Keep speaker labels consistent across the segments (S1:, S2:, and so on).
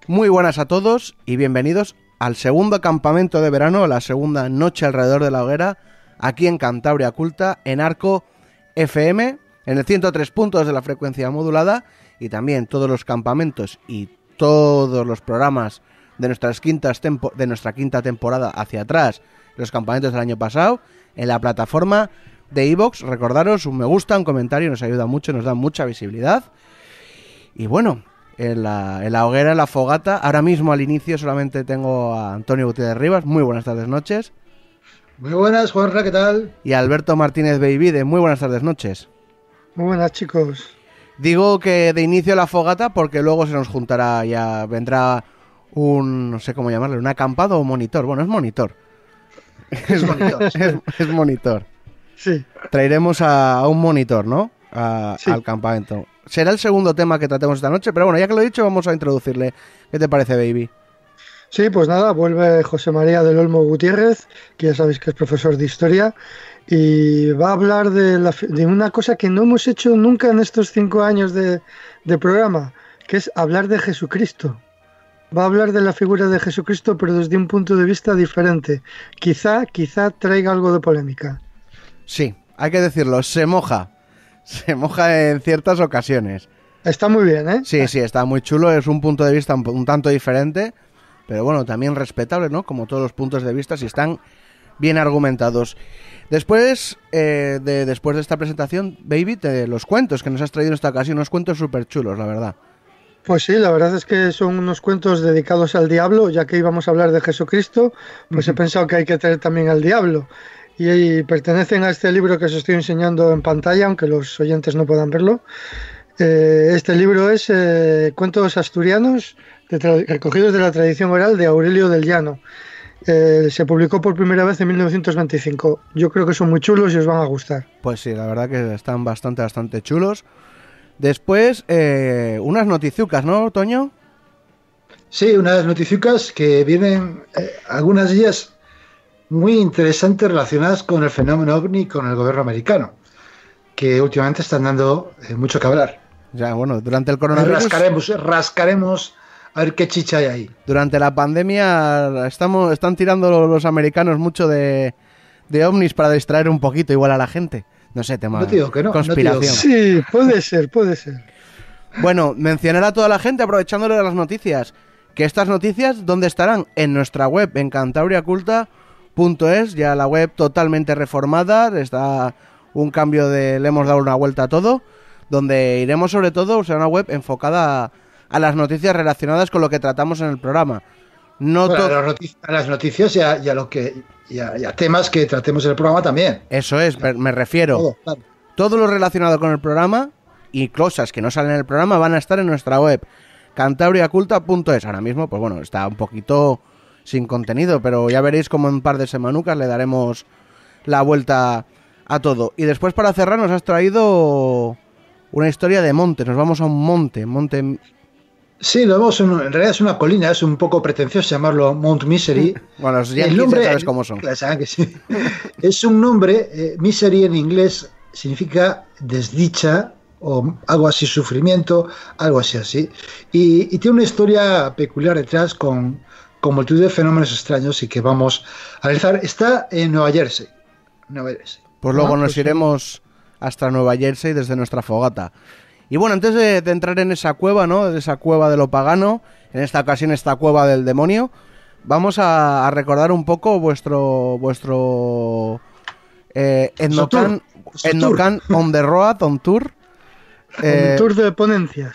S1: Muy buenas a todos y bienvenidos al segundo campamento de verano, la segunda noche alrededor de la hoguera, aquí en Cantabria Culta, en Arco FM, en el 103 puntos de la frecuencia modulada, y también todos los campamentos y todos los programas de nuestra quinta temporada hacia atrás, los campamentos del año pasado, en la plataforma de iVoox. Recordaros, un me gusta, un comentario, nos ayuda mucho, nos da mucha visibilidad. Y bueno, en la hoguera, en la fogata, ahora mismo al inicio solamente tengo a Antonio Gutiérrez Rivas. Muy buenas tardes, noches.
S2: Muy buenas, Juanra, ¿qué tal?
S1: Y a Alberto Martínez Baby de muy buenas tardes, noches.
S3: Muy buenas, chicos.
S1: Digo que de inicio la fogata porque luego se nos juntará, ya vendrá un, no sé cómo llamarle, un acampado o monitor. Bueno, es monitor.
S2: Es monitor.
S1: es monitor.
S3: Sí.
S1: Traeremos a un monitor, ¿no?
S3: Sí.
S1: Al campamento. Será el segundo tema que tratemos esta noche, pero bueno, ya que lo he dicho, vamos a introducirle. ¿Qué te parece, Baby?
S3: Sí, pues nada, vuelve José María del Olmo Gutiérrez, que ya sabéis que es profesor de historia, y va a hablar de una cosa que no hemos hecho nunca en estos 5 años de programa, que es hablar de Jesucristo. Va a hablar de la figura de Jesucristo, pero desde un punto de vista diferente. Quizá traiga algo de polémica.
S1: Sí, hay que decirlo, se moja en ciertas ocasiones.
S3: Está muy bien, ¿eh?
S1: Sí, está muy chulo, es un punto de vista un tanto diferente, pero bueno, también respetable, ¿no? Como todos los puntos de vista, si están bien argumentados. Después de esta presentación, Baby, los cuentos que nos has traído en esta ocasión, unos cuentos súper chulos, la verdad.
S3: Pues sí, la verdad es que son unos cuentos dedicados al diablo, ya que íbamos a hablar de Jesucristo, pues he pensado que hay que traer también al diablo. Y pertenecen a este libro que os estoy enseñando en pantalla, aunque los oyentes no puedan verlo. Este libro es Cuentos asturianos recogidos de la tradición oral de Aurelio del Llano. Se publicó por primera vez en 1925. Yo creo que son muy chulos y os van a gustar.
S1: Pues sí, la verdad que están bastante chulos. Después, unas noticiucas, ¿no, Toño?
S2: Sí, unas noticiucas que vienen, algunas de ellas muy interesantes relacionadas con el fenómeno OVNI y con el gobierno americano, que últimamente están dando mucho que hablar.
S1: Ya, bueno, durante el coronavirus...
S2: Rascaremos a ver qué chicha hay ahí.
S1: Durante la pandemia están tirando los americanos mucho de ovnis para distraer un poquito igual a la gente. No sé, tema conspiración.
S3: Sí, puede ser.
S1: Bueno, mencionar a toda la gente, aprovechándole de las noticias, que estas noticias, ¿dónde estarán? En nuestra web, en cantabriaculta.es, ya la web totalmente reformada, está un cambio le hemos dado una vuelta a todo, donde iremos sobre todo, o sea, una web enfocada a las noticias relacionadas con lo que tratamos en el programa.
S2: A las noticias y a temas que tratemos en el programa también.
S1: Eso es, me refiero. Todo lo relacionado con el programa y cosas que no salen en el programa van a estar en nuestra web, cantabriaculta.es. Ahora mismo, pues bueno, está un poquito sin contenido, pero ya veréis como en un par de semanucas le daremos la vuelta a todo. Y después, para cerrar, nos has traído una historia de monte. Nos vamos a un monte.
S2: Sí, en realidad es una colina, es un poco pretencioso llamarlo Mount Misery.
S1: Bueno, los yankees ya sabes cómo son.
S2: Saben que sí. Es un nombre, Misery en inglés significa desdicha o algo así, sufrimiento, algo así. Y tiene una historia peculiar detrás con multitud de fenómenos extraños y que vamos a analizar. Está en Nueva Jersey.
S1: Pues luego nos iremos hasta Nueva Jersey desde nuestra fogata. Y bueno, antes de entrar en esa cueva, ¿no? De esa cueva de lo pagano, en esta ocasión esta cueva del demonio, vamos a recordar un poco vuestro Ethnocan on the road, on tour.
S3: Tour de ponencias.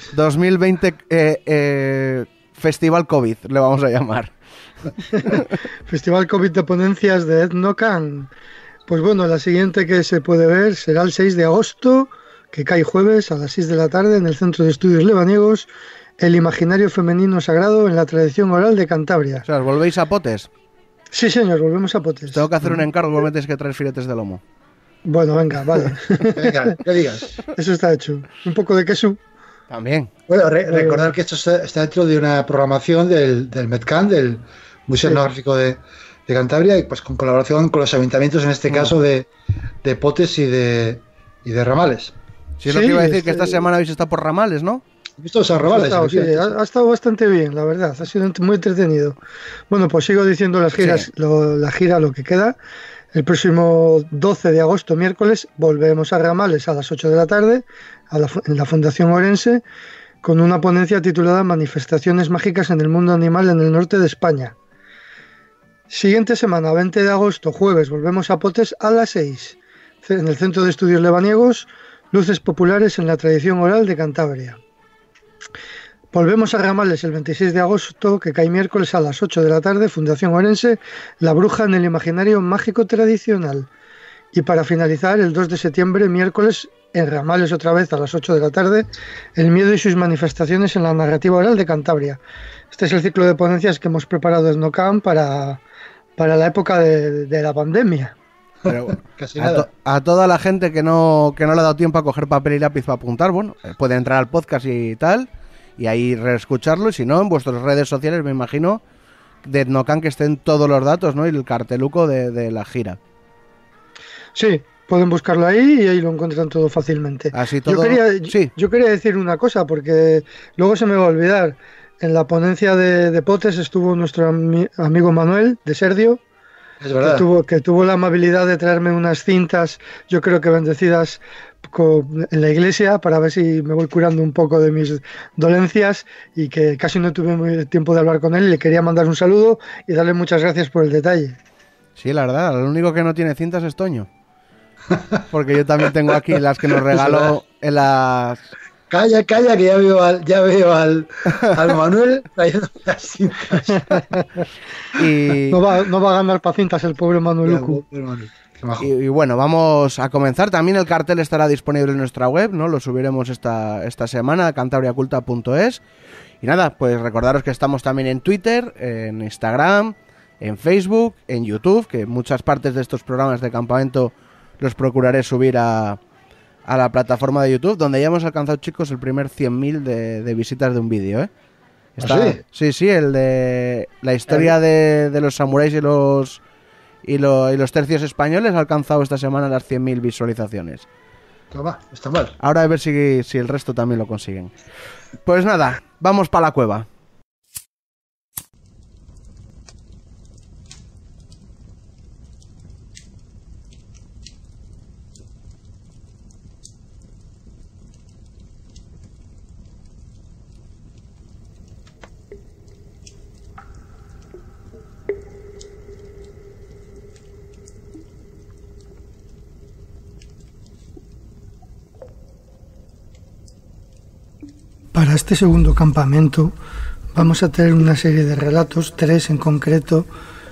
S1: 2020 Festival COVID, le vamos a llamar.
S3: Festival COVID de ponencias de Ethnocan. Pues bueno, la siguiente que se puede ver será el 6 de agosto, que cae jueves a las 6 de la tarde en el Centro de Estudios Lebaniegos, el imaginario femenino sagrado en la tradición oral de Cantabria.
S1: O sea, ¿os volvéis a Potes?
S3: Sí, señor, volvemos a Potes.
S1: Tengo que hacer un encargo, me tenéis que traer filetes de lomo.
S3: Bueno, venga, vale.
S2: Venga, ¿qué digas?
S3: Eso está hecho. Un poco de queso.
S1: También.
S2: Bueno, recordar que esto está dentro de una programación del METCAN, del Museo Etnográfico de Cantabria, y pues con colaboración con los ayuntamientos, en este caso de Potes y de Ramales.
S1: Sí, es lo que iba a decir, que esta semana habéis estado por Ramales, ¿no?
S2: Estos arrabales.
S3: Ha estado bastante bien, la verdad. Ha sido muy entretenido. Bueno, pues sigo diciendo las giras, sí. La gira, lo que queda. El próximo 12 de agosto, miércoles, volvemos a Ramales a las 8 de la tarde en la Fundación Orense con una ponencia titulada Manifestaciones mágicas en el mundo animal en el norte de España. Siguiente semana, 20 de agosto, jueves, volvemos a Potes a las 6 en el Centro de Estudios Lebaniegos, Luces Populares en la Tradición Oral de Cantabria. Volvemos a Ramales el 26 de agosto, que cae miércoles a las 8 de la tarde, Fundación Orense, La Bruja en el Imaginario Mágico Tradicional. Y para finalizar, el 2 de septiembre, miércoles, en Ramales otra vez a las 8 de la tarde, El miedo y sus manifestaciones en la narrativa oral de Cantabria. Este es el ciclo de ponencias que hemos preparado en NOCAM para la época de la pandemia.
S1: Pero bueno, a toda la gente que no le ha dado tiempo a coger papel y lápiz para apuntar, bueno, pueden entrar al podcast y tal, y ahí reescucharlo, y si no, en vuestras redes sociales, me imagino, de NOCAM, que estén todos los datos, ¿no? Y el carteluco de la gira.
S3: Sí, pueden buscarlo ahí y ahí lo encuentran todo fácilmente.
S1: Así todo...
S3: Yo quería decir una cosa, porque luego se me va a olvidar. En la ponencia de Potes estuvo nuestro amigo Manuel, de Serdio,
S2: es verdad.
S3: Que tuvo la amabilidad de traerme unas cintas, yo creo que bendecidas en la iglesia, para ver si me voy curando un poco de mis dolencias, y que casi no tuve muy tiempo de hablar con él, y le quería mandar un saludo y darle muchas gracias por el detalle.
S1: Sí, la verdad, lo único que no tiene cintas es Toño. Porque yo también tengo aquí las que nos regaló en las...
S2: Calla, que ya veo al Manuel trayendo las cintas.
S3: Y... No va a ganar para cintas el pobre Manuel Lucu.
S1: Y bueno, vamos a comenzar. También el cartel estará disponible en nuestra web, ¿no? Lo subiremos esta semana, cantabriaculta.es. Y nada, pues recordaros que estamos también en Twitter, en Instagram, en Facebook, en YouTube, que muchas partes de estos programas de campamento los procuraré subir a la plataforma de YouTube, donde ya hemos alcanzado, chicos, el primer 100.000 de visitas de un vídeo, ¿eh? Sí, el de la historia de los samuráis y los tercios españoles ha alcanzado esta semana las 100.000 visualizaciones.
S2: Toma, está mal.
S1: Ahora a ver si el resto también lo consiguen. Pues nada, vamos para la cueva.
S3: Para este segundo campamento vamos a tener una serie de relatos, 3 en concreto,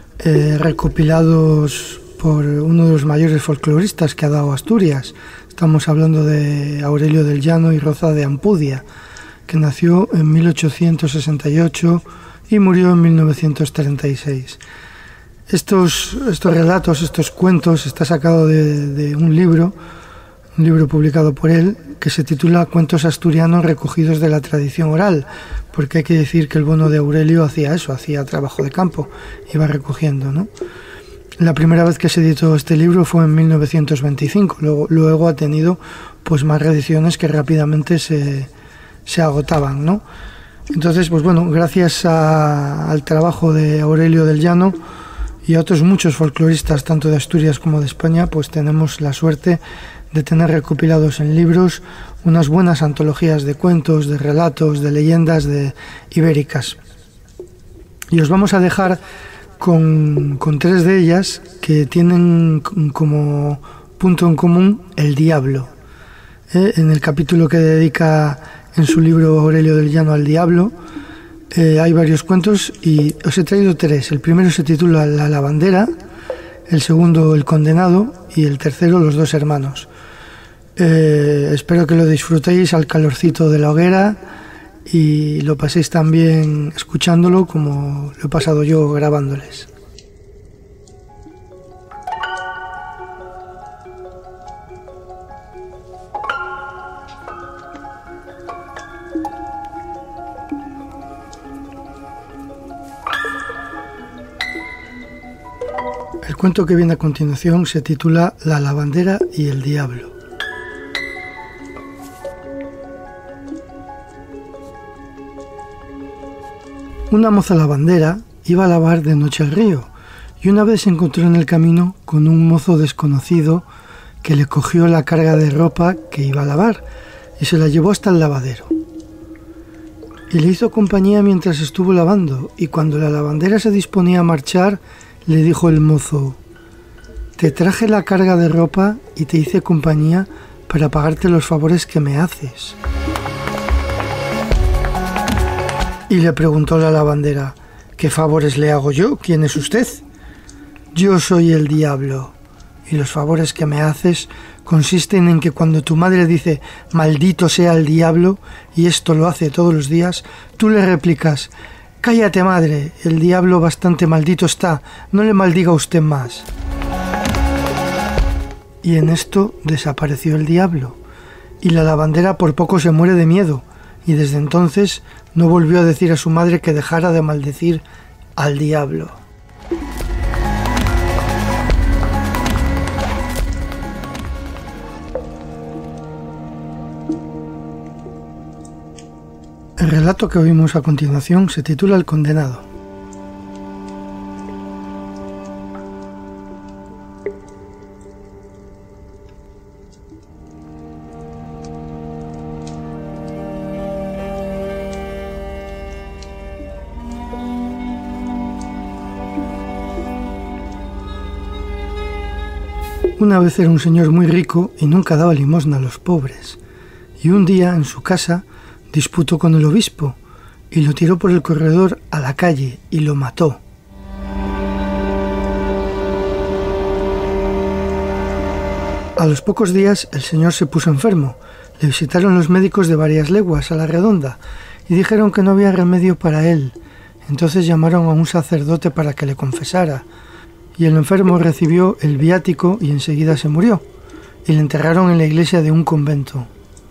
S3: recopilados por uno de los mayores folcloristas que ha dado Asturias. Estamos hablando de Aurelio del Llano y Roza de Ampudia, que nació en 1868 y murió en 1936. Estos relatos, estos cuentos, está sacado de un libro publicado por él, que se titula Cuentos asturianos recogidos de la tradición oral, porque hay que decir que el bueno de Aurelio hacía eso, hacía trabajo de campo, iba recogiendo, ¿no? La primera vez que se editó este libro fue en 1925, luego ha tenido pues más reediciones que rápidamente se agotaban, ¿no? Entonces, pues bueno, gracias al trabajo de Aurelio del Llano y a otros muchos folcloristas, tanto de Asturias como de España, pues tenemos la suerte de tener recopilados en libros unas buenas antologías de cuentos, de relatos, de leyendas ibéricas. Y os vamos a dejar con 3 de ellas que tienen como punto en común el diablo. En el capítulo que dedica en su libro Aurelio del Llano al diablo, hay varios cuentos y os he traído 3. El primero se titula La lavandera, el segundo El condenado y el tercero Los dos hermanos. Espero que lo disfrutéis al calorcito de la hoguera y lo paséis tan bien escuchándolo como lo he pasado yo grabándoles. El cuento que viene a continuación se titula La lavandera y el diablo. Una moza lavandera iba a lavar de noche al río y una vez se encontró en el camino con un mozo desconocido que le cogió la carga de ropa que iba a lavar y se la llevó hasta el lavadero. Y le hizo compañía mientras estuvo lavando, y cuando la lavandera se disponía a marchar, le dijo el mozo: «Te traje la carga de ropa y te hice compañía para pagarte los favores que me haces». Y le preguntó la lavandera: «¿Qué favores le hago yo? ¿Quién es usted?». «Yo soy el diablo, y los favores que me haces consisten en que cuando tu madre dice maldito sea el diablo, y esto lo hace todos los días, tú le replicas: cállate madre, el diablo bastante maldito está, no le maldiga usted más». Y en esto desapareció el diablo, y la lavandera por poco se muere de miedo, y desde entonces no volvió a decir a su madre que dejara de maldecir al diablo. El relato que oímos a continuación se titula El condenado. Una vez era un señor muy rico y nunca daba limosna a los pobres, y un día en su casa disputó con el obispo y lo tiró por el corredor a la calle y lo mató. A los pocos días el señor se puso enfermo. Le visitaron los médicos de varias leguas a la redonda y dijeron que no había remedio para él. Entonces llamaron a un sacerdote para que le confesara, y el enfermo recibió el viático y enseguida se murió, y le enterraron en la iglesia de un convento.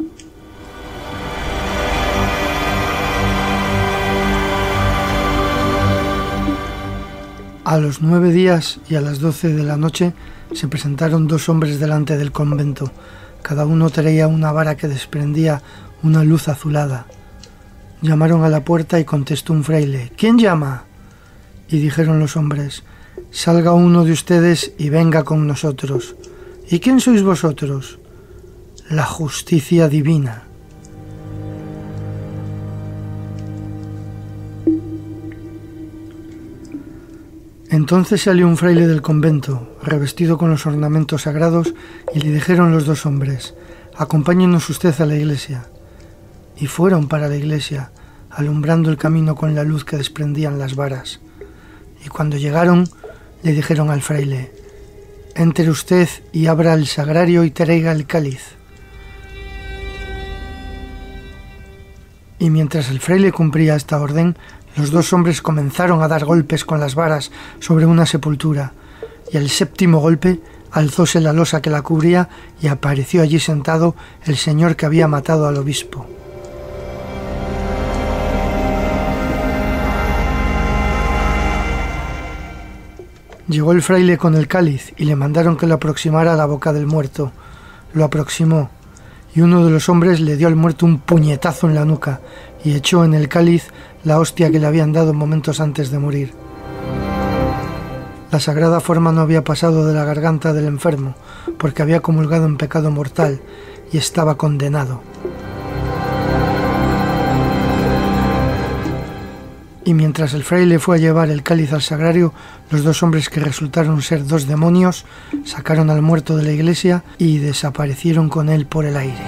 S3: A los 9 días y a las 12 de la noche se presentaron 2 hombres delante del convento. Cada uno traía una vara que desprendía una luz azulada. Llamaron a la puerta y contestó un fraile: «¿Quién llama?». Y dijeron los hombres: «Salga uno de ustedes y venga con nosotros». «¿Y quién sois vosotros?». «La justicia divina». Entonces salió un fraile del convento, revestido con los ornamentos sagrados, y le dijeron los 2 hombres: «Acompáñenos usted a la iglesia». Y fueron para la iglesia, alumbrando el camino con la luz que desprendían las varas. Y cuando llegaron, le dijeron al fraile: «Entre usted y abra el sagrario y traiga el cáliz». Y mientras el fraile cumplía esta orden, los 2 hombres comenzaron a dar golpes con las varas sobre una sepultura, y al 7º golpe alzóse la losa que la cubría y apareció allí sentado el señor que había matado al obispo. Llegó el fraile con el cáliz y le mandaron que lo aproximara a la boca del muerto. Lo aproximó, y uno de los hombres le dio al muerto un puñetazo en la nuca y echó en el cáliz la hostia que le habían dado momentos antes de morir. La sagrada forma no había pasado de la garganta del enfermo, porque había comulgado en pecado mortal y estaba condenado. Y mientras el fraile fue a llevar el cáliz al sagrario, los 2 hombres, que resultaron ser 2 demonios, sacaron al muerto de la iglesia y desaparecieron con él por el aire.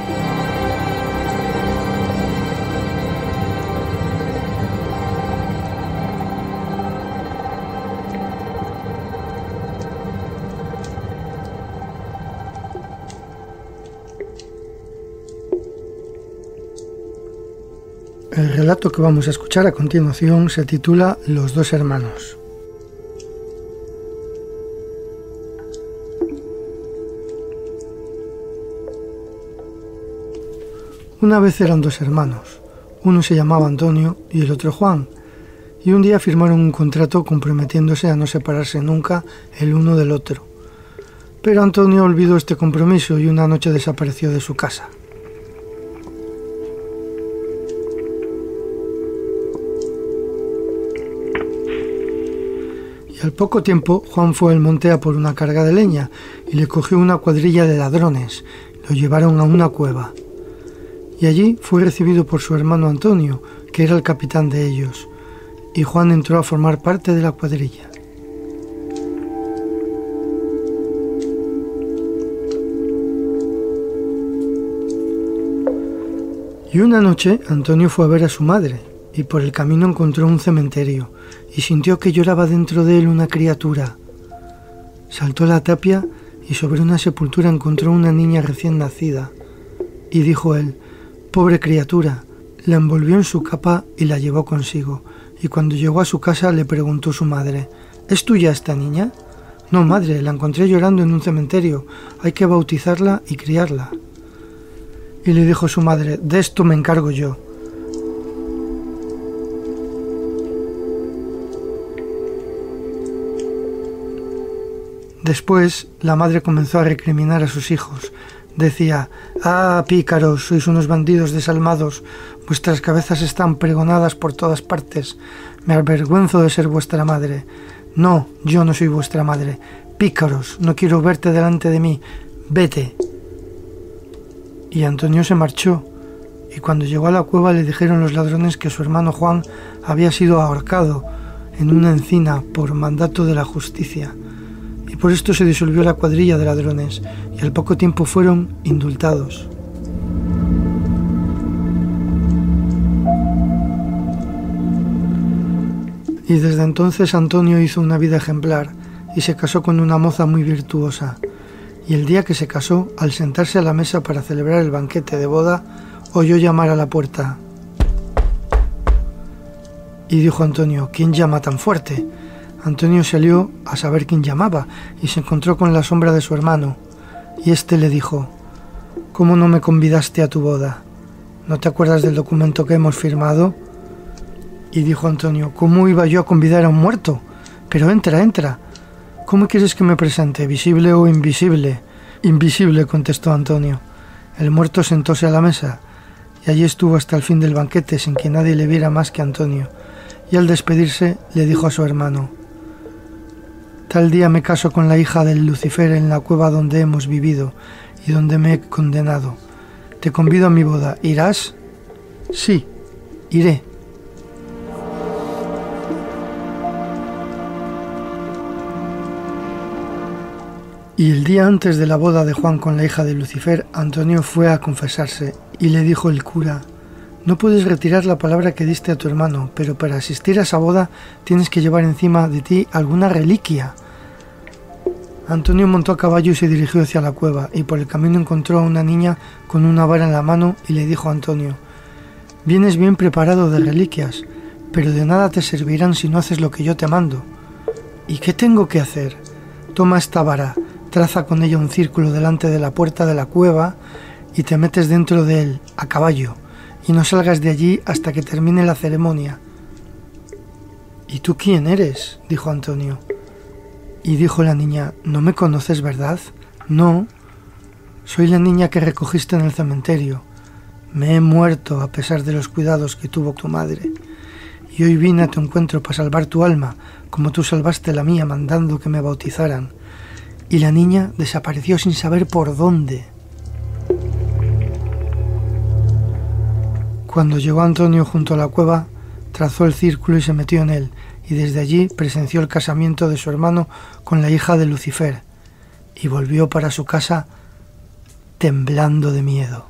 S3: El relato que vamos a escuchar a continuación se titula Los 2 hermanos. Una vez eran 2 hermanos, uno se llamaba Antonio y el otro Juan, y un día firmaron un contrato comprometiéndose a no separarse nunca el uno del otro. Pero Antonio olvidó este compromiso y una noche desapareció de su casa. al poco tiempo Juan fue al monte a por una carga de leña y le cogió una cuadrilla de ladrones. Lo llevaron a una cueva. Y allí fue recibido por su hermano Antonio, que era el capitán de ellos. Y Juan entró a formar parte de la cuadrilla. Y una noche Antonio fue a ver a su madre, y por el camino encontró un cementerio, y sintió que lloraba dentro de él una criatura. Saltó a la tapia y sobre una sepultura encontró una niña recién nacida. Y dijo él: «Pobre criatura», la envolvió en su capa y la llevó consigo. Y cuando llegó a su casa le preguntó su madre: «¿Es tuya esta niña?». «No, madre, la encontré llorando en un cementerio. Hay que bautizarla y criarla». Y le dijo su madre: «De esto me encargo yo». Después, la madre comenzó a recriminar a sus hijos. Decía: «Ah, pícaros, sois unos bandidos desalmados, vuestras cabezas están pregonadas por todas partes. Me avergüenzo de ser vuestra madre. No, yo no soy vuestra madre. Pícaros, no quiero verte delante de mí. Vete». Y Antonio se marchó, y cuando llegó a la cueva le dijeron los ladrones que su hermano Juan había sido ahorcado en una encina por mandato de la justicia. Y por esto se disolvió la cuadrilla de ladrones, y al poco tiempo fueron indultados. Y desde entonces Antonio hizo una vida ejemplar, y se casó con una moza muy virtuosa. Y el día que se casó, al sentarse a la mesa para celebrar el banquete de boda, oyó llamar a la puerta. Y dijo Antonio: «¿Quién llama tan fuerte?». Antonio salió a saber quién llamaba y se encontró con la sombra de su hermano. Y éste le dijo: «¿Cómo no me convidaste a tu boda? ¿No te acuerdas del documento que hemos firmado?». Y dijo Antonio: «¿Cómo iba yo a convidar a un muerto? Pero entra, entra. ¿Cómo quieres que me presente, visible o invisible?». «Invisible», contestó Antonio. El muerto sentóse a la mesa, y allí estuvo hasta el fin del banquete sin que nadie le viera más que Antonio. Y al despedirse le dijo a su hermano: «Tal día me caso con la hija del Lucifer en la cueva donde hemos vivido y donde me he condenado. Te convido a mi boda. ¿Irás?». «Sí, iré». Y el día antes de la boda de Juan con la hija de Lucifer, Antonio fue a confesarse y le dijo el cura: «No puedes retirar la palabra que diste a tu hermano, pero para asistir a esa boda tienes que llevar encima de ti alguna reliquia». Antonio montó a caballo y se dirigió hacia la cueva, y por el camino encontró a una niña con una vara en la mano y le dijo a Antonio: «Vienes bien preparado de reliquias, pero de nada te servirán si no haces lo que yo te mando». «¿Y qué tengo que hacer?». «Toma esta vara, traza con ella un círculo delante de la puerta de la cueva y te metes dentro de él, a caballo, y no salgas de allí hasta que termine la ceremonia». «¿Y tú quién eres?», dijo Antonio. Y dijo la niña: «No me conoces, ¿verdad?». «No, soy la niña que recogiste en el cementerio. Me he muerto a pesar de los cuidados que tuvo tu madre. Y hoy vine a tu encuentro para salvar tu alma, como tú salvaste la mía mandando que me bautizaran». Y la niña desapareció sin saber por dónde. Cuando llegó Antonio junto a la cueva, trazó el círculo y se metió en él, y desde allí presenció el casamiento de su hermano con la hija de Lucifer, y volvió para su casa temblando de miedo.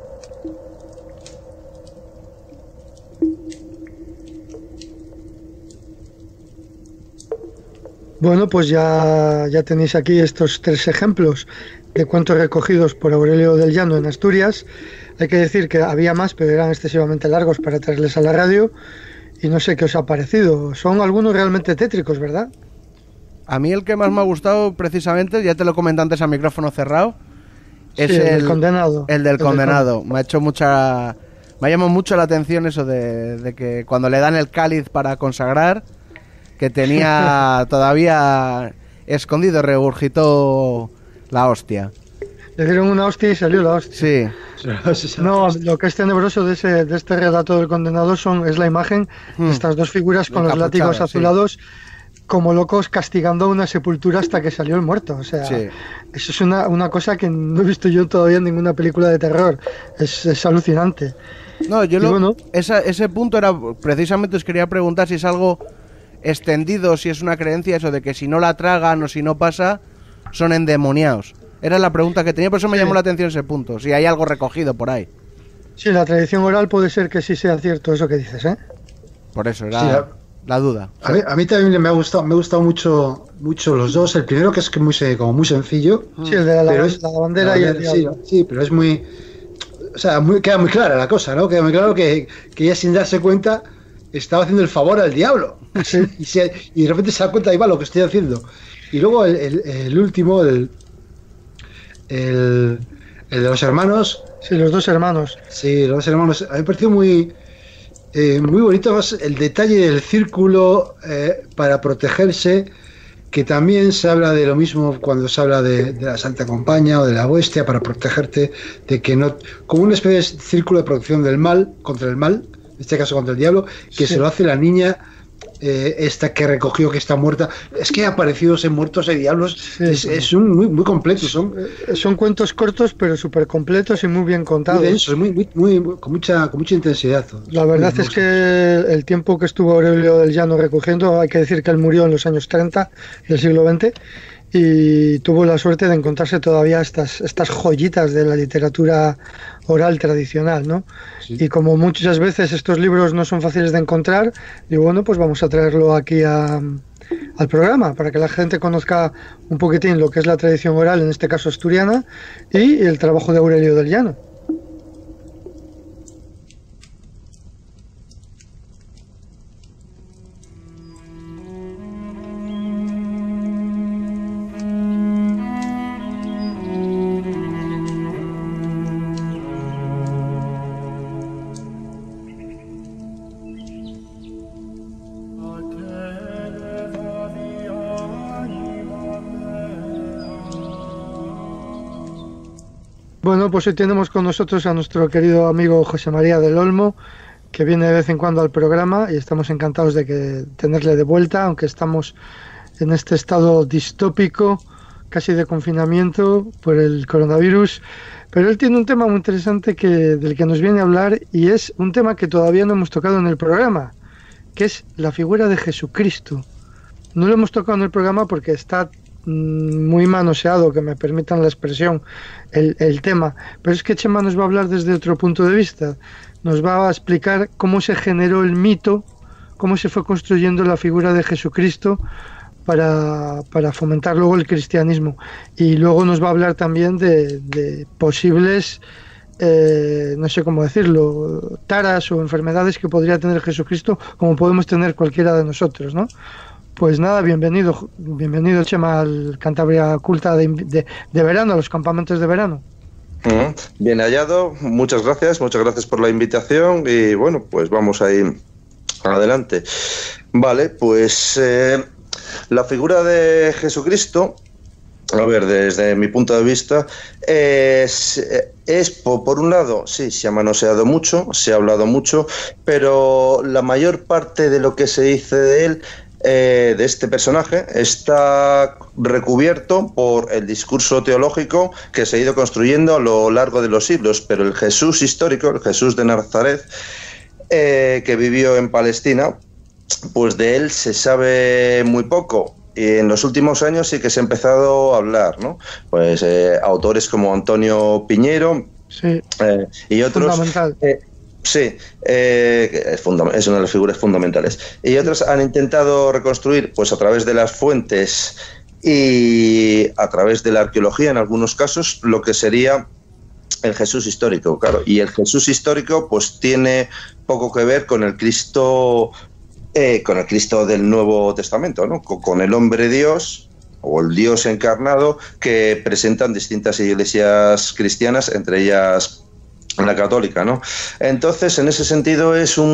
S3: Bueno, pues ya tenéis aquí estos 3 ejemplos de cuentos recogidos por Aurelio del Llano en Asturias. Hay que decir que había más, pero eran excesivamente largos para traerles a la radio, y no sé qué os ha parecido. Son algunos realmente tétricos, ¿verdad?
S1: A mí el que más me ha gustado, precisamente, ya te lo comenté antes a micrófono cerrado, es
S3: sí, el condenado.
S1: El del condenado. Me ha llamado mucho la atención eso de que cuando le dan el cáliz para consagrar, que tenía todavía escondido, regurgitó la hostia.
S3: Le dieron una hostia y salió la hostia.
S1: Sí.
S3: No, lo que es tenebroso de este relato del condenado es la imagen de estas 2 figuras con los látigos azulados, como locos castigando una sepultura hasta que salió el muerto. O sea,
S1: Sí.
S3: eso es una cosa que no he visto yo todavía en ninguna película de terror. Es alucinante.
S1: No, yo
S3: Y bueno,
S1: ese punto era precisamente, os quería preguntar si es algo extendido, si es una creencia eso de que si no la tragan o si no pasa, son endemoniados. Era la pregunta que tenía, por eso me llamó la atención ese punto, si hay algo recogido por ahí.
S3: sí, la tradición oral puede ser que sí sea cierto eso que dices, ¿eh?
S1: Por eso era
S2: Sí,
S1: la duda.
S2: A mí también me ha gustado mucho los dos. El primero, que es que como muy sencillo.
S3: Sí, el de
S2: pero es-
S3: la bandera y el
S2: sí,
S3: diablo.
S2: sí, pero es muy... O sea, queda muy clara la cosa, ¿no? Queda muy claro que ella, sin darse cuenta, estaba haciendo el favor al diablo.
S3: Sí.
S2: Y de repente se da cuenta, ahí va lo que estoy haciendo. Y luego el último, el de los hermanos.
S3: Sí, los dos hermanos.
S2: Sí, los hermanos. A mí me pareció muy bonito más el detalle del círculo para protegerse, que también se habla de lo mismo cuando se habla de la Santa Compañía o de la Bestia, para protegerte de que no, como una especie de círculo de protección del mal, contra el mal, en este caso contra el diablo, que
S3: Sí.
S2: se lo hace la niña esta que recogió, que está muerta. Es que hay aparecidos, hay muertos, hay diablos.
S3: Sí, sí.
S2: Es un muy completo, son
S3: Son cuentos cortos, pero súper completos y muy bien
S2: muy
S3: contados.
S2: densos, con mucha intensidad. Todo.
S3: La verdad
S2: Muy
S3: es que el tiempo que estuvo Aurelio del Llano recogiendo, hay que decir que él murió en los años 30 del siglo XX y tuvo la suerte de encontrarse todavía estas joyitas de la literatura oral tradicional, ¿no?
S2: Sí.
S3: Y como muchas veces estos libros no son fáciles de encontrar, digo, bueno, pues vamos a traerlo aquí al programa para que la gente conozca un poquitín lo que es la tradición oral, en este caso asturiana, y el trabajo de Aurelio del Llano. Bueno, pues hoy tenemos con nosotros a nuestro querido amigo José María del Olmo, que viene de vez en cuando al programa y estamos encantados de tenerle de vuelta, aunque estamos en este estado distópico, casi de confinamiento por el coronavirus. Pero él tiene un tema muy interesante del que nos viene a hablar, y es un tema que todavía no hemos tocado en el programa, que es la figura de Jesucristo. No lo hemos tocado en el programa porque está muy manoseado, que me permitan la expresión, el tema, pero es que Chema nos va a hablar desde otro punto de vista, nos va a explicar cómo se generó el mito, cómo se fue construyendo la figura de Jesucristo para fomentar luego el cristianismo, y luego nos va a hablar también de posibles no sé cómo decirlo, taras o enfermedades que podría tener Jesucristo, como podemos tener cualquiera de nosotros, ¿no? Pues nada, bienvenido Chema al Cantabria Culta de verano, a los campamentos de verano.
S4: Bien hallado, muchas gracias por la invitación y bueno, pues vamos a ir adelante. Vale, pues la figura de Jesucristo, a ver, desde mi punto de vista, es por un lado, sí, se ha manoseado mucho, se ha hablado mucho, pero la mayor parte de lo que se dice de él, de este personaje, está recubierto por el discurso teológico que se ha ido construyendo a lo largo de los siglos, pero el Jesús histórico, el Jesús de Nazaret, que vivió en Palestina, pues de él se sabe muy poco. Y en los últimos años sí que se ha empezado a hablar, ¿no? Pues autores como Antonio Piñero,
S3: sí,
S4: y otros.
S3: Fundamental.
S4: Sí, es una de las figuras fundamentales. Y otros han intentado reconstruir, pues a través de las fuentes y a través de la arqueología, en algunos casos, lo que sería el Jesús histórico, claro. Y el Jesús histórico, pues tiene poco que ver con el Cristo del Nuevo Testamento, ¿no? Con el hombre Dios o el Dios encarnado que presentan distintas iglesias cristianas, entre ellas la católica, ¿no? Entonces, en ese sentido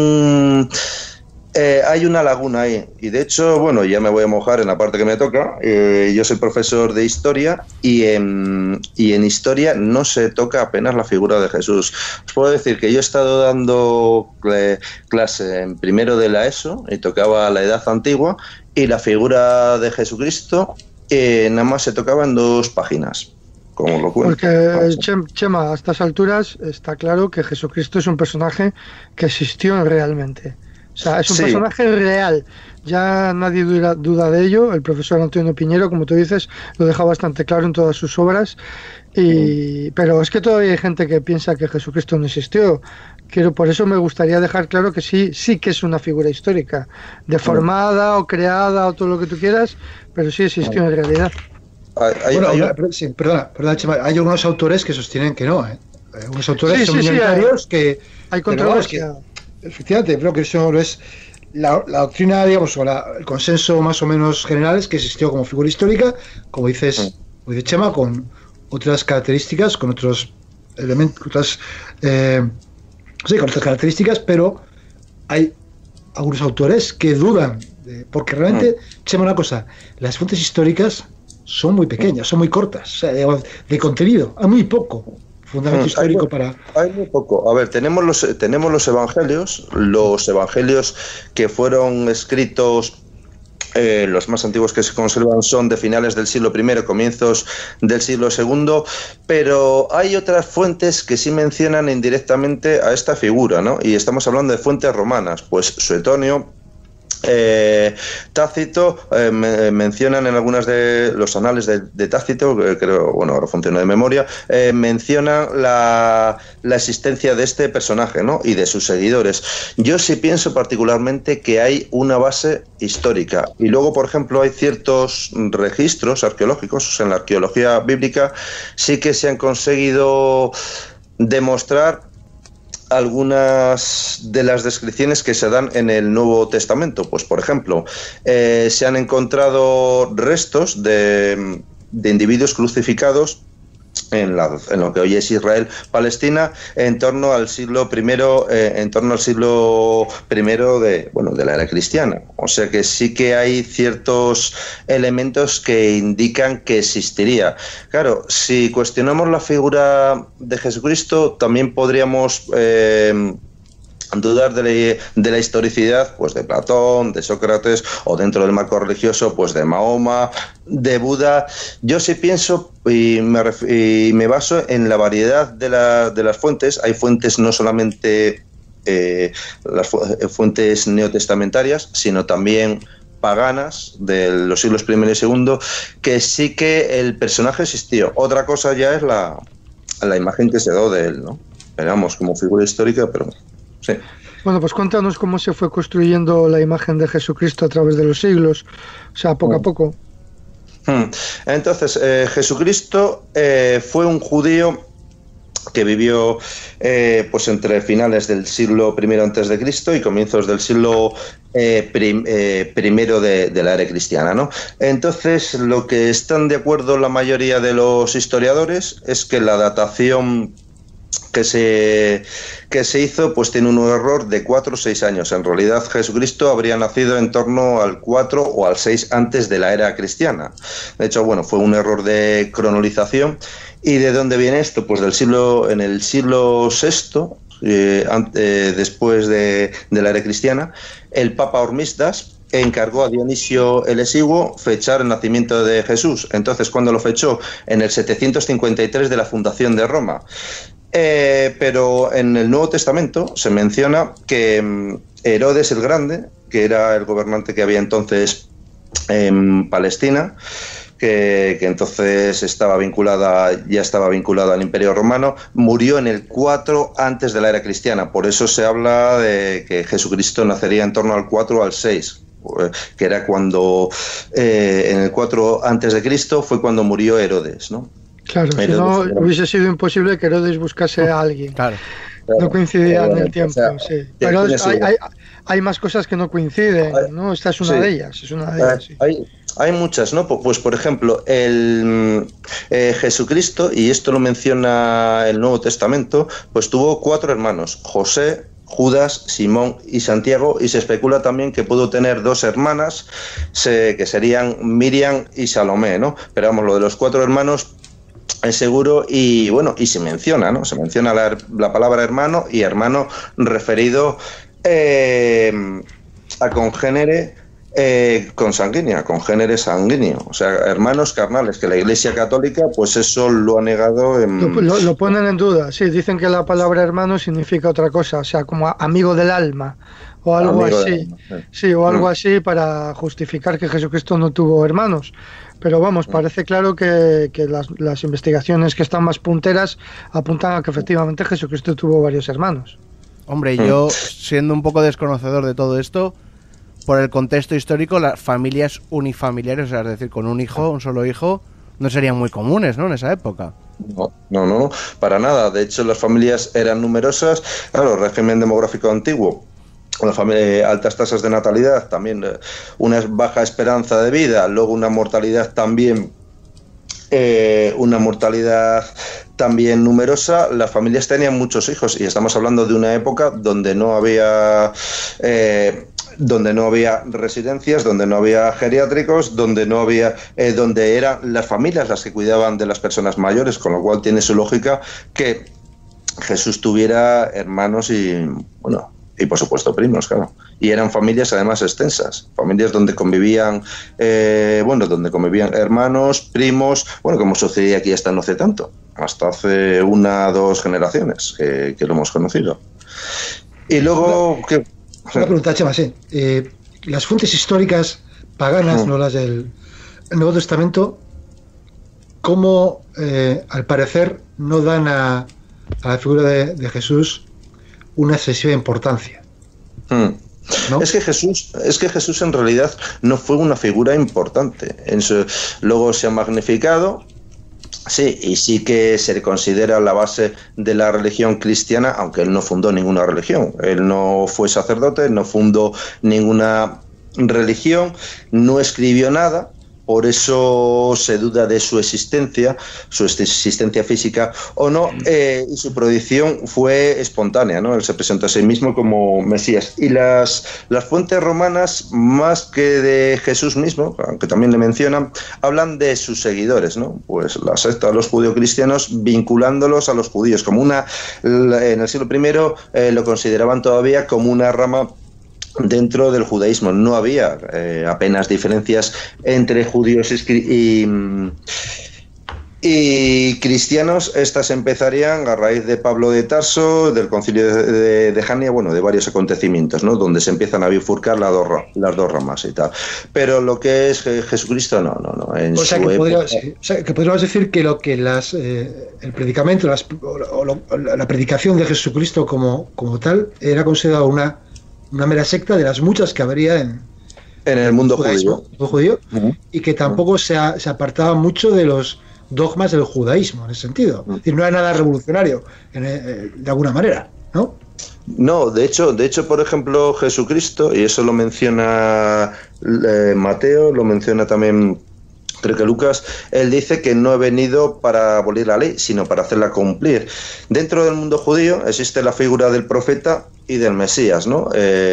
S4: hay una laguna ahí, y de hecho, bueno, ya me voy a mojar en la parte que me toca. Yo soy profesor de historia y en historia no se toca apenas la figura de Jesús. Os puedo decir que yo he estado dando clase en primero de la ESO y tocaba la Edad Antigua, y la figura de Jesucristo nada más se tocaba en 2 páginas. Como lo cuento.
S3: Porque, Chema, a estas alturas está claro que Jesucristo es un personaje que existió realmente. O sea, es un personaje real. Ya nadie duda de ello. El profesor Antonio Piñero, como tú dices, lo deja bastante claro en todas sus obras. Pero es que todavía hay gente que piensa que Jesucristo no existió. Por eso me gustaría dejar claro que sí que es una figura histórica, deformada o creada o todo lo que tú quieras, pero sí existió en realidad.
S2: Perdona, Chema, hay algunos autores que sostienen que no, unos autores son minoritarios que
S3: hay controversia.
S2: Efectivamente, creo que eso no es la doctrina, digamos, o el consenso más o menos general es que existió como figura histórica, como dice Chema, con otras características, con otros elementos, con otras características, pero hay algunos autores que dudan, porque realmente, Chema, una cosa, las fuentes históricas son muy pequeñas, son muy cortas, o sea, de contenido, hay muy poco fundamento histórico para...
S4: Hay muy poco. A ver, tenemos los evangelios que fueron escritos, los más antiguos que se conservan son de finales del siglo I, comienzos del siglo II, pero hay otras fuentes que sí mencionan indirectamente a esta figura, ¿no? Y estamos hablando de fuentes romanas, pues Suetonio, Tácito, mencionan en algunas de los anales de Tácito, creo, bueno, ahora funciona de memoria, mencionan la existencia de este personaje, ¿no? Y de sus seguidores. Yo sí pienso particularmente que hay una base histórica, y luego, por ejemplo, hay ciertos registros arqueológicos, en la arqueología bíblica sí que se han conseguido demostrar algunas de las descripciones que se dan en el Nuevo Testamento. Pues, por ejemplo, se han encontrado restos de individuos crucificados en lo que hoy es Israel, Palestina, en torno al siglo I, de la era cristiana. O sea que sí que hay ciertos elementos que indican que existiría. Claro, si cuestionamos la figura de Jesucristo, también podríamos dudar de la historicidad, pues de Platón, de Sócrates, o dentro del marco religioso, pues de Mahoma, de Buda. Yo sí pienso y me baso en la variedad de las fuentes. Hay fuentes no solamente las fuentes neotestamentarias, sino también paganas de los siglos I y II, que sí que el personaje existió. Otra cosa ya es la imagen que se dio de él, ¿no? Digamos, como figura histórica, pero... Sí.
S3: Bueno, pues cuéntanos cómo se fue construyendo la imagen de Jesucristo a través de los siglos, o sea, poco a poco.
S4: Entonces, Jesucristo fue un judío que vivió pues entre finales del siglo I a.C. y comienzos del siglo primero de la era cristiana, ¿no? Entonces, lo que están de acuerdo la mayoría de los historiadores es que la datación que se hizo, pues tiene un error de 4 o 6 años. En realidad, Jesucristo habría nacido en torno al 4 o al 6 antes de la era cristiana. De hecho, bueno, fue un error de cronologización. ¿Y de dónde viene esto? Pues en el siglo VI, después de la era cristiana, el Papa Hormisdas encargó a Dionisio el Exiguo fechar el nacimiento de Jesús. Entonces, ¿cuándo lo fechó? En el 753 de la fundación de Roma. Pero en el Nuevo Testamento se menciona que Herodes el Grande, que era el gobernante que había entonces en Palestina, que entonces ya estaba vinculada al Imperio Romano, murió en el 4 antes de la era cristiana. Por eso se habla de que Jesucristo nacería en torno al 4 o al 6, que era cuando en el 4 antes de Cristo fue cuando murió Herodes, ¿no?
S3: Claro, si no hubiese sido imposible que Herodes buscase a alguien. Claro. No coincidía en el tiempo, sí. Pero hay más cosas que no coinciden, ¿no? Esta es una de ellas. Sí.
S4: Hay muchas, ¿no? Pues, por ejemplo, Jesucristo, y esto lo menciona el Nuevo Testamento, pues tuvo 4 hermanos: José, Judas, Simón y Santiago, y se especula también que pudo tener 2 hermanas, que serían Miriam y Salomé, ¿no? Pero vamos, lo de los 4 hermanos es seguro. Y bueno, y se menciona, ¿no? Se menciona la palabra hermano, y hermano referido a congénere consanguínea, congénere sanguíneo, o sea, hermanos carnales, que la Iglesia Católica pues eso lo ha negado.
S3: Lo ponen en duda, sí, dicen que la palabra hermano significa otra cosa, o sea, como amigo del alma o algo así, sí, o algo así para justificar que Jesucristo no tuvo hermanos. Pero vamos, parece claro que las investigaciones que están más punteras apuntan a que efectivamente Jesucristo tuvo varios hermanos.
S1: Hombre, yo, siendo un poco desconocedor de todo esto, por el contexto histórico, las familias unifamiliares, o sea, es decir, con un hijo, un solo hijo, no serían muy comunes, ¿no?, en esa época.
S4: No, para nada. De hecho, las familias eran numerosas. Claro, el régimen demográfico antiguo, altas tasas de natalidad, también una baja esperanza de vida, luego una mortalidad también numerosa. Las familias tenían muchos hijos y estamos hablando de una época donde no había residencias, donde no había geriátricos, donde eran las familias las que cuidaban de las personas mayores, con lo cual tiene su lógica que Jesús tuviera hermanos y por supuesto primos, claro. Y eran familias además extensas, familias donde convivían hermanos, primos, como sucedía aquí hasta no hace tanto, hasta hace 1 o 2 generaciones que lo hemos conocido. Y luego...
S2: Una pregunta, Chema, sí. Las fuentes históricas paganas, no las del Nuevo Testamento, ¿cómo al parecer no dan a la figura de Jesús una excesiva importancia? ¿No?
S4: Es que Jesús en realidad no fue una figura importante. Luego se ha magnificado. Sí, y sí que se le considera la base de la religión cristiana, aunque él no fundó ninguna religión. Él no fue sacerdote, no fundó ninguna religión, no escribió nada. Por eso se duda de su existencia física o no, y su predicción fue espontánea, ¿no? Él se presentó a sí mismo como Mesías. Y las fuentes romanas, más que de Jesús mismo, aunque también le mencionan, hablan de sus seguidores, ¿no? Pues la secta de los judeocristianos, vinculándolos a los judíos, como en el siglo I lo consideraban todavía como una rama dentro del judaísmo. No había apenas diferencias entre judíos y cristianos. Estas empezarían a raíz de Pablo de Tarso, del concilio de Jania, de varios acontecimientos, ¿no?, donde se empiezan a bifurcar las dos ramas y tal. Pero lo que es Jesucristo, no.
S2: O sea, que podríamos decir que lo que el predicamento, la predicación de Jesucristo como tal era considerado una mera secta de las muchas que habría en
S4: el mundo judío,
S2: y que tampoco se apartaba mucho de los dogmas del judaísmo en ese sentido. Es decir, no era nada revolucionario de alguna manera, ¿no?
S4: No, de hecho, por ejemplo, Jesucristo, y eso lo menciona Mateo, lo menciona también, creo que Lucas, él dice que no he venido para abolir la ley, sino para hacerla cumplir. Dentro del mundo judío existe la figura del profeta y del Mesías, ¿no?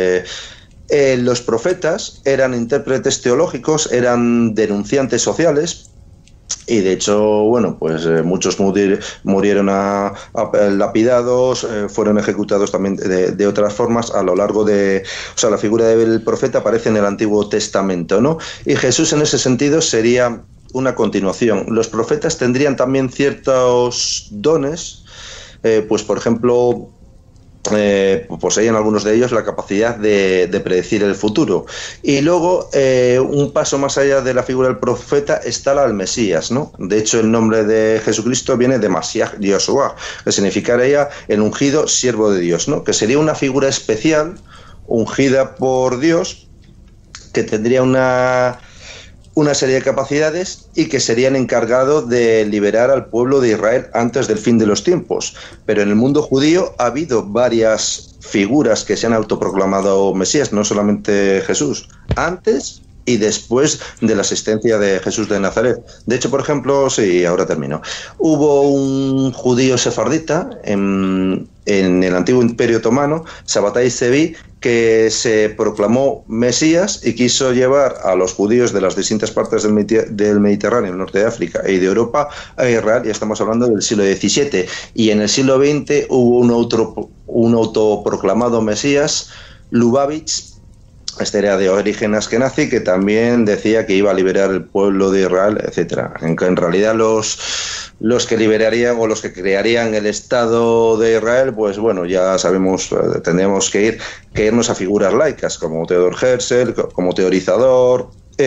S4: Los profetas eran intérpretes teológicos, eran denunciantes sociales, y de hecho, muchos murieron lapidados, fueron ejecutados también de otras formas a lo largo de... O sea, la figura del profeta aparece en el Antiguo Testamento, ¿no? Y Jesús en ese sentido sería una continuación. Los profetas tendrían también ciertos dones, por ejemplo... poseían algunos de ellos la capacidad de predecir el futuro. Y luego, un paso más allá de la figura del profeta está la del Mesías, ¿no? De hecho, el nombre de Jesucristo viene de Mashiach Yoshua, que significaría el ungido siervo de Dios, ¿no? Que sería una figura especial, ungida por Dios, que tendría una serie de capacidades y que serían encargados de liberar al pueblo de Israel antes del fin de los tiempos. Pero en el mundo judío ha habido varias figuras que se han autoproclamado Mesías, no solamente Jesús, antes y después de la existencia de Jesús de Nazaret. De hecho, por ejemplo, sí, ahora termino. Hubo un judío sefardita en el antiguo Imperio Otomano, Sabbatai Zevi, que se proclamó Mesías y quiso llevar a los judíos de las distintas partes del Mediterráneo, el norte de África y de Europa a Israel, y estamos hablando del siglo XVII. Y en el siglo XX hubo un autoproclamado Mesías, Lubavitch, Este era de origen askenazi, que también decía que iba a liberar el pueblo de Israel, etcétera. En realidad los que liberarían o los que crearían el Estado de Israel, pues bueno, ya sabemos, tendríamos que irnos a figuras laicas como Theodor Herzl, como teorizador,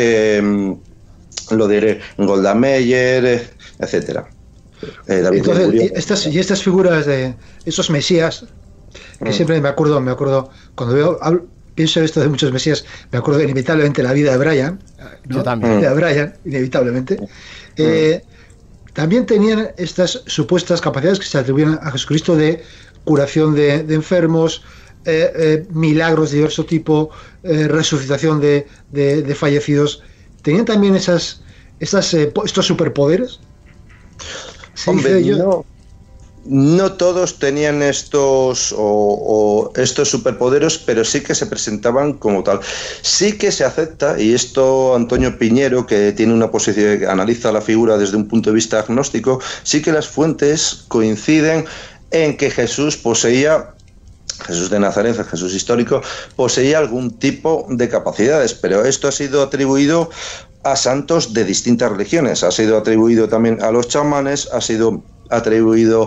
S4: lo diré, Golda Meir, etcétera.
S2: Entonces, estas figuras de esos mesías, que siempre me acuerdo cuando pienso en esto de muchos mesías, me acuerdo inevitablemente la vida de Brian, ¿no?
S1: Yo también.
S2: La vida de Brian, inevitablemente. También tenían estas supuestas capacidades que se atribuían a Jesucristo de curación de enfermos, milagros de diverso tipo, resucitación de fallecidos. ¿Tenían también estos superpoderes?
S4: Hombre, no todos tenían estos superpoderes, pero sí que se presentaban como tal. Sí que se acepta, y esto Antonio Piñero, que tiene una posición que analiza la figura desde un punto de vista agnóstico, sí que las fuentes coinciden en que Jesús de Nazaret, Jesús histórico, poseía algún tipo de capacidades, pero esto ha sido atribuido a santos de distintas religiones, ha sido atribuido también a los chamanes, ha sido atribuido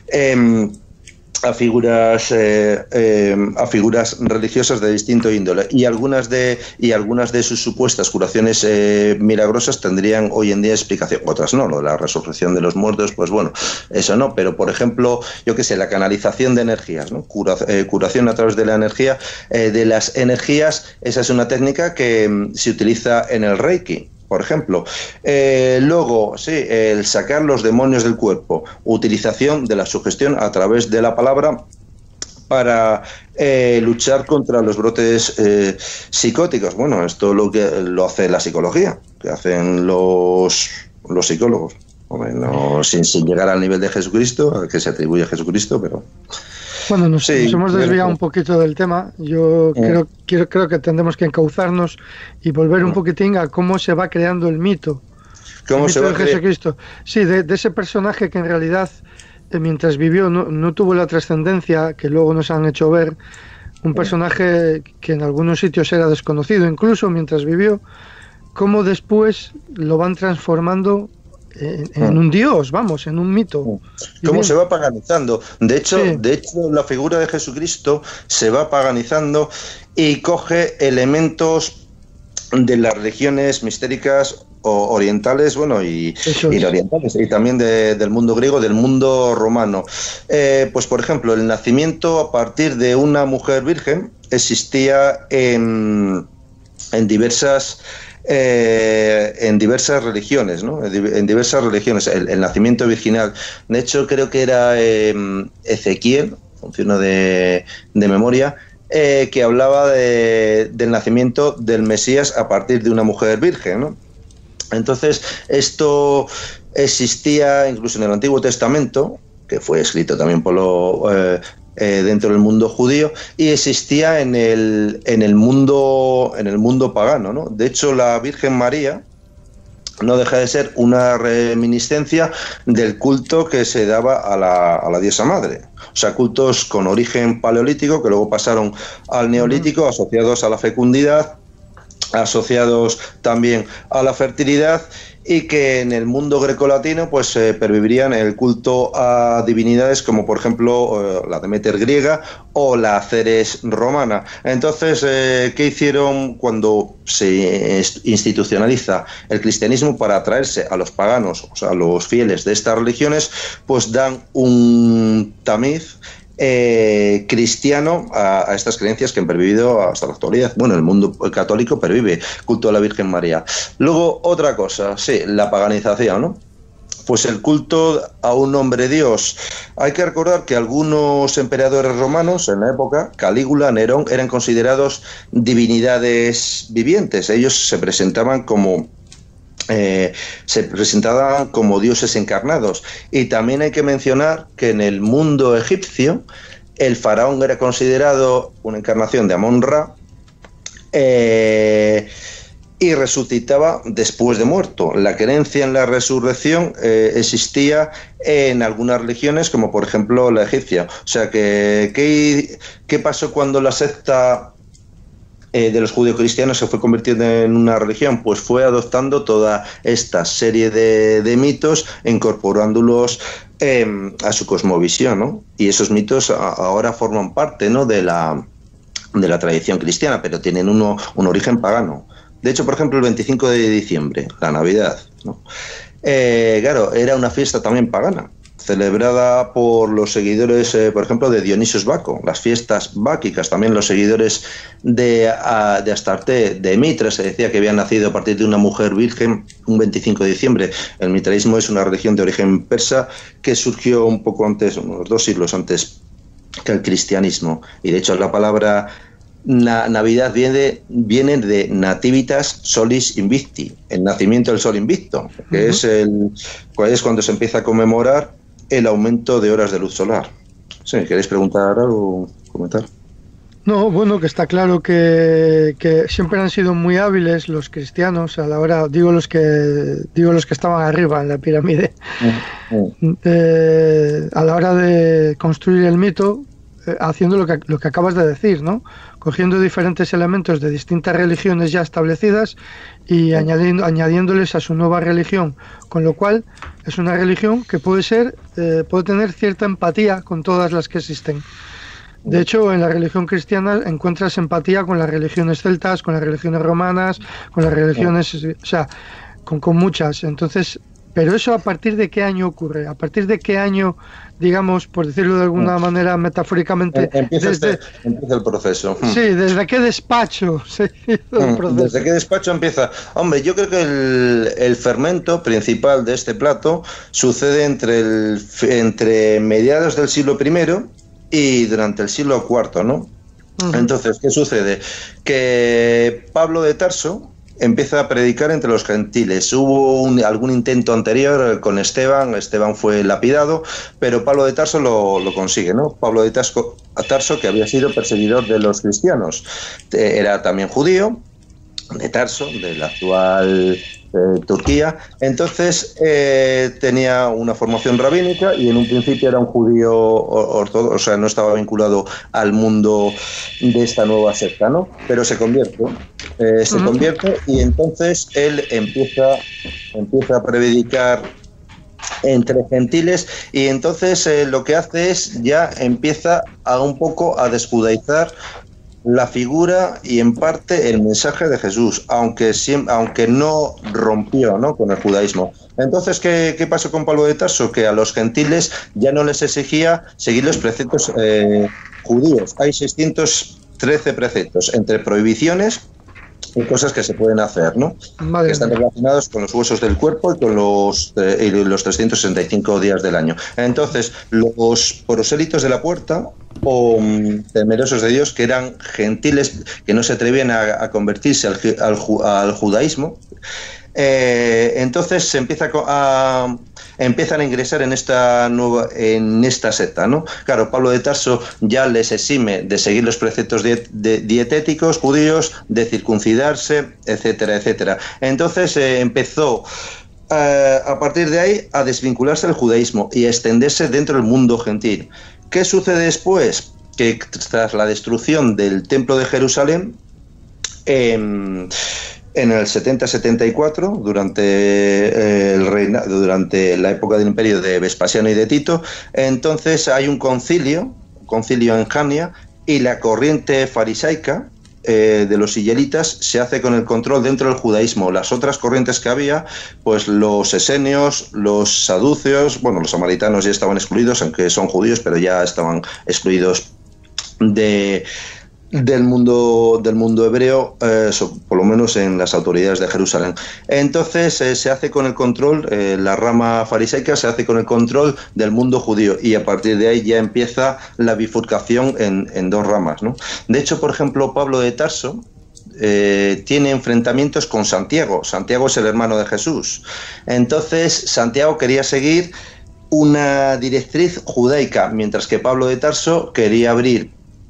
S4: a figuras religiosas de distinto índole, y algunas de sus supuestas curaciones milagrosas tendrían hoy en día explicación, otras no. Lo de la resurrección de los muertos, pues bueno, eso no, pero por ejemplo, yo qué sé, la canalización de energías, ¿no? Curación a través de la energía, de las energías, esa es una técnica que se utiliza en el Reiki, por ejemplo. Luego, sí, el sacar los demonios del cuerpo, utilización de la sugestión a través de la palabra para luchar contra los brotes psicóticos. Bueno, esto lo hace la psicología, que hacen los psicólogos. Hombre, no, sin llegar al nivel de Jesucristo, al que se atribuye a Jesucristo, pero...
S3: Bueno, nos hemos desviado un poquito del tema. Yo creo que tendremos que encauzarnos y volver un poquitín a cómo se va creando el mito.
S4: ¿Cómo se va
S3: de Jesucristo? Sí, de ese personaje que en realidad, mientras vivió, no tuvo la trascendencia que luego nos han hecho ver. Un personaje que en algunos sitios era desconocido, incluso mientras vivió, cómo después lo van transformando en un dios, vamos, en un mito.
S4: ¿Cómo se va paganizando? De hecho, la figura de Jesucristo se va paganizando y coge elementos de las religiones mistéricas orientales, bueno, y orientales, y también del mundo griego, del mundo romano. Pues por ejemplo, el nacimiento a partir de una mujer virgen existía en diversas religiones, ¿no? En diversas religiones, el nacimiento virginal. De hecho, creo que era Ezequiel, funciono de memoria, que hablaba del nacimiento del Mesías a partir de una mujer virgen, ¿no? Entonces, esto existía incluso en el Antiguo Testamento, que fue escrito también por dentro del mundo judío, y existía en el mundo pagano, ¿no? De hecho, la Virgen María no deja de ser una reminiscencia del culto que se daba a la diosa madre. O sea, cultos con origen paleolítico que luego pasaron al neolítico, asociados a la fecundidad, asociados también a la fertilidad, y que en el mundo grecolatino pues pervivirían el culto a divinidades como por ejemplo la Demeter griega o la Ceres romana. Entonces, ¿qué hicieron cuando se institucionaliza el cristianismo para atraerse a los paganos, o sea, a los fieles de estas religiones? Pues dan un tamiz cristiano a estas creencias que han pervivido hasta la actualidad. Bueno, el mundo católico pervive culto a la Virgen María. Luego, otra cosa, sí, la paganización, ¿no? Pues el culto a un hombre dios. Hay que recordar que algunos emperadores romanos en la época, Calígula, Nerón, eran considerados divinidades vivientes. Ellos se presentaban como dioses encarnados. Y también hay que mencionar que en el mundo egipcio el faraón era considerado una encarnación de Amón-Ra y resucitaba después de muerto. La creencia en la resurrección existía en algunas religiones, como por ejemplo la egipcia. O sea que ¿qué pasó cuando la secta de los judeocristianos se fue convirtiendo en una religión, pues fue adoptando toda esta serie de mitos, incorporándolos a su cosmovisión, ¿no? Y esos mitos ahora forman parte, ¿no?, de la tradición cristiana, pero tienen un origen pagano. De hecho, por ejemplo, el 25 de diciembre, la Navidad, ¿no? Claro, era una fiesta también pagana, celebrada por los seguidores, por ejemplo, de Dionisios Baco, las fiestas báquicas, también los seguidores de Astarte, de Mitra. Se decía que había nacido a partir de una mujer virgen un 25 de diciembre. El mitraísmo es una religión de origen persa que surgió un poco antes, unos 2 siglos antes que el cristianismo, y de hecho la palabra Navidad viene de nativitas solis invicti, el nacimiento del sol invicto, que es cuando se empieza a conmemorar el aumento de horas de luz solar. Sí, ¿queréis preguntar algo, comentar?
S3: No, bueno, que está claro que siempre han sido muy hábiles los cristianos a la hora, digo los que estaban arriba en la pirámide, a la hora de construir el mito, haciendo lo que acabas de decir, ¿no? Cogiendo diferentes elementos de distintas religiones ya establecidas y añadiéndoles a su nueva religión, con lo cual es una religión que puede tener cierta empatía con todas las que existen. De hecho, en la religión cristiana encuentras empatía con las religiones celtas, con las religiones romanas, con las religiones, o sea, con muchas. Entonces, pero eso, ¿a partir de qué año ocurre? ¿A partir de qué año, digamos, por decirlo de alguna manera metafóricamente?
S4: Empieza el proceso.
S3: Sí, ¿desde qué despacho se hizo el proceso?
S4: ¿Desde qué despacho empieza? Hombre, yo creo que el fermento principal de este plato sucede entre mediados del siglo I y durante el siglo IV, ¿no? Entonces, ¿qué sucede? Que Pablo de Tarso empieza a predicar entre los gentiles. Hubo algún intento anterior con Esteban fue lapidado, pero Pablo de Tarso lo consigue, ¿no? Pablo de Tarso, que había sido perseguidor de los cristianos, era también judío, de Tarso, de la actual Turquía. Entonces tenía una formación rabínica y en un principio era un judío ortodoxo, o sea, no estaba vinculado al mundo de esta nueva secta, ¿no? Pero se convierte y entonces él empieza a predicar entre gentiles, y entonces lo que hace es ya empieza un poco a desjudaizar la figura y en parte el mensaje de Jesús, aunque no rompió, ¿no?, con el judaísmo. Entonces, ¿qué pasó con Pablo de Tarso? Que a los gentiles ya no les exigía seguir los preceptos judíos. Hay 613 preceptos, entre prohibiciones y cosas que se pueden hacer, ¿no? Madre que están relacionados con los huesos del cuerpo y con los 365 días del año. Entonces, los prosélitos de la puerta, o temerosos de Dios, que eran gentiles que no se atrevían a convertirse al judaísmo, entonces se empiezan a ingresar en esta secta, ¿no? Claro, Pablo de Tarso ya les exime de seguir los preceptos dietéticos judíos, de circuncidarse, etcétera, etcétera. Entonces empezó a partir de ahí a desvincularse del judaísmo y a extenderse dentro del mundo gentil. ¿Qué sucede después? Que tras la destrucción del templo de Jerusalén, en el 70-74, durante la época del imperio de Vespasiano y de Tito, entonces hay un concilio en Jamnia, y la corriente farisaica de los hillelitas se hace con el control dentro del judaísmo. Las otras corrientes que había, pues los esenios, los saduceos, bueno, los samaritanos ya estaban excluidos, aunque son judíos, pero ya estaban excluidos del mundo hebreo, por lo menos en las autoridades de Jerusalén. Entonces se hace con el control, la rama farisaica se hace con el control del mundo judío, y a partir de ahí ya empieza la bifurcación en dos ramas, ¿no? De hecho, por ejemplo, Pablo de Tarso tiene enfrentamientos con Santiago. Santiago es el hermano de Jesús. Entonces Santiago quería seguir una directriz judaica, mientras que Pablo de Tarso quería abrir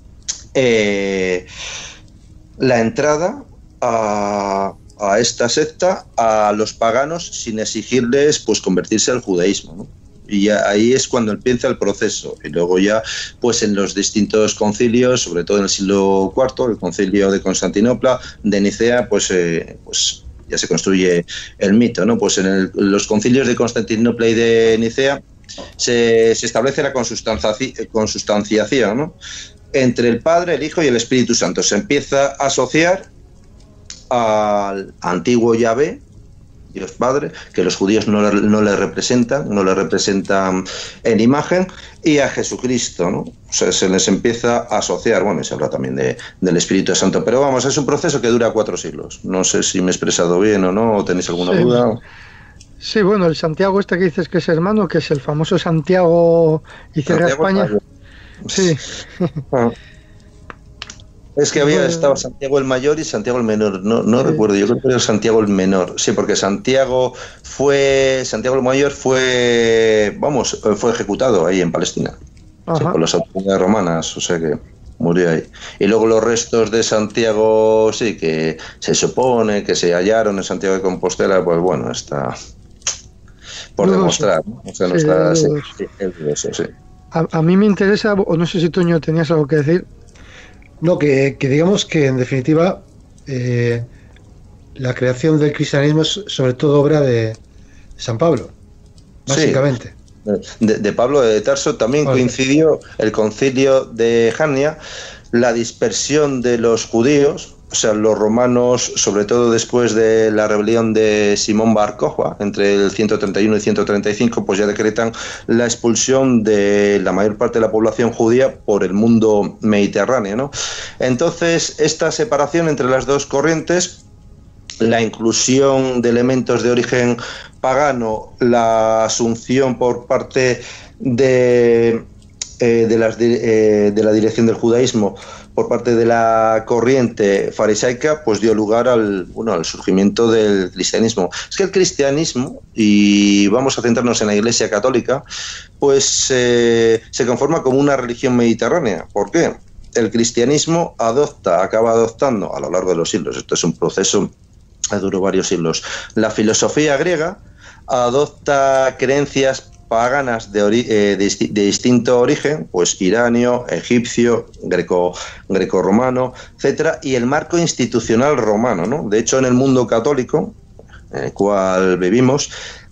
S4: la entrada a esta secta a los paganos sin exigirles, pues, convertirse al judaísmo, ¿no? Y ahí es cuando empieza el proceso. Y luego ya, pues en los distintos concilios, sobre todo en el siglo IV, el concilio de Constantinopla, de Nicea, pues ya se construye el mito, ¿no? Pues en los concilios de Constantinopla y de Nicea se establece la consustanciación, ¿no? Entre el Padre, el Hijo y el Espíritu Santo. Se empieza a asociar al antiguo Yahvé, Dios Padre, que los judíos no le representan en imagen, y a Jesucristo, ¿no? O sea, se les empieza a asociar, bueno, y se habla también del Espíritu Santo, pero vamos, es un proceso que dura 4 siglos. No sé si me he expresado bien o no, o tenéis alguna duda.
S3: Sí, bueno, el Santiago que dices que es hermano, que es el famoso Santiago y cierra España. Sí.
S4: Es que estaba Santiago el Mayor y Santiago el Menor, no recuerdo, yo creo que era Santiago el Menor, sí, porque Santiago el Mayor fue ejecutado ahí en Palestina, sí, por las autoridades romanas, o sea que murió ahí. Y luego los restos de Santiago, sí, que se supone que se hallaron en Santiago de Compostela, pues bueno, está por demostrar, ¿no? O sea, no está sí.
S3: A mí me interesa, o no sé si Toño tenías algo que decir.
S2: No, que digamos que en definitiva la creación del cristianismo es sobre todo obra de San Pablo, básicamente.
S4: Sí. De Pablo de Tarso también coincidió el concilio de Jamnia, la dispersión de los judíos, o sea, los romanos, sobre todo después de la rebelión de Simón Bar Kokhba, entre el 131 y 135, pues ya decretan la expulsión de la mayor parte de la población judía por el mundo mediterráneo, ¿no? Entonces, esta separación entre las dos corrientes, la inclusión de elementos de origen pagano, la asunción por parte de la dirección del judaísmo por parte de la corriente farisaica, pues dio lugar al surgimiento del cristianismo. Es que el cristianismo, y vamos a centrarnos en la Iglesia Católica, pues se conforma como una religión mediterránea. ¿Por qué? El cristianismo acaba adoptando a lo largo de los siglos, esto es un proceso que duró varios siglos, la filosofía griega, adopta creencias paganas de distinto origen, pues iranio, egipcio, greco-romano, etcétera, y el marco institucional romano, ¿no? De hecho, en el mundo católico, en el cual vivimos,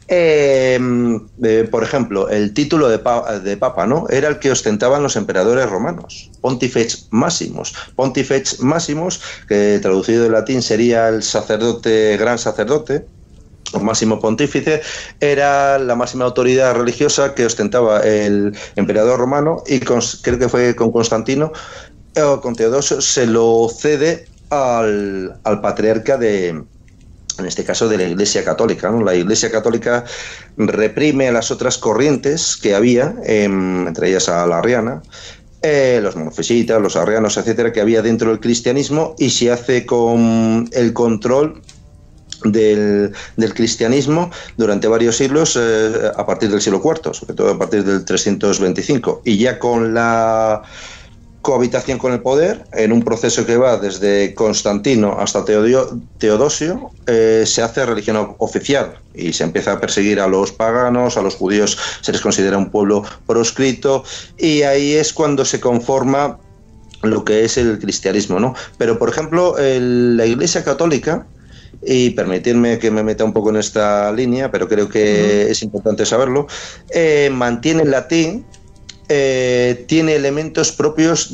S4: por ejemplo, el título de papa, ¿no? Era el que ostentaban los emperadores romanos, Pontifex Maximus. Pontifex Maximus, que traducido del latín sería el sacerdote, gran sacerdote, o máximo pontífice, era la máxima autoridad religiosa que ostentaba el emperador romano, y creo que fue con Constantino o con Teodosio, se lo cede al patriarca en este caso de la Iglesia Católica, ¿no? La Iglesia Católica reprime a las otras corrientes que había, entre ellas a la arriana, los monofisitas, los arrianos, etcétera, que había dentro del cristianismo, y se hace con el control del cristianismo durante varios siglos, a partir del siglo IV, sobre todo a partir del 325, y ya con la cohabitación con el poder, en un proceso que va desde Constantino hasta Teodosio, se hace religión oficial y se empieza a perseguir a los paganos, a los judíos se les considera un pueblo proscrito, y ahí es cuando se conforma lo que es el cristianismo, ¿no? Pero, por ejemplo, la Iglesia Católica, y permitirme que me meta un poco en esta línea, pero creo que es importante saberlo, mantiene el latín, tiene elementos propios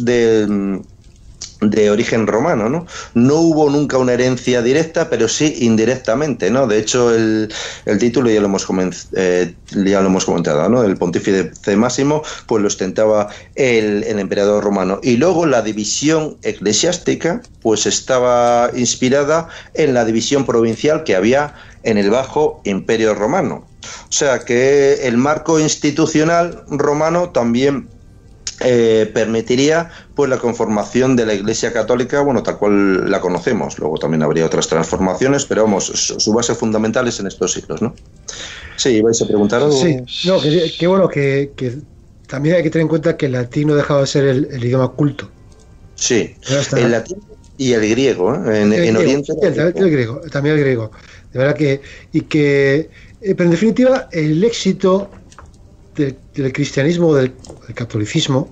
S4: de origen romano, ¿no? No hubo nunca una herencia directa, pero sí indirectamente, ¿no? De hecho, el título ya lo hemos comentado, ¿no? El Pontífice Máximo, pues lo ostentaba el emperador romano. Y luego la división eclesiástica, pues estaba inspirada en la división provincial que había en el Bajo Imperio Romano. O sea que el marco institucional romano también permitiría pues la conformación de la Iglesia Católica, bueno, tal cual la conocemos. Luego también habría otras transformaciones, pero vamos, su base fundamental es en estos siglos, ¿no? Sí, ¿vais a preguntar algo?
S2: Sí, no, que bueno, que también hay que tener en cuenta que el latín no dejaba de ser el idioma culto.
S4: Sí, el latín y el griego, en Oriente.
S2: También el griego. De verdad pero en definitiva, el éxito del cristianismo, del catolicismo,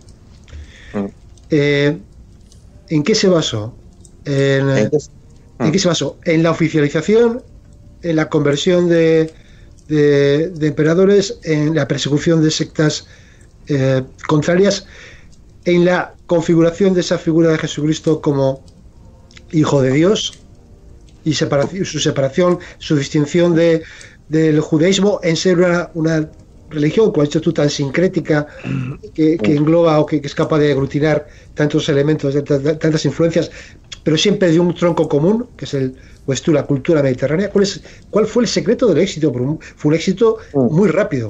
S2: ¿en qué se basó? ¿En qué se basó? En la oficialización, en la conversión de emperadores, en la persecución de sectas contrarias, en la configuración de esa figura de Jesucristo como Hijo de Dios y su separación, su distinción del judaísmo en ser una religión, como has dicho tú, tan sincrética, que engloba o que es capaz de aglutinar tantos elementos, tantas influencias, pero siempre de un tronco común, que es la cultura mediterránea. ¿Cuál fue el secreto del éxito? Fue un éxito muy rápido.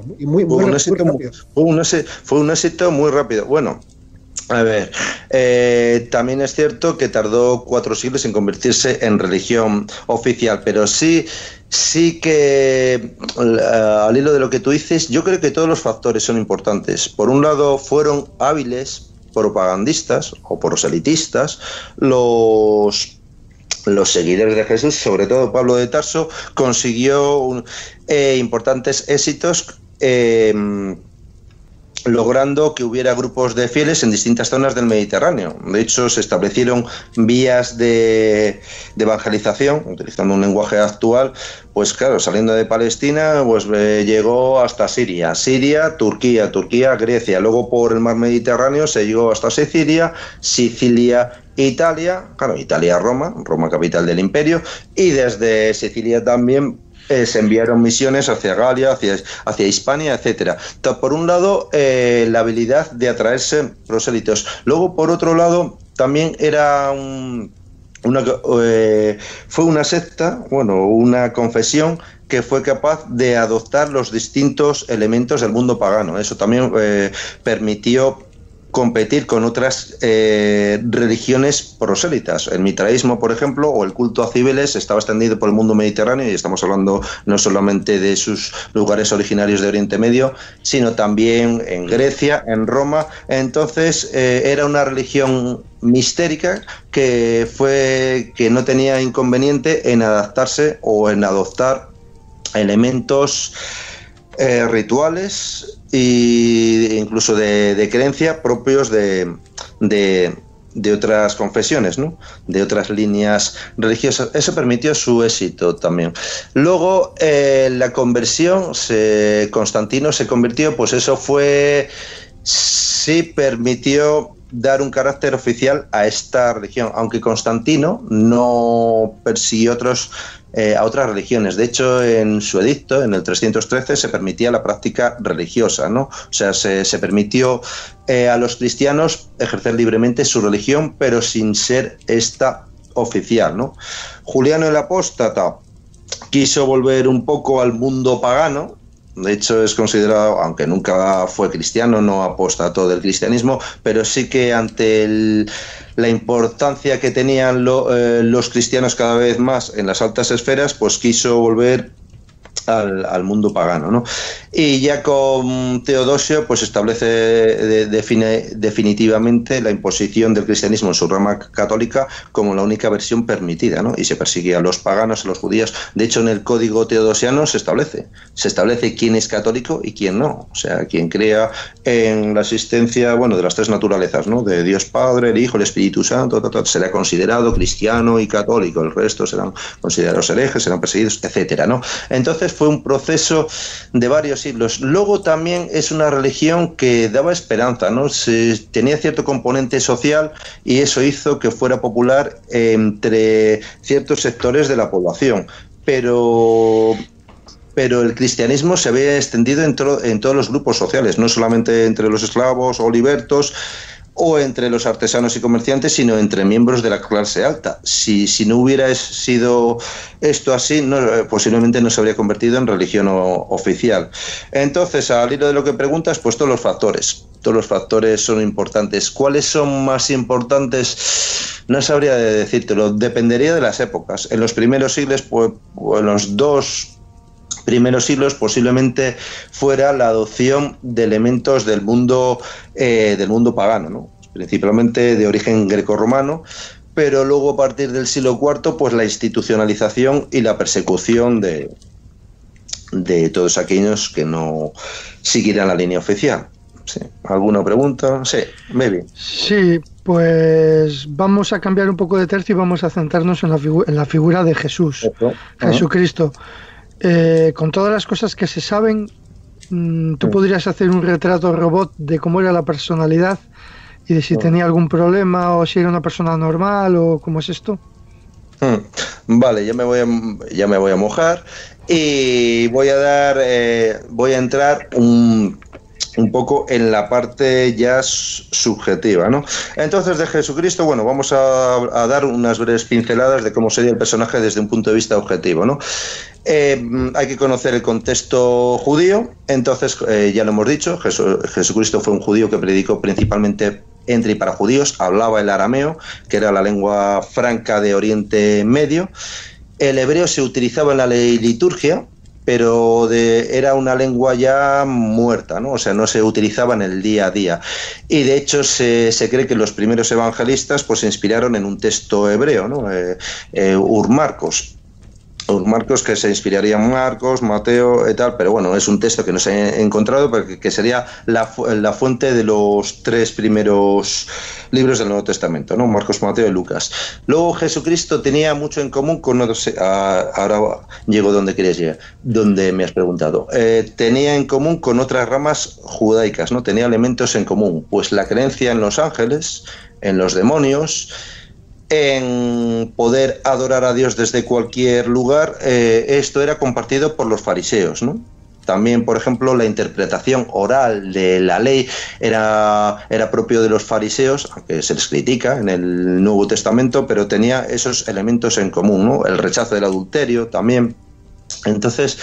S4: Fue un éxito muy rápido. Bueno, a ver, también es cierto que tardó 4 siglos en convertirse en religión oficial, pero sí que al hilo de lo que tú dices, yo creo que todos los factores son importantes. Por un lado, fueron hábiles propagandistas o proselitistas los seguidores de Jesús, sobre todo Pablo de Tarso, consiguió importantes éxitos logrando que hubiera grupos de fieles en distintas zonas del Mediterráneo. De hecho, se establecieron vías de evangelización, utilizando un lenguaje actual, pues claro, saliendo de Palestina, pues llegó hasta Siria, Turquía, Grecia, luego por el mar Mediterráneo se llegó hasta Sicilia, Italia, claro, Italia, Roma capital del imperio, y desde Sicilia también se enviaron misiones hacia Galia, hacia Hispania, etcétera. Por un lado, la habilidad de atraerse prosélitos. Luego, por otro lado, también era fue una secta, una confesión que fue capaz de adoptar los distintos elementos del mundo pagano. Eso también permitió competir con otras religiones prosélitas. El mitraísmo, por ejemplo, o el culto a Cibeles estaba extendido por el mundo mediterráneo, y estamos hablando no solamente de sus lugares originarios de Oriente Medio, sino también en Grecia, en Roma. Entonces era una religión mistérica que no tenía inconveniente en adaptarse o en adoptar elementos rituales e incluso de creencia propios de otras confesiones, ¿no? De otras líneas religiosas. Eso permitió su éxito también. Luego la conversión, Constantino se convirtió, pues eso sí permitió dar un carácter oficial a esta religión, aunque Constantino no persiguió a otras religiones. De hecho, en su edicto, en el 313, se permitía la práctica religiosa, ¿no? O sea, se permitió a los cristianos ejercer libremente su religión, pero sin ser esta oficial, ¿no? Juliano el Apóstata quiso volver un poco al mundo pagano. De hecho, es considerado, aunque nunca fue cristiano, no apostató del cristianismo, pero sí que ante la importancia que tenían los cristianos cada vez más en las altas esferas, pues quiso volver al mundo pagano, ¿no? Y ya con Teodosio pues establece definitivamente la imposición del cristianismo en su rama católica como la única versión permitida, ¿no? Y se persigue a los paganos, a los judíos. De hecho, en el código teodosiano se establece quién es católico y quién no. O sea, quien crea en la existencia, de las tres naturalezas, ¿no? De Dios Padre, el Hijo, el Espíritu Santo, será considerado cristiano y católico. El resto serán considerados herejes, serán perseguidos, etcétera, ¿no? Entonces fue un proceso de varios siglos. Luego también es una religión que daba esperanza, ¿no? Tenía cierto componente social, y eso hizo que fuera popular entre ciertos sectores de la población. Pero el cristianismo se había extendido en todos los grupos sociales, no solamente entre los esclavos o libertos o entre los artesanos y comerciantes, sino entre miembros de la clase alta. Si no hubiera sido esto así, posiblemente no se habría convertido en religión oficial. Entonces, al hilo de lo que preguntas, pues todos los factores son importantes. ¿Cuáles son más importantes? No sabría decírtelo, dependería de las épocas. En los primeros siglos, pues en los 2 primeros siglos, posiblemente fuera la adopción de elementos del mundo pagano, ¿no? Principalmente de origen grecorromano, pero luego a partir del siglo IV, pues la institucionalización y la persecución de de todos aquellos que no siguieran la línea oficial. Sí. ¿Alguna pregunta? Sí, maybe.
S3: Sí, pues vamos a cambiar un poco de tercio y vamos a centrarnos en la figura de Jesús, Jesucristo. Con todas las cosas que se saben, ¿tú podrías hacer un retrato robot de cómo era la personalidad y de si tenía algún problema o si era una persona normal o cómo es esto?
S4: Vale, ya me voy a mojar y voy a entrar un poco en la parte ya subjetiva, ¿no? Entonces, de Jesucristo, bueno, vamos a dar unas breves pinceladas de cómo sería el personaje desde un punto de vista objetivo, ¿no? Hay que conocer el contexto judío. Entonces, ya lo hemos dicho, Jesucristo fue un judío que predicó principalmente entre y para judíos, hablaba el arameo, que era la lengua franca de Oriente Medio. El hebreo se utilizaba en la liturgia, pero era una lengua ya muerta, ¿no? O sea, no se utilizaba en el día a día. Y de hecho se cree que los primeros evangelistas pues se inspiraron en un texto hebreo, ¿no? Marcos, que se inspiraría en Marcos, Mateo y tal, pero bueno, es un texto que no se ha encontrado, pero que sería la fuente de los 3 primeros libros del Nuevo Testamento, ¿no? Marcos, Mateo y Lucas. Luego Jesucristo tenía mucho en común con otros, ahora llego donde querías llegar, donde me has preguntado. Tenía en común con otras ramas judaicas, ¿no? Tenía elementos en común, pues la creencia en los ángeles, en los demonios, en poder adorar a Dios desde cualquier lugar. Esto era compartido por los fariseos, ¿no? También, por ejemplo, la interpretación oral de la ley era propio de los fariseos, aunque se les critica en el Nuevo Testamento, pero tenía esos elementos en común, ¿no? El rechazo del adulterio también. Entonces,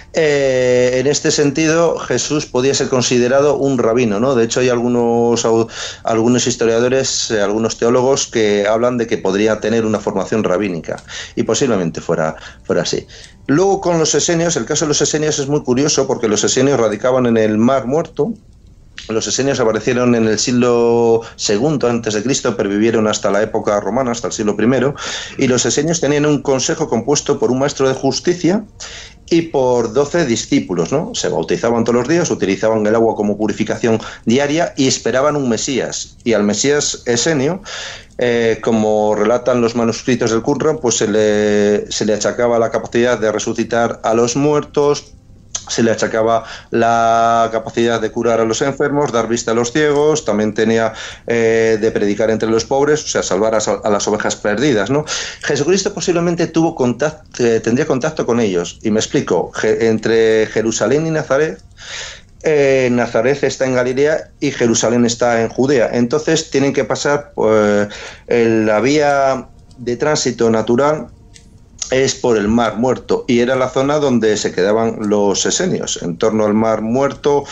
S4: en este sentido, Jesús podía ser considerado un rabino, ¿no? De hecho, hay algunos historiadores, algunos teólogos que hablan de que podría tener una formación rabínica, y posiblemente fuera así. Luego, con los esenios, el caso de los esenios es muy curioso porque los esenios radicaban en el Mar Muerto. Los esenios aparecieron en el siglo II a.C., pervivieron hasta la época romana, hasta el siglo I, y los esenios tenían un consejo compuesto por un maestro de justicia y por 12 discípulos, ¿no? Se bautizaban todos los días, utilizaban el agua como purificación diaria y esperaban un Mesías. Y al Mesías esenio, como relatan los manuscritos del Qur'an, pues se le achacaba la capacidad de resucitar a los muertos, se le achacaba la capacidad de curar a los enfermos, dar vista a los ciegos, también tenía de predicar entre los pobres, o sea, salvar a las ovejas perdidas, ¿no? Jesucristo posiblemente tendría contacto con ellos, y me explico, entre Jerusalén y Nazaret, Nazaret está en Galilea y Jerusalén está en Judea, entonces tienen que pasar la vía de tránsito natural es por el Mar Muerto, y era la zona donde se quedaban los esenios, en torno al Mar Muerto,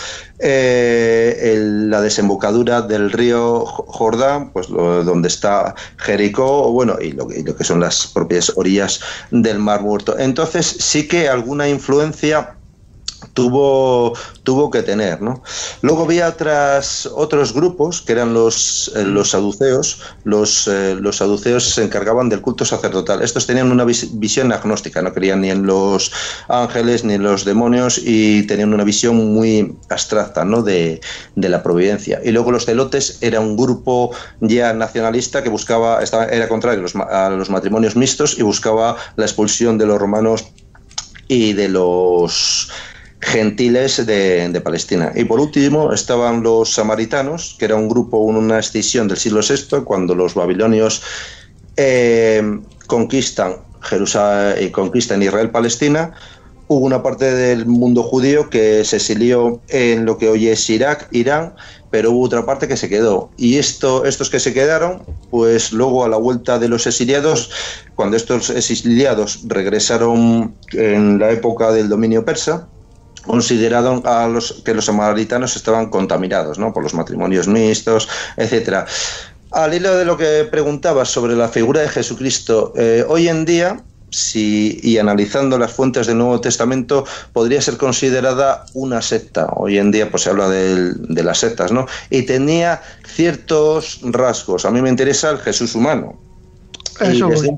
S4: la desembocadura del río Jordán, pues donde está Jericó, bueno, y lo que son las propias orillas del Mar Muerto. Entonces sí que alguna influencia tuvo que tener, ¿no? Luego había otros grupos que eran los saduceos. Los saduceos se encargaban del culto sacerdotal. Estos tenían una visión agnóstica, no creían ni en los ángeles ni en los demonios, y tenían una visión muy abstracta, ¿no? de la providencia. Y luego los celotes era un grupo ya nacionalista que era contrario a los matrimonios mixtos y buscaba la expulsión de los romanos y de los gentiles de Palestina. Y por último estaban los samaritanos, que era un grupo, una escisión del siglo VI, cuando los babilonios conquistan Jerusalén y conquistan Israel-Palestina. Hubo una parte del mundo judío que se exilió en lo que hoy es Irak, Irán, pero hubo otra parte que se quedó. Y estos que se quedaron, pues luego a la vuelta de los exiliados, cuando estos exiliados regresaron en la época del dominio persa, consideraron que los samaritanos estaban contaminados, ¿no? Por los matrimonios mixtos, etcétera. Al hilo de lo que preguntabas sobre la figura de Jesucristo, hoy en día, y analizando las fuentes del Nuevo Testamento, podría ser considerada una secta. Hoy en día pues se habla de las sectas, ¿no? Y tenía ciertos rasgos. A mí me interesa el Jesús humano.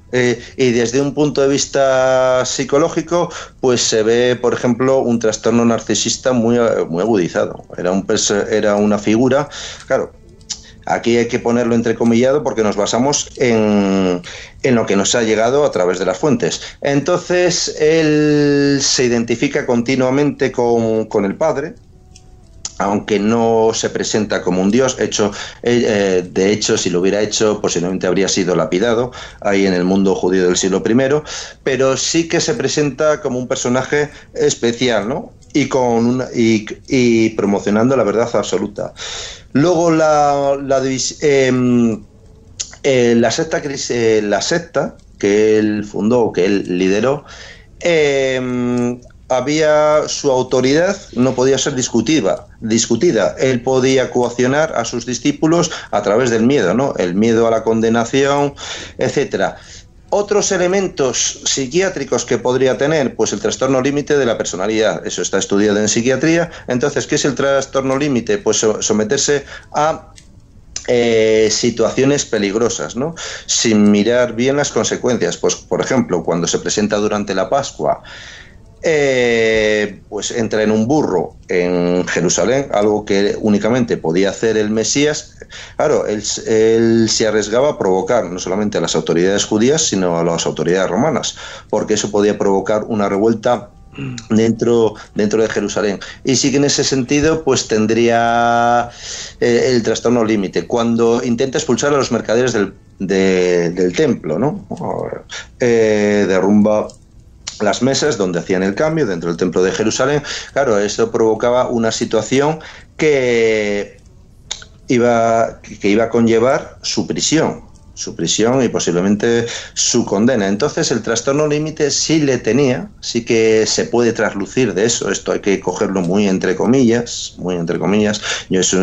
S4: Y desde un punto de vista psicológico, pues se ve, por ejemplo, un trastorno narcisista muy agudizado. Era una figura, claro. Aquí hay que ponerlo entrecomillado porque nos basamos en lo que nos ha llegado a través de las fuentes. Entonces, él se identifica continuamente con el padre, aunque no se presenta como un dios. De hecho, si lo hubiera hecho, posiblemente habría sido lapidado ahí en el mundo judío del siglo I, pero sí que se presenta como un personaje especial, ¿no? Y promocionando la verdad absoluta. Luego la secta que él fundó, que él lideró, su autoridad no podía ser discutida. Él podía coaccionar a sus discípulos a través del miedo, ¿no? El miedo a la condenación, etcétera. Otros elementos psiquiátricos que podría tener, pues el trastorno límite de la personalidad, eso está estudiado en psiquiatría. Entonces, ¿qué es el trastorno límite? Pues someterse a situaciones peligrosas, ¿no? Sin mirar bien las consecuencias. Pues, por ejemplo, cuando se presenta durante la Pascua, pues entra en un burro en Jerusalén, algo que únicamente podía hacer el Mesías. Claro, él se arriesgaba a provocar no solamente a las autoridades judías, sino a las autoridades romanas, porque eso podía provocar una revuelta dentro de Jerusalén. Y sí que en ese sentido pues tendría el trastorno límite. Cuando intenta expulsar a los mercaderes del templo, ¿no? Derrumba las mesas donde hacían el cambio dentro del templo de Jerusalén. Claro, eso provocaba una situación que iba a conllevar su prisión y posiblemente su condena. Entonces el trastorno límite sí que se puede traslucir de eso. Esto hay que cogerlo muy entre comillas. Yo es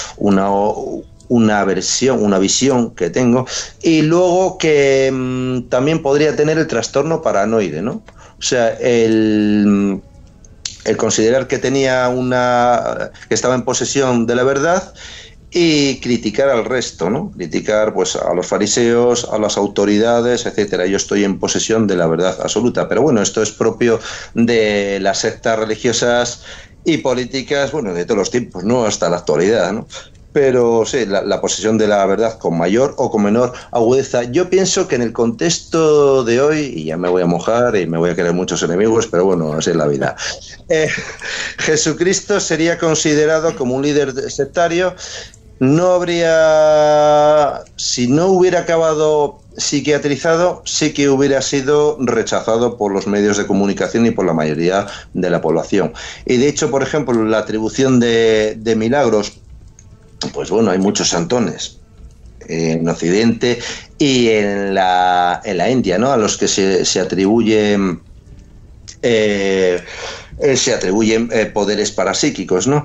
S4: una visión que tengo. Y luego que también podría tener el trastorno paranoide, ¿no? O sea, el considerar que que estaba en posesión de la verdad y criticar al resto, ¿no? Criticar pues a los fariseos, a las autoridades, etcétera. Yo estoy en posesión de la verdad absoluta. Pero bueno, esto es propio de las sectas religiosas y políticas, bueno, de todos los tiempos, ¿no? Hasta la actualidad, ¿no? Pero sí, la posesión de la verdad con mayor o con menor agudeza. Yo pienso que en el contexto de hoy, y ya me voy a mojar y me voy a querer muchos enemigos, pero bueno, así es la vida. Jesucristo sería considerado como un líder sectario. Si no hubiera acabado psiquiatrizado, sí que hubiera sido rechazado por los medios de comunicación y por la mayoría de la población. Y de hecho, por ejemplo, la atribución de milagros, pues bueno, hay muchos santones en Occidente y en la India, ¿no? A los que se atribuyen poderes parapsíquicos, ¿no?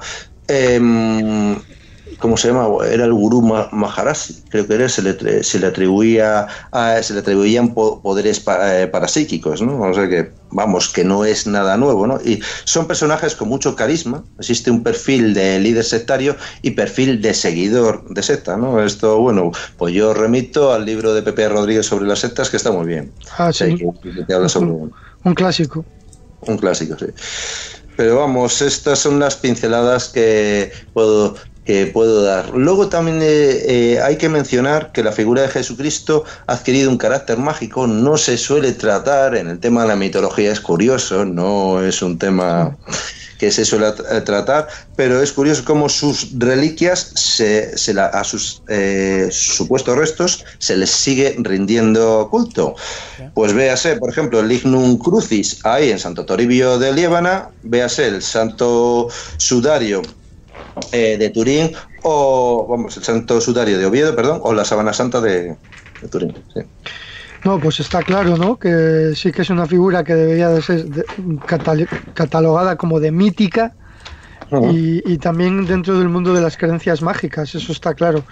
S4: ¿Cómo se llama? Era el gurú Maharaji, creo que era, se le atribuían poderes parapsíquicos, ¿no? O sea que, vamos, que no es nada nuevo, ¿no? Y son personajes con mucho carisma. Existe un perfil de líder sectario y perfil de seguidor de secta, ¿no? Esto, bueno, pues yo remito al libro de Pepe Rodríguez sobre las sectas, que está muy bien.
S3: Sí.
S4: Que te habla sobre
S3: un clásico.
S4: Un clásico, sí. Pero vamos, estas son las pinceladas que puedo dar. Luego también hay que mencionar que la figura de Jesucristo ha adquirido un carácter mágico. No se suele tratar en el tema de la mitología, es curioso, no es un tema que se suele tratar, pero es curioso cómo sus reliquias, a sus supuestos restos, se les sigue rindiendo culto. Pues véase, por ejemplo, el Lignum Crucis ahí en Santo Toribio de Liébana, véase el Santo Sudario de Turín, el Santo Sudario de Oviedo, perdón, o la Sábana Santa de Turín. Sí.
S3: No, pues está claro, ¿no? Que sí que es una figura que debería de ser catalogada como de mítica. Uh-huh. y también dentro del mundo de las creencias mágicas, eso está claro.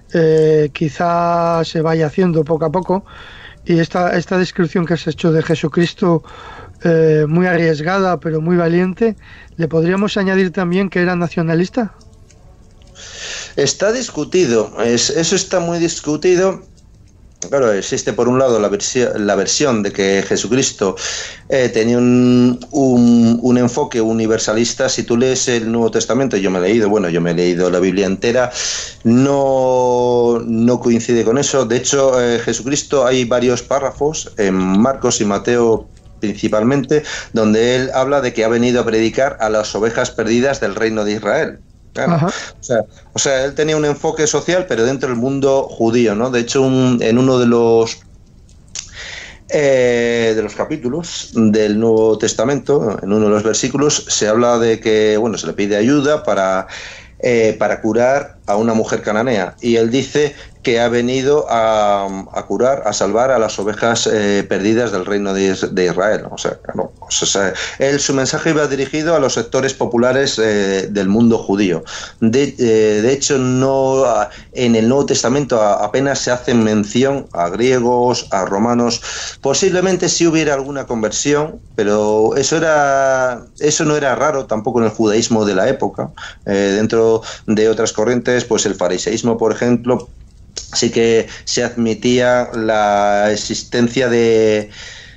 S3: Quizá se vaya haciendo poco a poco, y esta descripción que has hecho de Jesucristo, muy arriesgada pero muy valiente, ¿le podríamos añadir también que era nacionalista?
S4: Está discutido, eso está muy discutido. Claro, existe por un lado la versión de que Jesucristo tenía un enfoque universalista. Si tú lees el Nuevo Testamento, yo me he leído la Biblia entera, no coincide con eso. De hecho, Jesucristo, hay varios párrafos en Marcos y Mateo principalmente, donde él habla de que ha venido a predicar a las ovejas perdidas del reino de Israel. Claro. O sea, él tenía un enfoque social, pero dentro del mundo judío, ¿no? De hecho, en uno de los capítulos del Nuevo Testamento, en uno de los versículos, se habla de que, se le pide ayuda para curar a una mujer cananea, y él dice que ha venido a curar, a salvar a las ovejas perdidas del reino de Israel. Su mensaje iba dirigido a los sectores populares del mundo judío. De hecho, en el Nuevo Testamento apenas se hace mención a griegos, a romanos. Posiblemente sí hubiera alguna conversión, pero eso no era raro tampoco en el judaísmo de la época. Dentro de otras corrientes, pues el fariseísmo, por ejemplo, sí que se admitía la existencia de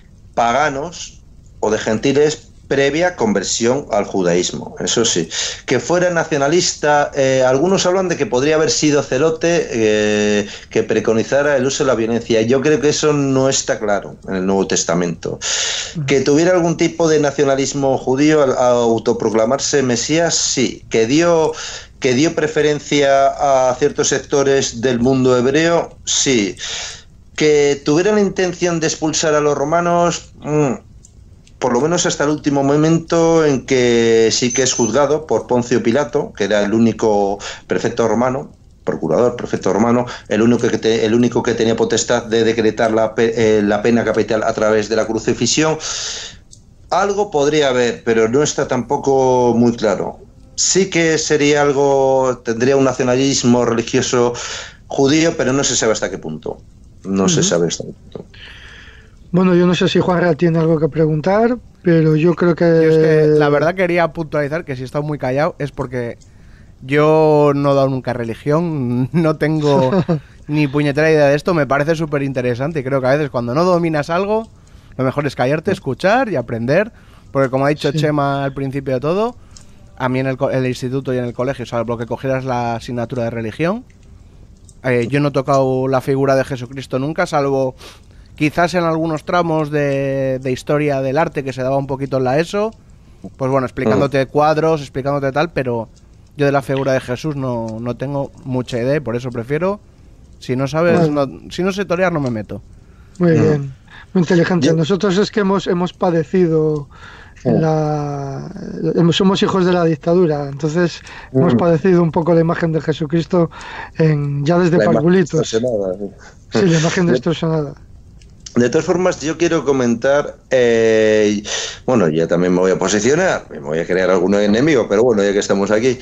S4: paganos o de gentiles previa conversión al judaísmo. Eso sí, que fuera nacionalista, algunos hablan de que podría haber sido celote, que preconizara el uso de la violencia. Yo creo que eso no está claro en el Nuevo Testamento. Que tuviera algún tipo de nacionalismo judío al autoproclamarse Mesías, sí. Que dio preferencia a ciertos sectores del mundo hebreo, sí. Que tuviera la intención de expulsar a los romanos, por lo menos hasta el último momento, en que sí que es juzgado por Poncio Pilato, que era el único prefecto romano, procurador, prefecto romano, el único que tenía potestad de decretar la pena capital a través de la crucifixión. Algo podría haber, pero no está tampoco muy claro. Sí que tendría un nacionalismo religioso judío, pero no se sabe hasta qué punto. Se sabe hasta qué punto.
S3: Bueno, yo no sé si Juanra tiene algo que preguntar, pero yo creo que...
S1: Yo es que la verdad quería puntualizar que si he estado muy callado es porque yo no he dado nunca religión, no tengo ni puñetera idea de esto, me parece súper interesante y creo que a veces cuando no dominas algo, lo mejor es callarte, escuchar y aprender, porque como ha dicho Chema al principio de todo, a mí en el instituto y en el colegio, salvo que cogieras la asignatura de religión, yo no he tocado la figura de Jesucristo nunca, salvo quizás en algunos tramos de historia del arte que se daba un poquito en la ESO, pues bueno, explicándote cuadros, explicándote tal, pero yo de la figura de Jesús no tengo mucha idea, y por eso prefiero, si no sabes, si no sé torear no me meto.
S3: Muy bien, muy inteligente. Nosotros es que hemos padecido somos hijos de la dictadura, entonces hemos padecido un poco la imagen de Jesucristo ya desde parvulitos. Sí, la imagen distorsionada.
S4: De todas formas, yo quiero comentar, ya también me voy a posicionar, me voy a crear algún enemigo, pero bueno, ya que estamos aquí,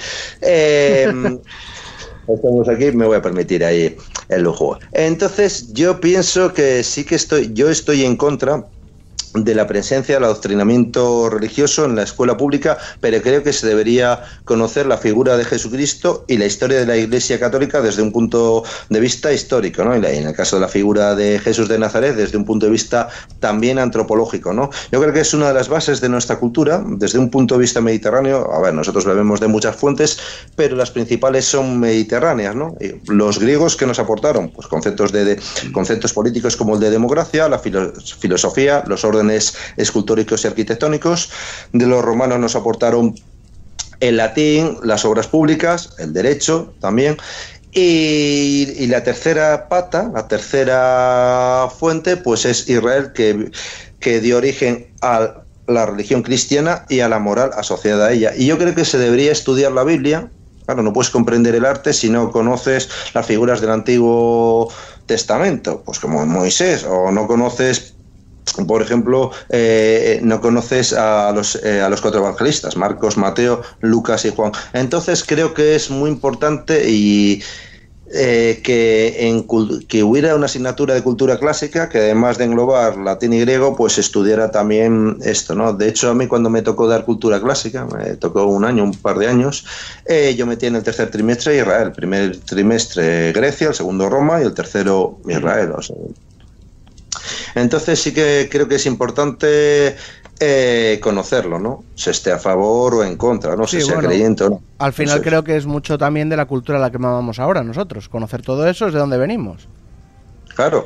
S4: me voy a permitir ahí el lujo. Entonces, yo pienso que sí que estoy en contra de la presencia del adoctrinamiento religioso en la escuela pública, pero creo que se debería conocer la figura de Jesucristo y la historia de la Iglesia Católica desde un punto de vista histórico, ¿no? Y en el caso de la figura de Jesús de Nazaret, desde un punto de vista también antropológico, ¿no? Yo creo que es una de las bases de nuestra cultura, desde un punto de vista mediterráneo. A ver, nosotros bebemos de muchas fuentes, pero las principales son mediterráneas, ¿no? Y los griegos, ¿qué nos aportaron? Pues conceptos políticos como el de democracia, la filosofía, los órdenes escultóricos y arquitectónicos. De los romanos nos aportaron el latín, las obras públicas, el derecho también. Y la tercera pata, la tercera fuente, pues es Israel, que dio origen a la religión cristiana y a la moral asociada a ella. Y yo creo que se debería estudiar la Biblia. Claro, no puedes comprender el arte si no conoces las figuras del Antiguo Testamento, pues como Moisés, o no conoces, por ejemplo, no conoces a los cuatro evangelistas, Marcos, Mateo, Lucas y Juan. Entonces creo que es muy importante y que hubiera una asignatura de cultura clásica que además de englobar latín y griego, pues estudiara también esto, ¿no? De hecho, a mí cuando me tocó dar cultura clásica, me tocó un par de años, yo metí en el tercer trimestre Israel, el primer trimestre Grecia, el segundo Roma y el tercero Israel. O sea, entonces sí que creo que es importante conocerlo, ¿no? Se esté a favor o en contra, no sé si sea creyente o no.
S1: Al final creo que es mucho también de la cultura a la que mamamos ahora nosotros. Conocer todo eso es de dónde venimos.
S4: Claro,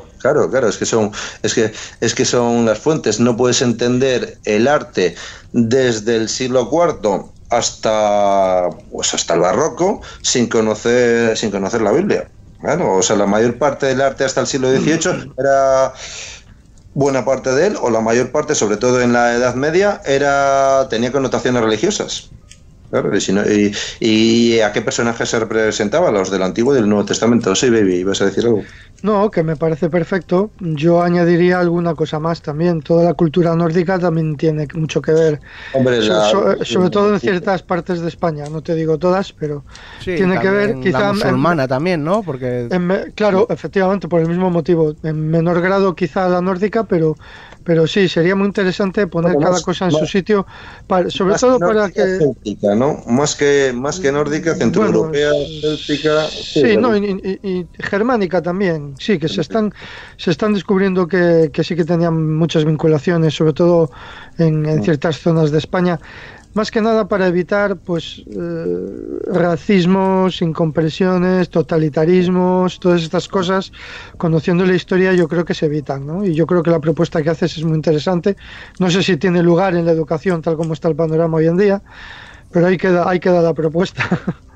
S4: es que son las fuentes. No puedes entender el arte desde el siglo IV hasta el barroco sin conocer la Biblia. Claro, o sea, la mayor parte del arte hasta el siglo XVIII era... Buena parte de él, o la mayor parte, sobre todo en la Edad Media, tenía connotaciones religiosas. Claro, y a qué personajes se representaba, los del Antiguo y del Nuevo Testamento. Sí, baby, ¿ibas a decir algo?
S3: No, que me parece perfecto. Yo añadiría alguna cosa más también. Toda la cultura nórdica también tiene mucho que ver.
S4: Hombre,
S3: sobre todo en ciertas partes de España, no te digo todas, pero
S1: sí,
S3: tiene que ver quizá...
S1: La musulmana también, ¿no? Porque...
S3: claro, efectivamente, por el mismo motivo. En menor grado quizá la nórdica, pero sí, sería muy interesante poner cada cosa en su sitio, sobre todo para que...
S4: Céltica, ¿no? Más que nórdica, centroeuropea, céltica...
S3: Sí, no, y germánica también. Sí, que se están descubriendo que sí que tenían muchas vinculaciones, sobre todo en ciertas zonas de España, más que nada para evitar pues racismos, incompresiones, totalitarismos, todas estas cosas. Conociendo la historia yo creo que se evitan, ¿no? Y yo creo que la propuesta que haces es muy interesante. No sé si tiene lugar en la educación tal como está el panorama hoy en día, pero ahí queda la propuesta.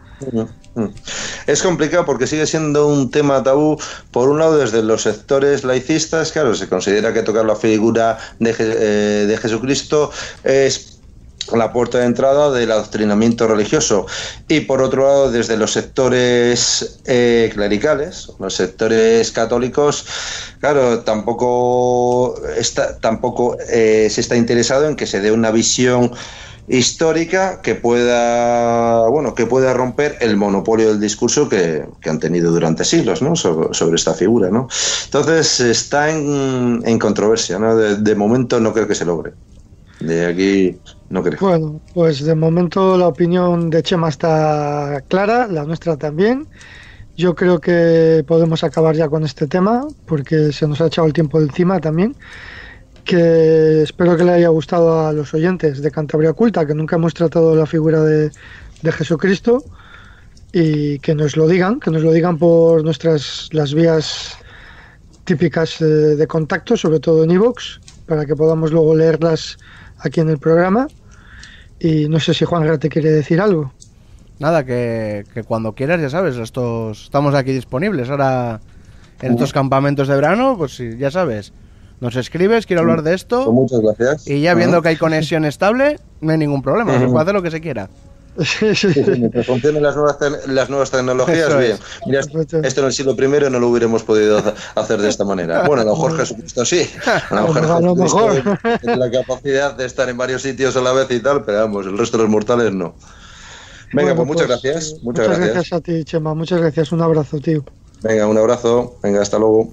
S4: Es complicado porque sigue siendo un tema tabú. Por un lado, desde los sectores laicistas, claro, se considera que tocar la figura de Jesucristo es la puerta de entrada del adoctrinamiento religioso, y por otro lado, desde los sectores clericales, los sectores católicos, claro, tampoco se está interesado en que se dé una visión histórica que pueda romper el monopolio del discurso que han tenido durante siglos, ¿no? sobre esta figura, ¿no? Entonces está en controversia, ¿no? De momento no creo que se logre. De aquí no creo.
S3: Bueno, pues de momento la opinión de Chema está clara, la nuestra también. Yo creo que podemos acabar ya con este tema porque se nos ha echado el tiempo de encima también. Que espero que le haya gustado a los oyentes de Cantabria Oculta, que nunca hemos tratado la figura de Jesucristo, y que nos lo digan por las vías típicas de contacto, sobre todo en iVoox, para que podamos luego leerlas aquí en el programa. Y no sé si Juan te quiere decir algo.
S1: Nada, que cuando quieras, ya sabes, estamos aquí disponibles ahora en estos campamentos de verano, pues sí, ya sabes. Nos escribes, quiero hablar de esto.
S4: Pues muchas gracias.
S1: Y ya viendo que hay conexión estable, no hay ningún problema, se puede hacer lo que se quiera.
S4: Sí, mientras funcionen las nuevas tecnologías, bien. Mira, esto en el siglo I no lo hubiéramos podido hacer de esta manera. Bueno, a lo mejor Jesucristo sí. A lo mejor Jesucristo tiene la capacidad de estar en varios sitios a la vez y tal, pero vamos, el resto de los mortales no. Venga, pues muchas gracias.
S3: Muchas gracias a ti, Chema. Muchas gracias. Un abrazo, tío.
S4: Venga, un abrazo. Venga, hasta luego.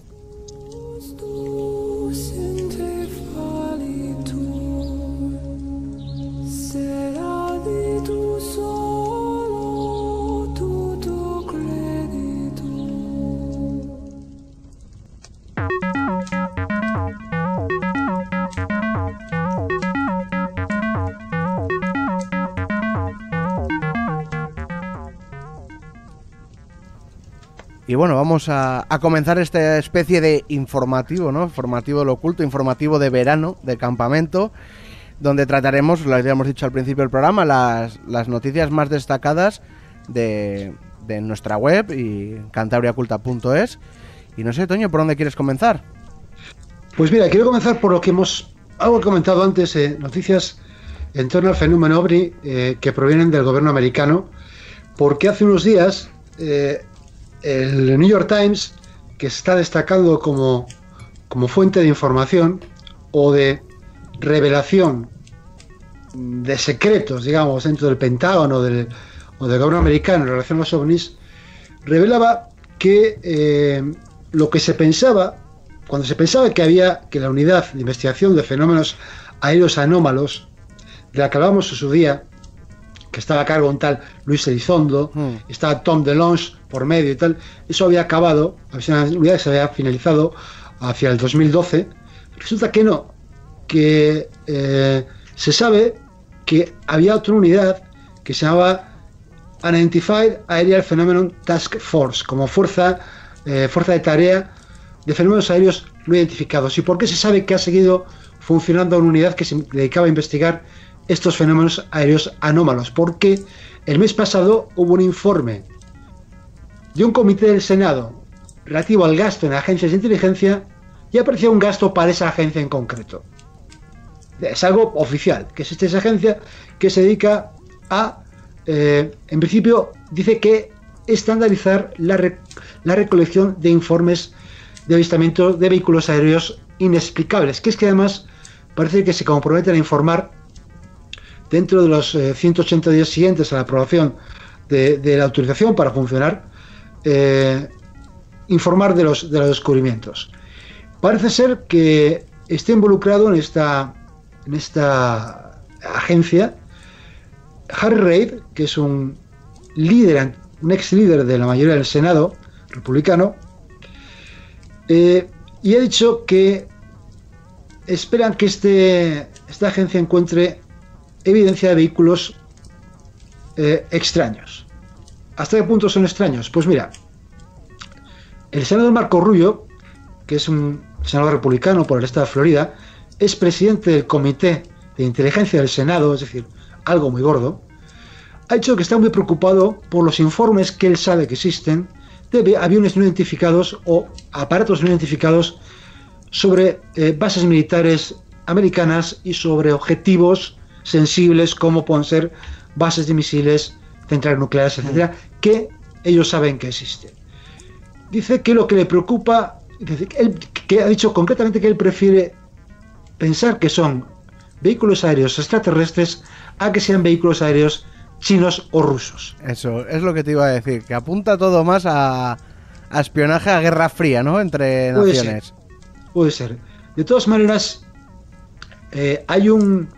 S1: Y bueno, vamos a comenzar esta especie de informativo, ¿no? Informativo de lo oculto, informativo de verano, de campamento, donde trataremos, lo habíamos dicho al principio del programa, las noticias más destacadas de nuestra web y cantabriaculta.es. Y no sé, Toño, ¿por dónde quieres comenzar?
S2: Pues mira, quiero comenzar por lo que algo comentado antes, noticias en torno al fenómeno OVNI que provienen del gobierno americano, porque hace unos días el New York Times, que se está destacando como fuente de información o de revelación de secretos, digamos, dentro del Pentágono o del gobierno americano en relación a los ovnis, revelaba que lo que se pensaba, cuando se pensaba que la unidad de investigación de fenómenos aéreos anómalos, de la que hablábamos en su día, que estaba a cargo un tal Luis Elizondo, estaba Tom DeLonge por medio y tal, eso había acabado, una unidad que se había finalizado hacia el 2012. Resulta que no, que se sabe que había otra unidad que se llamaba Unidentified Aerial Phenomenon Task Force, como fuerza de tarea de fenómenos aéreos no identificados. ¿Y por qué se sabe que ha seguido funcionando una unidad que se dedicaba a investigar estos fenómenos aéreos anómalos? Porque el mes pasado hubo un informe de un comité del Senado relativo al gasto en agencias de inteligencia y apareció un gasto para esa agencia en concreto. Es algo oficial, que es esta agencia que se dedica a, en principio, dice que estandarizar la recolección de informes de avistamiento de vehículos aéreos inexplicables, que es que además parece que se comprometen a informar dentro de los 180 días siguientes a la aprobación de la autorización para funcionar, informar de los descubrimientos. Parece ser que esté involucrado en esta agencia Harry Reid, que es un ex líder de la mayoría del Senado republicano, y ha dicho que esperan que esta agencia encuentre evidencia de vehículos extraños. ¿Hasta qué punto son extraños? Pues mira, el senador Marco Rubio, que es un senador republicano por el estado de Florida, es presidente del Comité de Inteligencia del Senado, es decir, algo muy gordo, ha dicho que está muy preocupado por los informes que él sabe que existen de aviones no identificados o aparatos no identificados sobre bases militares americanas y sobre objetivos sensibles como pueden ser bases de misiles, centrales nucleares, etcétera, que ellos saben que existen. Dice que lo que le preocupa, que ha dicho concretamente que él prefiere pensar que son vehículos aéreos extraterrestres a que sean vehículos aéreos chinos o rusos.
S1: Eso es lo que te iba a decir, que apunta todo más a espionaje, a guerra fría, ¿no? Entre naciones.
S2: Puede ser. De todas maneras, hay un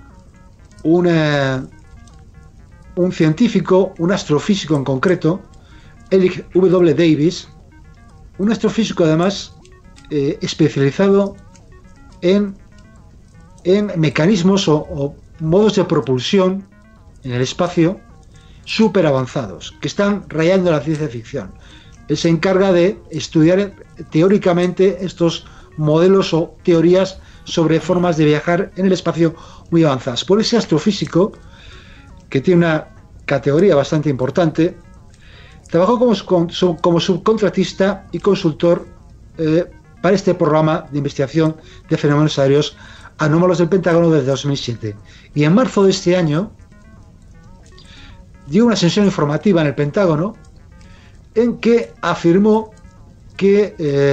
S2: científico, un astrofísico en concreto, Eric W. Davis, un astrofísico además especializado en mecanismos o modos de propulsión en el espacio súper avanzados, que están rayando la ciencia ficción. Él se encarga de estudiar teóricamente estos modelos o teorías sobre formas de viajar en el espacio muy avanzadas. Por ese astrofísico, que tiene una categoría bastante importante, trabajó como subcontratista y consultor para este programa de investigación de fenómenos aéreos anómalos del Pentágono desde 2007. Y en marzo de este año dio una sesión informativa en el Pentágono en que afirmó que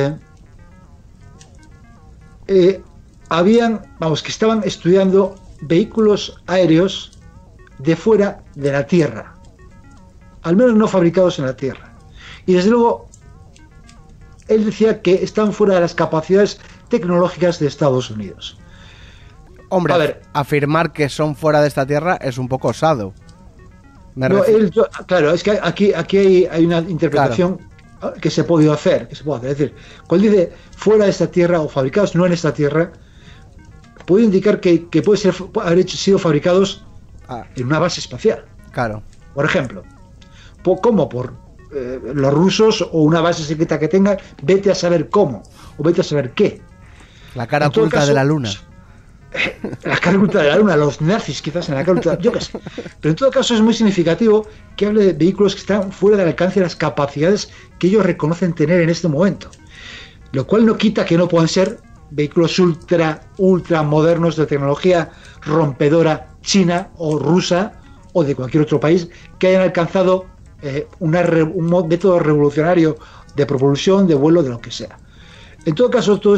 S2: que estaban estudiando vehículos aéreos de fuera de la Tierra, al menos no fabricados en la Tierra. Y desde luego él decía que están fuera de las capacidades tecnológicas de Estados Unidos.
S1: Hombre, a ver, afirmar que son fuera de esta Tierra es un poco osado.
S2: Claro, es que aquí hay una interpretación que se ha podido hacer. Es decir, cuando dice fuera de esta Tierra o fabricados no en esta Tierra, puede indicar que puede haber sido fabricados en una base espacial.
S1: Claro.
S2: Por ejemplo, como por los rusos o una base secreta que tengan, vete a saber cómo o vete a saber qué.
S1: La cara oculta de la Luna.
S2: La cara oculta de la Luna, los nazis quizás en la cara oculta, yo qué sé. Pero en todo caso es muy significativo que hable de vehículos que están fuera del alcance de las capacidades que ellos reconocen tener en este momento. Lo cual no quita que no puedan ser vehículos ultra modernos de tecnología rompedora china o rusa o de cualquier otro país que hayan alcanzado un método revolucionario de propulsión, de vuelo, de lo que sea. En todo caso, todo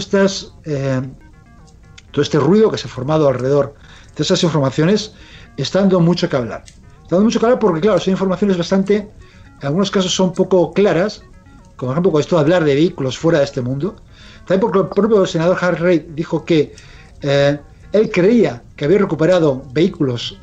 S2: este ruido que se ha formado alrededor de esas informaciones está dando mucho que hablar. Está dando mucho que hablar porque, claro, son informaciones bastante, en algunos casos son poco claras, como ejemplo con esto de hablar de vehículos fuera de este mundo. También porque el propio senador Harry Reid dijo que él creía que había recuperado vehículos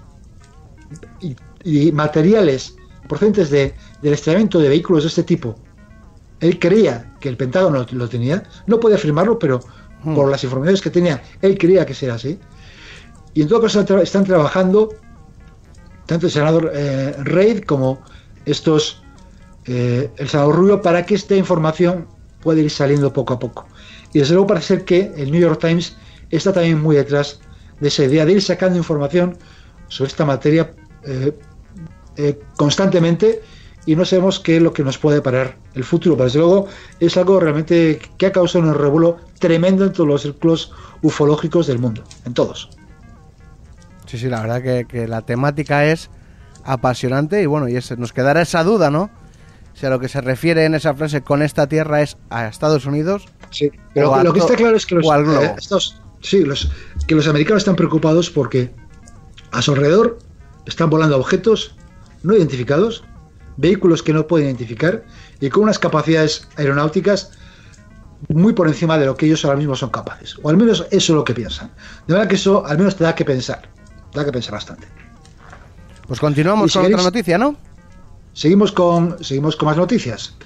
S2: y materiales procedentes del estrenamiento de vehículos de este tipo. Él creía que el Pentágono lo tenía, no podía afirmarlo, pero por las informaciones que tenía, él creía que era así. Y en todo caso están trabajando tanto el senador Reid como el senador Rubio para que esta información pueda ir saliendo poco a poco. Y desde luego parece ser que el New York Times está también muy detrás de esa idea de ir sacando información sobre esta materia constantemente, y no sabemos qué es lo que nos puede parar el futuro, pero desde luego es algo realmente que ha causado un revuelo tremendo en todos los círculos ufológicos del mundo, en todos.
S1: Sí, la verdad que la temática es apasionante y bueno, nos quedará esa duda, ¿no? Si a lo que se refiere en esa frase con esta tierra es a Estados Unidos.
S2: Sí, pero lo que está claro es que los americanos están preocupados porque a su alrededor están volando objetos no identificados, vehículos que no pueden identificar y con unas capacidades aeronáuticas muy por encima de lo que ellos ahora mismo son capaces, o al menos eso es lo que piensan. De verdad que eso al menos te da que pensar bastante.
S1: Pues continuamos con otra noticia, ¿no?
S2: Seguimos con más noticias.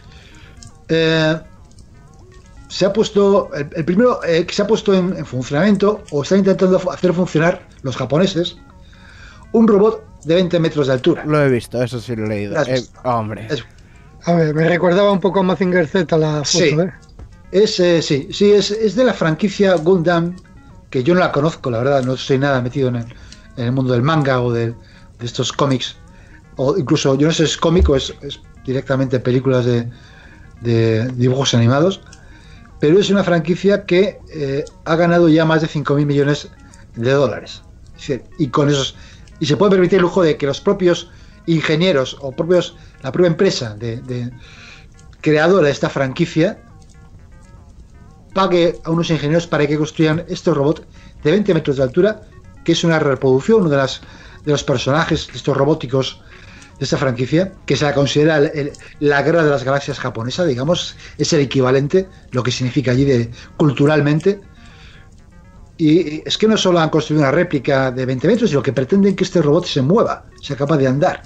S2: Se ha puesto el primero que se ha puesto en funcionamiento, o están intentando hacer funcionar los japoneses, un robot de 20 metros de altura.
S1: Lo he visto, eso sí lo he leído. Hombre.
S3: A ver, me recordaba un poco a Mazinger Z la foto,
S2: sí. Es de la franquicia Gundam, que yo no la conozco, la verdad, no soy nada metido en el mundo del manga o de estos cómics, o incluso, yo no sé si es cómic o es directamente películas de dibujos animados, pero es una franquicia que ha ganado ya más de 5.000 millones de dólares. Es decir, y con esos, y se puede permitir el lujo de que los propios ingenieros o la propia empresa de creadora de esta franquicia pague a unos ingenieros para que construyan estos robots de 20 metros de altura, que es una reproducción de los personajes de estos robóticos de esta franquicia, que se la considera la guerra de las galaxias japonesa, digamos, es el equivalente, lo que significa allí culturalmente. Y es que no solo han construido una réplica de 20 metros, sino que pretenden que este robot se mueva, sea capaz de andar.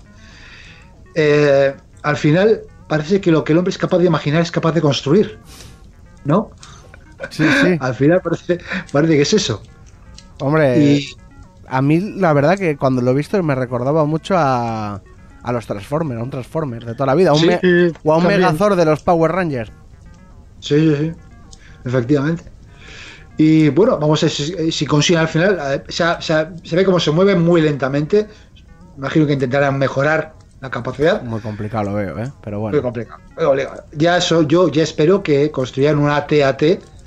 S2: Al final parece que lo que el hombre es capaz de imaginar es capaz de construir, ¿no?
S1: Sí.
S2: Al final parece que es eso.
S1: Hombre, a mí la verdad que cuando lo he visto me recordaba mucho a los Transformers, a un Transformers de toda la vida, o a un Megazord de los Power Rangers.
S2: Sí, efectivamente. Y bueno, vamos a ver si consiguen al final. Se ve cómo se mueve muy lentamente. Imagino que intentarán mejorar la capacidad.
S1: Muy complicado lo veo, pero bueno.
S2: Muy complicado. Yo ya espero que construyan una AT-AT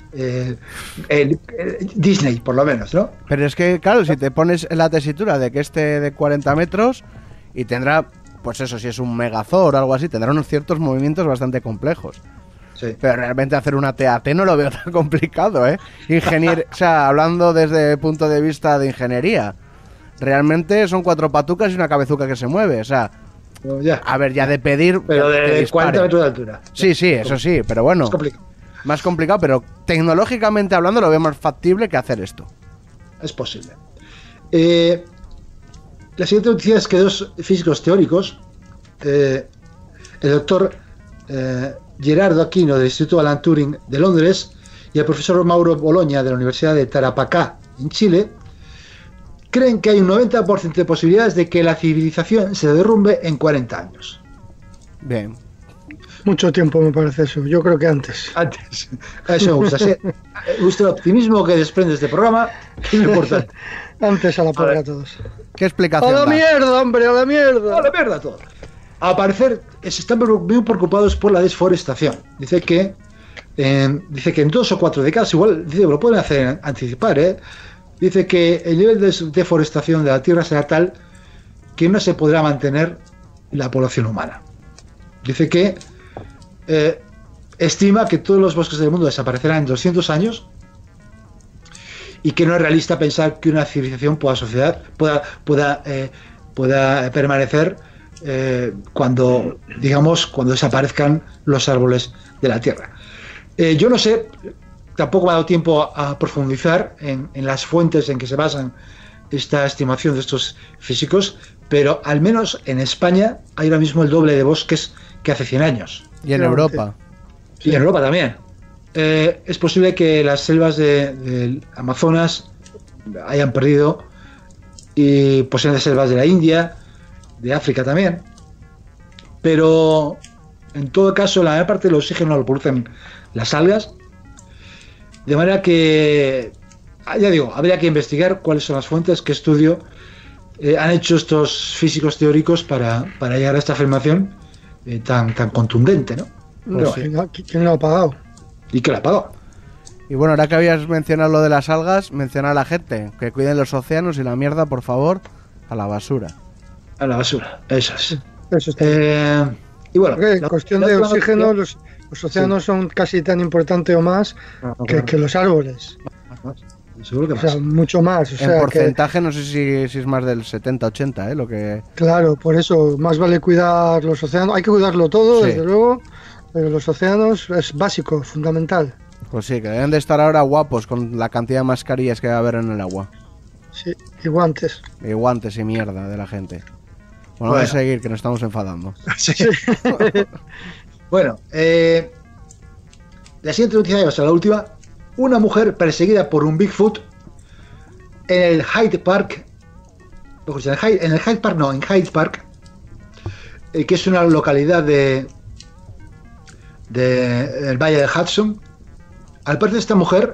S2: Disney, por lo menos, ¿no?
S1: Pero es que, claro, si te pones en la tesitura de que esté de 40 metros y tendrá, pues eso, si es un Megazord o algo así, tendrá unos ciertos movimientos bastante complejos.
S2: Sí.
S1: Pero realmente hacer una TAT no lo veo tan complicado, o sea, hablando desde el punto de vista de ingeniería, realmente son 4 patucas y una cabezuca que se mueve, o sea, a ver, ya de pedir...
S2: Pero de 40 metros de altura.
S1: Sí, eso sí, pero bueno, más complicado, pero tecnológicamente hablando lo veo más factible que hacer esto.
S2: Es posible. La siguiente noticia es que 2 físicos teóricos, el doctor Gerardo Aquino del Instituto Alan Turing de Londres y el profesor Mauro Bologna de la Universidad de Tarapacá en Chile, creen que hay un 90% de posibilidades de que la civilización se derrumbe en 40 años.
S1: Bien.
S3: Mucho tiempo me parece eso, yo creo que antes.
S2: Eso me gusta. Sí. Me gusta el optimismo que desprende este programa, que es importante.
S3: Antes a la porra a todos.
S1: ¿Qué explicación?
S3: ¡A la mierda, hombre! ¡A la mierda!
S2: ¡A la mierda todo! Al parecer se están muy preocupados por la desforestación. Dice que en 2 o 4 décadas, igual lo pueden hacer anticipar, dice que el nivel de deforestación de la Tierra será tal que no se podrá mantener la población humana. Dice que estima que todos los bosques del mundo desaparecerán en 200 años y que no es realista pensar que una civilización pueda permanecer cuando desaparezcan los árboles de la Tierra. Yo no sé, tampoco me ha dado tiempo a profundizar en las fuentes en que se basan esta estimación de estos físicos, pero al menos en España hay ahora mismo el doble de bosques que hace 100 años.
S1: Y en Europa.
S2: Y en Europa también. Es posible que las selvas del Amazonas hayan perdido, y poseen selvas de la India, de África también, pero en todo caso la mayor parte del oxígeno lo producen las algas, de manera que, ya digo, habría que investigar cuáles son las fuentes, qué estudio han hecho estos físicos teóricos para llegar a esta afirmación tan contundente, ¿no?
S3: Pues sí. ¿Quién lo ha pagado?
S2: ¿Y qué la ha pagado?
S1: Y bueno, ahora que habías mencionado lo de las algas, menciona a la gente que cuiden los océanos y la mierda, por favor, a la basura.
S2: A la basura, eso es.
S3: Eso está.
S2: Y bueno,
S3: en cuestión de oxígeno, los océanos son casi tan importantes o más que los árboles.
S2: Seguro que más.
S3: O sea, mucho más. O sea,
S1: en porcentaje no sé si es más del 70-80, lo que...
S3: Claro, por eso más vale cuidar los océanos. Hay que cuidarlo todo, desde luego, pero los océanos es básico, fundamental.
S1: Pues sí, que deben de estar ahora guapos con la cantidad de mascarillas que va a haber en el agua.
S3: Sí, y guantes.
S1: Y guantes y mierda de la gente. Bueno, vamos a seguir, que nos estamos enfadando.
S2: Sí. Bueno, la siguiente noticia va a ser la última. Una mujer perseguida por un Bigfoot en el Hyde Park. En el Hyde Park, que es una localidad del Valle de Hudson. Al parecer esta mujer,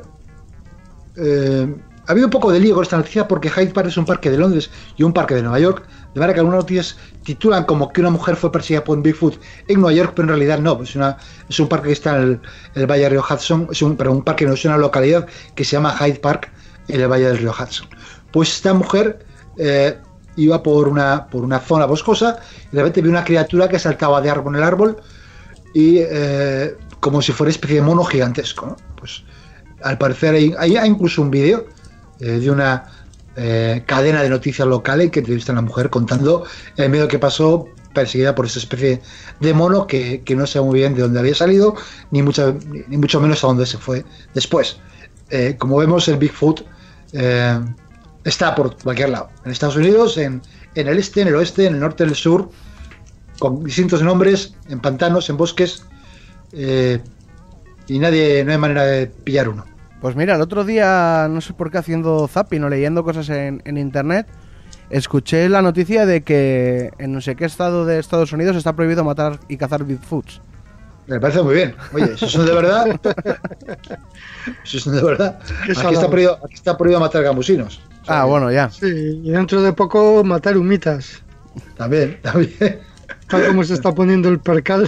S2: ha habido un poco de lío con esta noticia porque Hyde Park es un parque de Londres y un parque de Nueva York, de manera que algunas noticias titulan como que una mujer fue perseguida por un Bigfoot en Nueva York, pero en realidad no, es un parque que está en el Valle del Río Hudson, pero un parque no, es una localidad que se llama Hyde Park en el Valle del Río Hudson. Pues esta mujer iba por una zona boscosa y de repente vio una criatura que saltaba de árbol en árbol y como si fuera especie de mono gigantesco, ¿no? Pues al parecer hay incluso un vídeo de una cadena de noticias locales que entrevista a la mujer contando el miedo que pasó perseguida por esa especie de mono que no sé muy bien de dónde había salido ni mucho menos a dónde se fue después. Como vemos, el Bigfoot está por cualquier lado, en Estados Unidos, en el este, en el oeste, en el norte, en el sur, con distintos nombres, en pantanos, en bosques, y no hay manera de pillar uno.
S1: Pues mira, el otro día, no sé por qué, haciendo zapping o leyendo cosas en internet, escuché la noticia de que en no sé qué estado de Estados Unidos está prohibido matar y cazar Bigfoots.
S2: Me parece muy bien. Oye, ¿eso es de verdad? ¿Eso es de verdad? Aquí está prohibido matar gamusinos. O sea,
S1: bueno, ya.
S3: Sí, y dentro de poco matar humitas.
S2: También.
S3: Tal como se está poniendo el percal.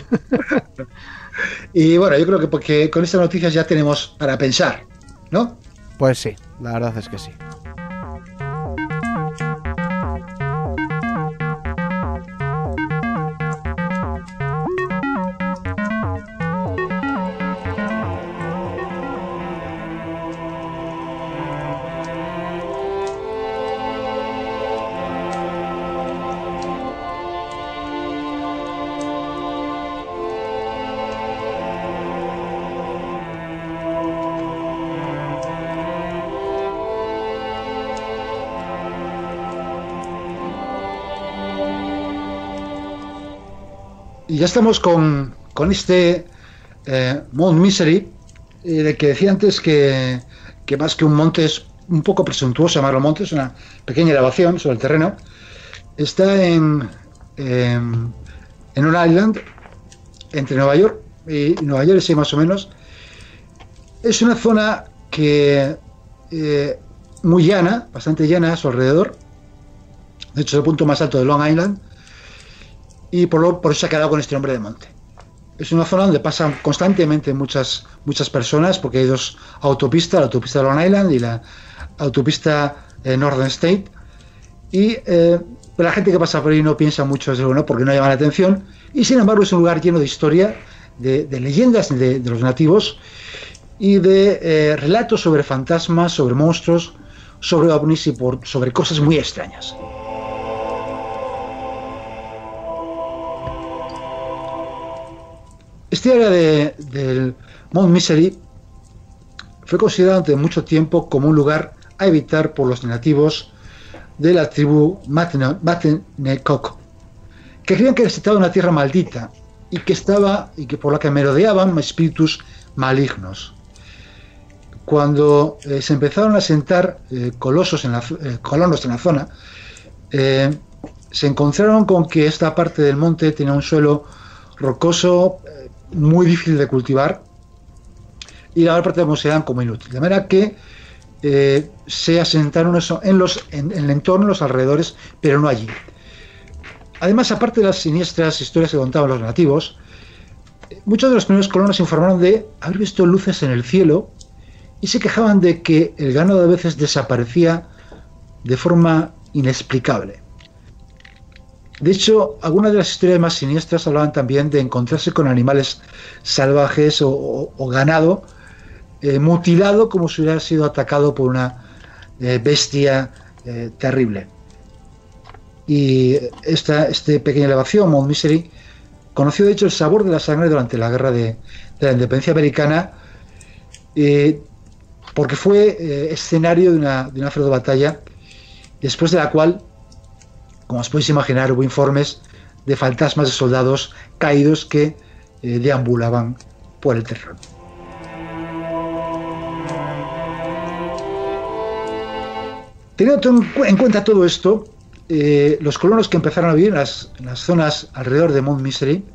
S2: Y bueno, yo creo que porque con estas noticias ya tenemos para pensar, ¿no?
S1: Pues sí, la verdad es que sí.
S2: Y ya estamos con este Mount Misery, de que decía antes que más que un monte es un poco presuntuoso llamarlo monte, es una pequeña elevación sobre el terreno. Está en un island entre Nueva York y Nueva Jersey más o menos. Es una zona que muy llana, bastante llana a su alrededor. De hecho es el punto más alto de Long Island. Y por eso se ha quedado con este nombre de monte. Es una zona donde pasan constantemente muchas personas, porque hay dos autopistas, la autopista de Long Island y la autopista Northern State. Y la gente que pasa por ahí no piensa mucho, desde luego, ¿no? Porque no llama la atención. Y sin embargo es un lugar lleno de historia, de leyendas de los nativos y de relatos sobre fantasmas, sobre monstruos, sobre ovnis y sobre cosas muy extrañas. Este área del Mount Misery fue considerado durante mucho tiempo como un lugar a evitar por los nativos de la tribu Matenekok, que creían que se trataba de una tierra maldita y que por la que merodeaban espíritus malignos. Cuando se empezaron a sentar colonos en la zona, se encontraron con que esta parte del monte tenía un suelo rocoso muy difícil de cultivar y la mayor parte lo consideraban como inútil, de manera que se asentaron en el entorno, en los alrededores, pero no allí. Además, aparte de las siniestras historias que contaban los nativos, muchos de los primeros colonos informaron de haber visto luces en el cielo y se quejaban de que el ganado a veces desaparecía de forma inexplicable. De hecho, algunas de las historias más siniestras hablaban también de encontrarse con animales salvajes o ganado mutilado como si hubiera sido atacado por una bestia terrible. Y este pequeña elevación, Mount Misery, conoció de hecho el sabor de la sangre durante la guerra de la independencia americana, porque fue escenario de una feroz batalla, después de la cual, como os podéis imaginar, hubo informes de fantasmas de soldados caídos que deambulaban por el terreno. Teniendo en cuenta todo esto, los colonos que empezaron a vivir en las zonas alrededor de Mount Misery,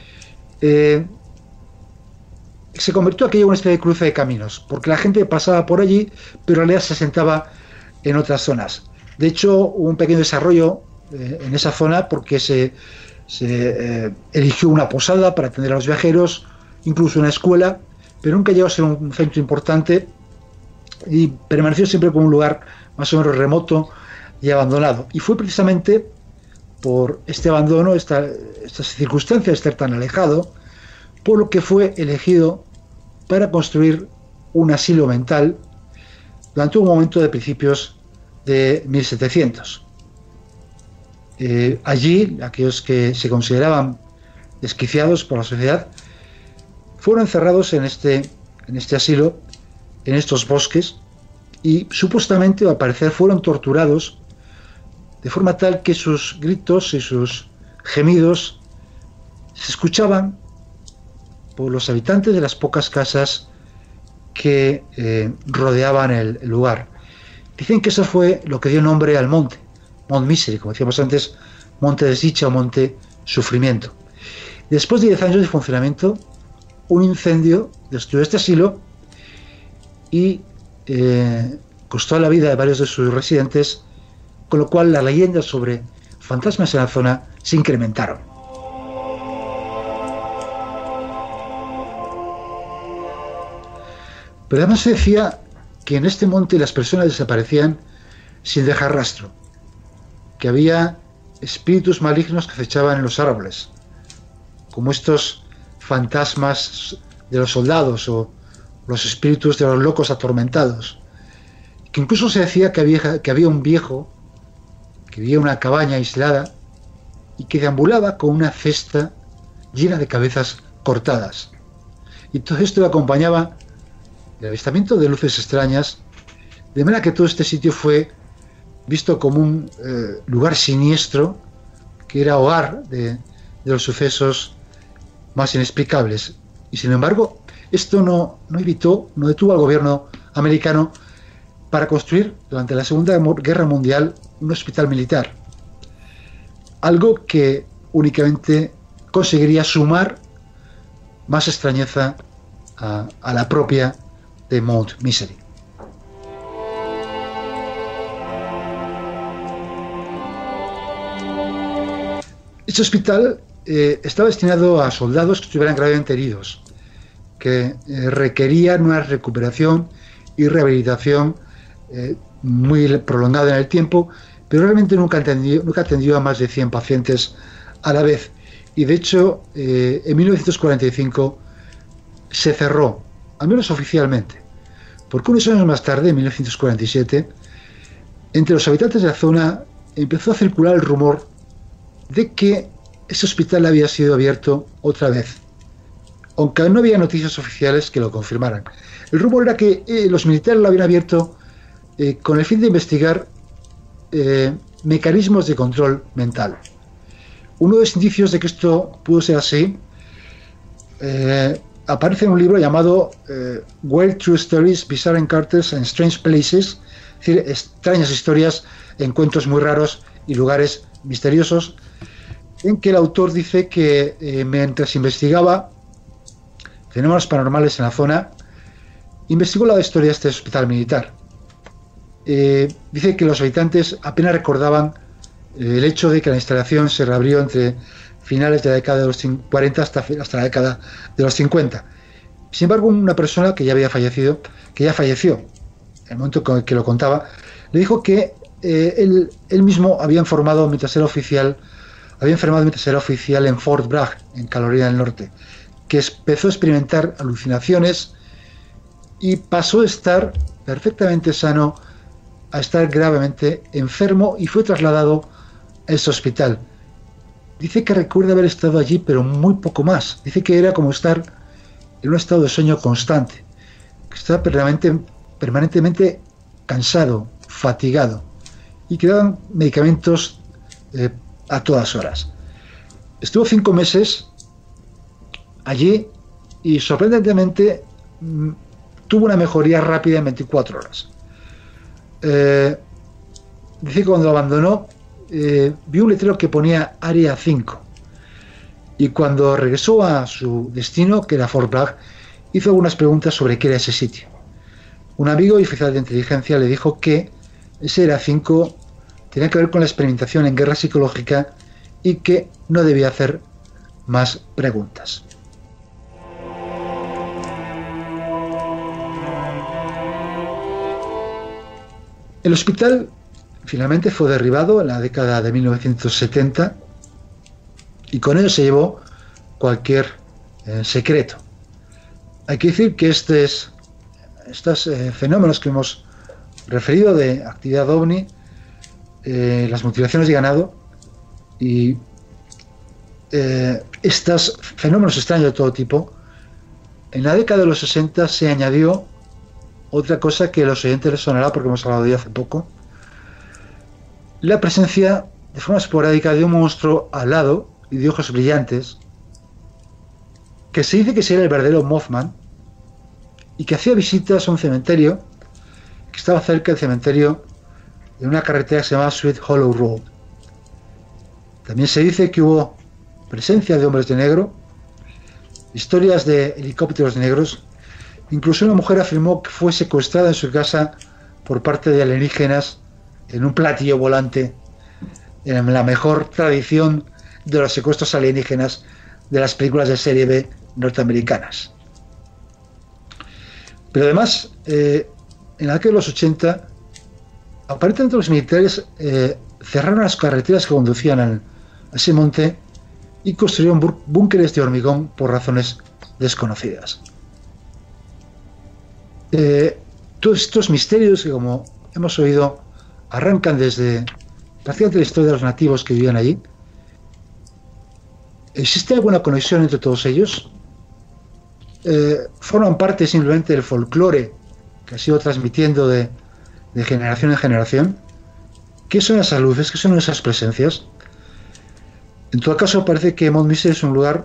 S2: se convirtió aquello en una especie de cruce de caminos, porque la gente pasaba por allí, pero en realidad se asentaba en otras zonas. De hecho, hubo un pequeño desarrollo en esa zona porque se eligió una posada para atender a los viajeros, incluso una escuela, pero nunca llegó a ser un centro importante y permaneció siempre como un lugar más o menos remoto y abandonado. Y fue precisamente por este abandono, estas circunstancias de estar tan alejado, por lo que fue elegido para construir un asilo mental durante un momento de principios de 1700. Allí, aquellos que se consideraban desquiciados por la sociedad fueron encerrados en este asilo, en estos bosques, y supuestamente, o al parecer, fueron torturados de forma tal que sus gritos y sus gemidos se escuchaban por los habitantes de las pocas casas que rodeaban el lugar. Dicen que eso fue lo que dio nombre al monte, Mount Misery, como decíamos antes, monte desdicha o monte sufrimiento. Después de 10 años de funcionamiento, un incendio destruyó este asilo y costó la vida de varios de sus residentes, con lo cual las leyendas sobre fantasmas en la zona se incrementaron. Pero además se decía que en este monte las personas desaparecían sin dejar rastro, que había espíritus malignos que acechaban en los árboles, como estos fantasmas de los soldados o los espíritus de los locos atormentados, que incluso se decía que había un viejo que vivía en una cabaña aislada y que deambulaba con una cesta llena de cabezas cortadas. Y todo esto lo acompañaba el avistamiento de luces extrañas, de manera que todo este sitio fue visto como un lugar siniestro, que era hogar de los sucesos más inexplicables. Y sin embargo, esto no detuvo al gobierno americano para construir durante la Segunda Guerra Mundial un hospital militar, algo que únicamente conseguiría sumar más extrañeza a la propia de Mount Misery. Este hospital estaba destinado a soldados que estuvieran gravemente heridos, que requerían una recuperación y rehabilitación muy prolongada en el tiempo, pero realmente nunca atendió a más de 100 pacientes a la vez. Y de hecho, en 1945 se cerró, al menos oficialmente, porque unos años más tarde, en 1947, entre los habitantes de la zona empezó a circular el rumor de que ese hospital había sido abierto otra vez, aunque no había noticias oficiales que lo confirmaran. El rumor era que los militares lo habían abierto con el fin de investigar mecanismos de control mental. Uno de los indicios de que esto pudo ser así aparece en un libro llamado Weird True Stories, Bizarre Encounters and Strange Places, es decir, extrañas historias, encuentros muy raros y lugares misteriosos, en que el autor dice que mientras investigaba fenómenos paranormales en la zona, investigó la historia de este hospital militar. Dice que los habitantes apenas recordaban el hecho de que la instalación se reabrió entre finales de la década de los 40 hasta la década de los 50. Sin embargo, una persona que ya falleció, en el momento en que lo contaba, le dijo que él mismo había enfermado mientras era oficial en Fort Bragg, en Carolina del Norte, que empezó a experimentar alucinaciones y pasó de estar perfectamente sano a estar gravemente enfermo y fue trasladado a ese hospital. Dice que recuerda haber estado allí, pero muy poco más. Dice que era como estar en un estado de sueño constante, que estaba permanentemente cansado, fatigado, y que daban medicamentos a todas horas. Estuvo 5 meses allí y sorprendentemente tuvo una mejoría rápida en 24 horas. Dice que cuando lo abandonó vio un letrero que ponía Área 5, y cuando regresó a su destino, que era Fort Bragg, hizo algunas preguntas sobre qué era ese sitio. Un amigo y oficial de inteligencia le dijo que ese Área 5 tenía que ver con la experimentación en guerra psicológica y que no debía hacer más preguntas. El hospital finalmente fue derribado en la década de 1970 y con ello se llevó cualquier secreto. Hay que decir que estos fenómenos que hemos referido de actividad ovni, las mutilaciones de ganado y estos fenómenos extraños de todo tipo, en la década de los 60 se añadió otra cosa que a los oyentes les sonará porque hemos hablado de ella hace poco: la presencia de forma esporádica de un monstruo alado y de ojos brillantes que se dice que sería el verdadero Mothman y que hacía visitas a un cementerio que estaba cerca del cementerio de una carretera que se llama Sweet Hollow Road. También se dice que hubo presencia de hombres de negro, historias de helicópteros negros. Incluso una mujer afirmó que fue secuestrada en su casa por parte de alienígenas en un platillo volante, en la mejor tradición de los secuestros alienígenas de las películas de serie B norteamericanas. Pero además, en la década de los 80, aparentemente los militares cerraron las carreteras que conducían a ese monte y construyeron búnkeres de hormigón por razones desconocidas. Todos estos misterios que, como hemos oído, arrancan desde prácticamente la historia de los nativos que vivían allí. ¿Existe alguna conexión entre todos ellos? ¿Forman parte simplemente del folclore que ha sido transmitiendo de generación en generación? ¿Qué son esas luces? ¿Qué son esas presencias? En todo caso, parece que Mount Misery es un lugar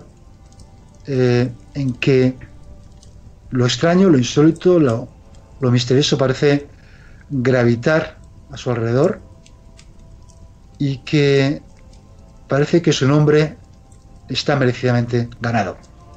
S2: en que lo extraño, lo insólito, lo misterioso parece gravitar a su alrededor, y que parece que su nombre está merecidamente ganado.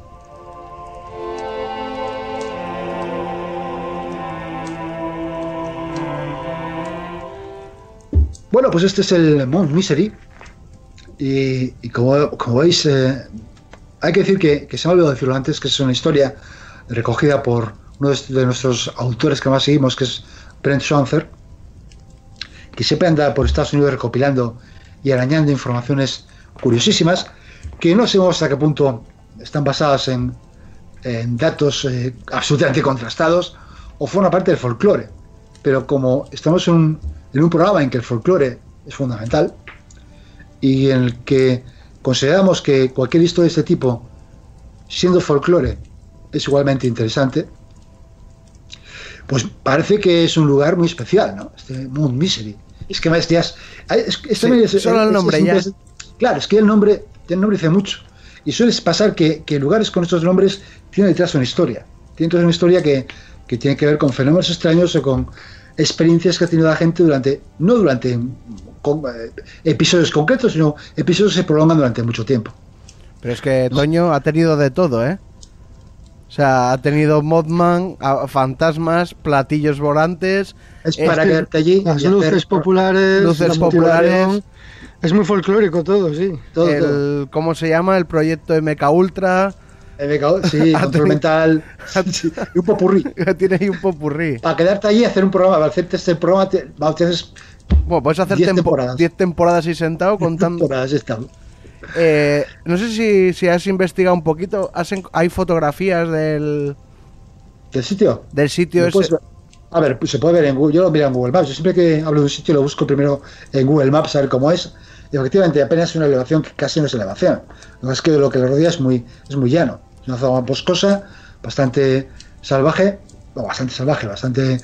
S2: Bueno, pues este es el Mount Misery, y como veis, hay que decir que se me ha olvidado decirlo antes, que es una historia recogida por uno de nuestros autores que más seguimos, que es Brent Schwanzer, que siempre anda por Estados Unidos recopilando y arañando informaciones curiosísimas, que no sabemos hasta qué punto están basadas en datos absolutamente contrastados o forman parte del folclore. Pero como estamos en un programa en que el folclore es fundamental y en el que consideramos que cualquier historia de este tipo siendo folclore es igualmente interesante, pues parece que es un lugar muy especial, ¿no? Este Mount Misery. Es que más días...
S1: Solo el nombre ya.
S2: Claro, es que el nombre dice mucho. Y suele pasar que lugares con estos nombres tienen detrás una historia. Tienen detrás una historia que tiene que ver con fenómenos extraños o con experiencias que ha tenido la gente no durante episodios concretos, sino episodios que se prolongan durante mucho tiempo.
S1: Pero es que Toño ha tenido de todo, ¿eh? O sea, ha tenido Mothman, fantasmas, platillos volantes.
S2: Es para quedarte allí.
S3: Las luces populares.
S1: Luces populares.
S3: Es muy folclórico todo, sí.
S2: Todo.
S1: ¿Cómo se llama? El proyecto MK Ultra.
S2: Sí, control mental. Sí, y un popurrí.
S1: Tiene ahí un popurrí.
S2: Para quedarte allí y hacer un programa, para hacerte este programa, tienes.
S1: Bueno, puedes hacer 10 temporadas ahí sentado contando.
S2: Temporadas
S1: no sé si has investigado un poquito. ¿Hay fotografías del
S2: sitio?
S1: Del sitio ese.
S2: A ver, pues se puede ver en Google. Yo lo miro en Google Maps. Yo siempre que hablo de un sitio lo busco primero en Google Maps a ver cómo es. Y efectivamente apenas una elevación que casi no es elevación. Lo que es que lo que le rodea es muy llano. Es una zona boscosa, bastante salvaje. Bastante.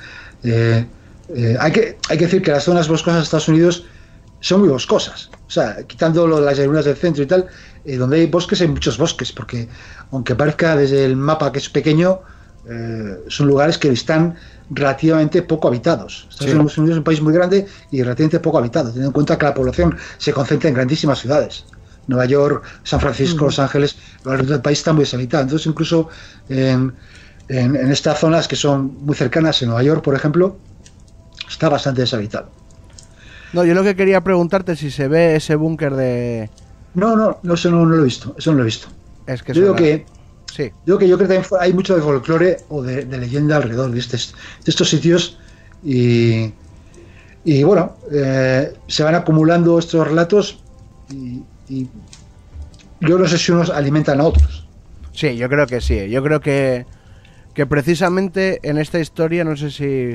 S2: Hay que decir que las zonas boscosas de Estados Unidos son muy boscosas. O sea, quitando las llanuras del centro y tal, donde hay bosques, hay muchos bosques, porque aunque parezca desde el mapa que es pequeño, son lugares que están relativamente poco habitados. Estados Unidos es un país muy grande y relativamente poco habitado, teniendo en cuenta que la población se concentra en grandísimas ciudades. Nueva York, San Francisco, Los Ángeles, el resto del país está muy deshabitado. Entonces, incluso en estas zonas que son muy cercanas, en Nueva York, por ejemplo, está bastante deshabitado.
S1: No, yo lo que quería preguntarte si se ve ese búnker de...
S2: No, eso no lo he visto.
S1: Es que
S2: yo digo que
S1: sí.
S2: Yo creo que también hay mucho de folclore o de leyenda alrededor de estos sitios y bueno, se van acumulando estos relatos y yo no sé si unos alimentan a otros.
S1: Sí, yo creo que sí. Yo creo que precisamente en esta historia, no sé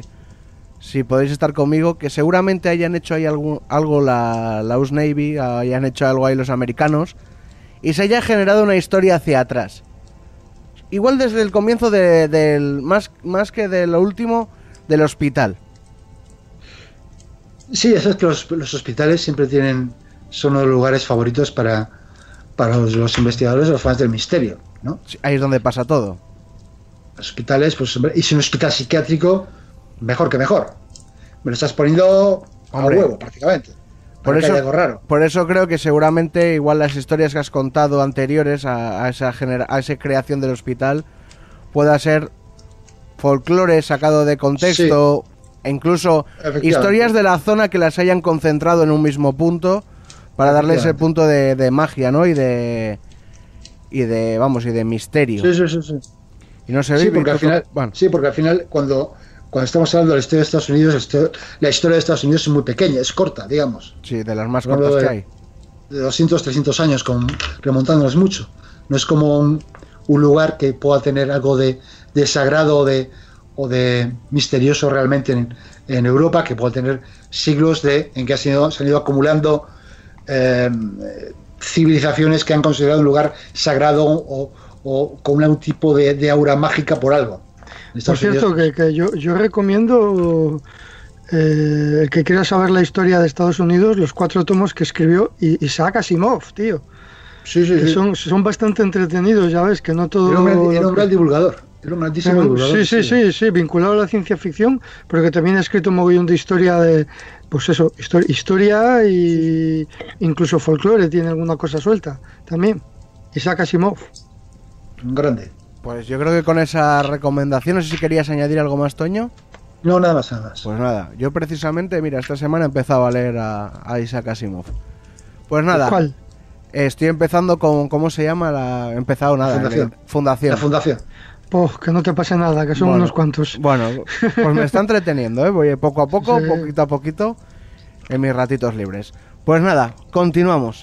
S1: si podéis estar conmigo, que seguramente hayan hecho ahí algo la US Navy, hayan hecho algo ahí los americanos y se haya generado una historia hacia atrás. Igual desde el comienzo del más que de lo último, del hospital.
S2: Sí, eso es que los hospitales siempre son uno de los lugares favoritos para los investigadores, los fans del misterio, ¿no?
S1: Sí, ahí es donde pasa todo.
S2: Los hospitales, pues, y si un hospital psiquiátrico, mejor que mejor. Me lo estás poniendo a huevo, prácticamente.
S1: Por eso creo que seguramente igual las historias que has contado anteriores a esa creación del hospital pueda ser folclore sacado de contexto, e incluso historias de la zona que las hayan concentrado en un mismo punto para darle ese punto de magia, ¿no? y de misterio.
S2: Sí.
S1: Y no se
S2: ve. Porque al final cuando estamos hablando de la historia de Estados Unidos, la historia de Estados Unidos es muy pequeña, es corta, digamos.
S1: Sí, de las más cortas que hay.
S2: De 200, 300 años, remontándonos mucho. No es como un lugar que pueda tener algo de sagrado o de misterioso realmente en Europa, que pueda tener siglos en que se han ido acumulando civilizaciones que han considerado un lugar sagrado o con un tipo de aura mágica por algo.
S3: Por cierto, que yo recomiendo el que quiera saber la historia de Estados Unidos, los 4 tomos que escribió Isaac Asimov, tío.
S2: Sí.
S3: Son bastante entretenidos, ya ves, que no todo...
S2: Era un gran divulgador. Era un grandísimo divulgador.
S3: Sí, vinculado a la ciencia ficción, pero que también ha escrito un mogollón de historia pues eso, historia y incluso folclore, tiene alguna cosa suelta también. Isaac Asimov.
S2: Un grande.
S1: Pues yo creo que con esa recomendación, no sé si querías añadir algo más, Toño.
S2: No, nada más.
S1: Pues nada, yo precisamente, mira, esta semana he empezado a leer a Isaac Asimov. Pues nada.
S3: ¿Cuál?
S1: Estoy empezando con, ¿cómo se llama? Fundación.
S2: La Fundación.
S3: Pues que no te pase nada, que son unos cuantos.
S1: Bueno, pues me está entreteniendo, ¿eh? Voy poco a poco, poquito a poquito, en mis ratitos libres. Pues nada, continuamos.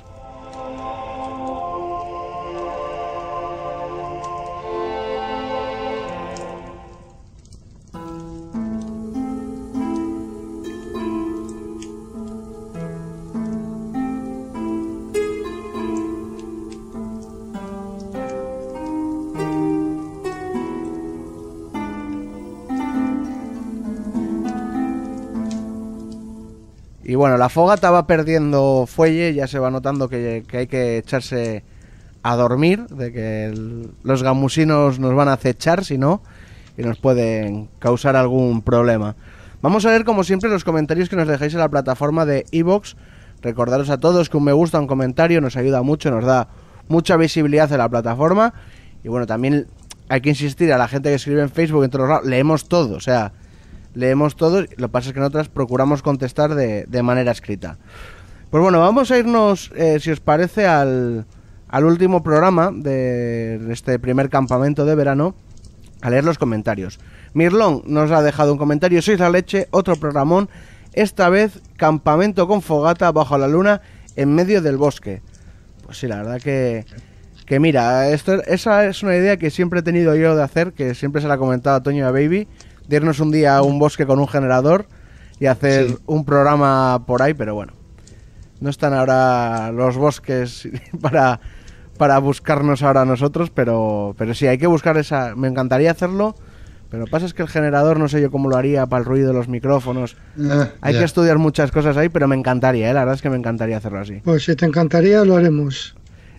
S1: Y bueno, la fogata va perdiendo fuelle, ya se va notando que hay que echarse a dormir, de que los gamusinos nos van a acechar, si no, y nos pueden causar algún problema. Vamos a ver, como siempre, los comentarios que nos dejáis en la plataforma de iVoox. Recordaros a todos que un me gusta, un comentario nos ayuda mucho, nos da mucha visibilidad en la plataforma. Y bueno, también hay que insistir a la gente que escribe en Facebook, en todos lados, leemos todo, o sea, leemos todo. Lo que pasa es que nosotras procuramos contestar de manera escrita. Pues bueno, vamos a irnos, si os parece, al último programa de este primer campamento de verano, a leer los comentarios. Mirlón nos ha dejado un comentario: sois la leche, otro programón, esta vez campamento con fogata bajo la luna en medio del bosque. Pues sí, la verdad que mira, esa es una idea que siempre he tenido yo de hacer, que siempre se la ha comentado a Toño y a Baby, de irnos un día a un bosque con un generador y hacer un programa por ahí, pero bueno, no están ahora los bosques para buscarnos ahora nosotros, pero sí, hay que buscar esa. Me encantaría hacerlo, pero lo que pasa es que el generador no sé yo cómo lo haría para el ruido de los micrófonos. Hay que estudiar muchas cosas ahí, pero me encantaría, la verdad es que me encantaría hacerlo así.
S3: Pues si te encantaría, lo haremos.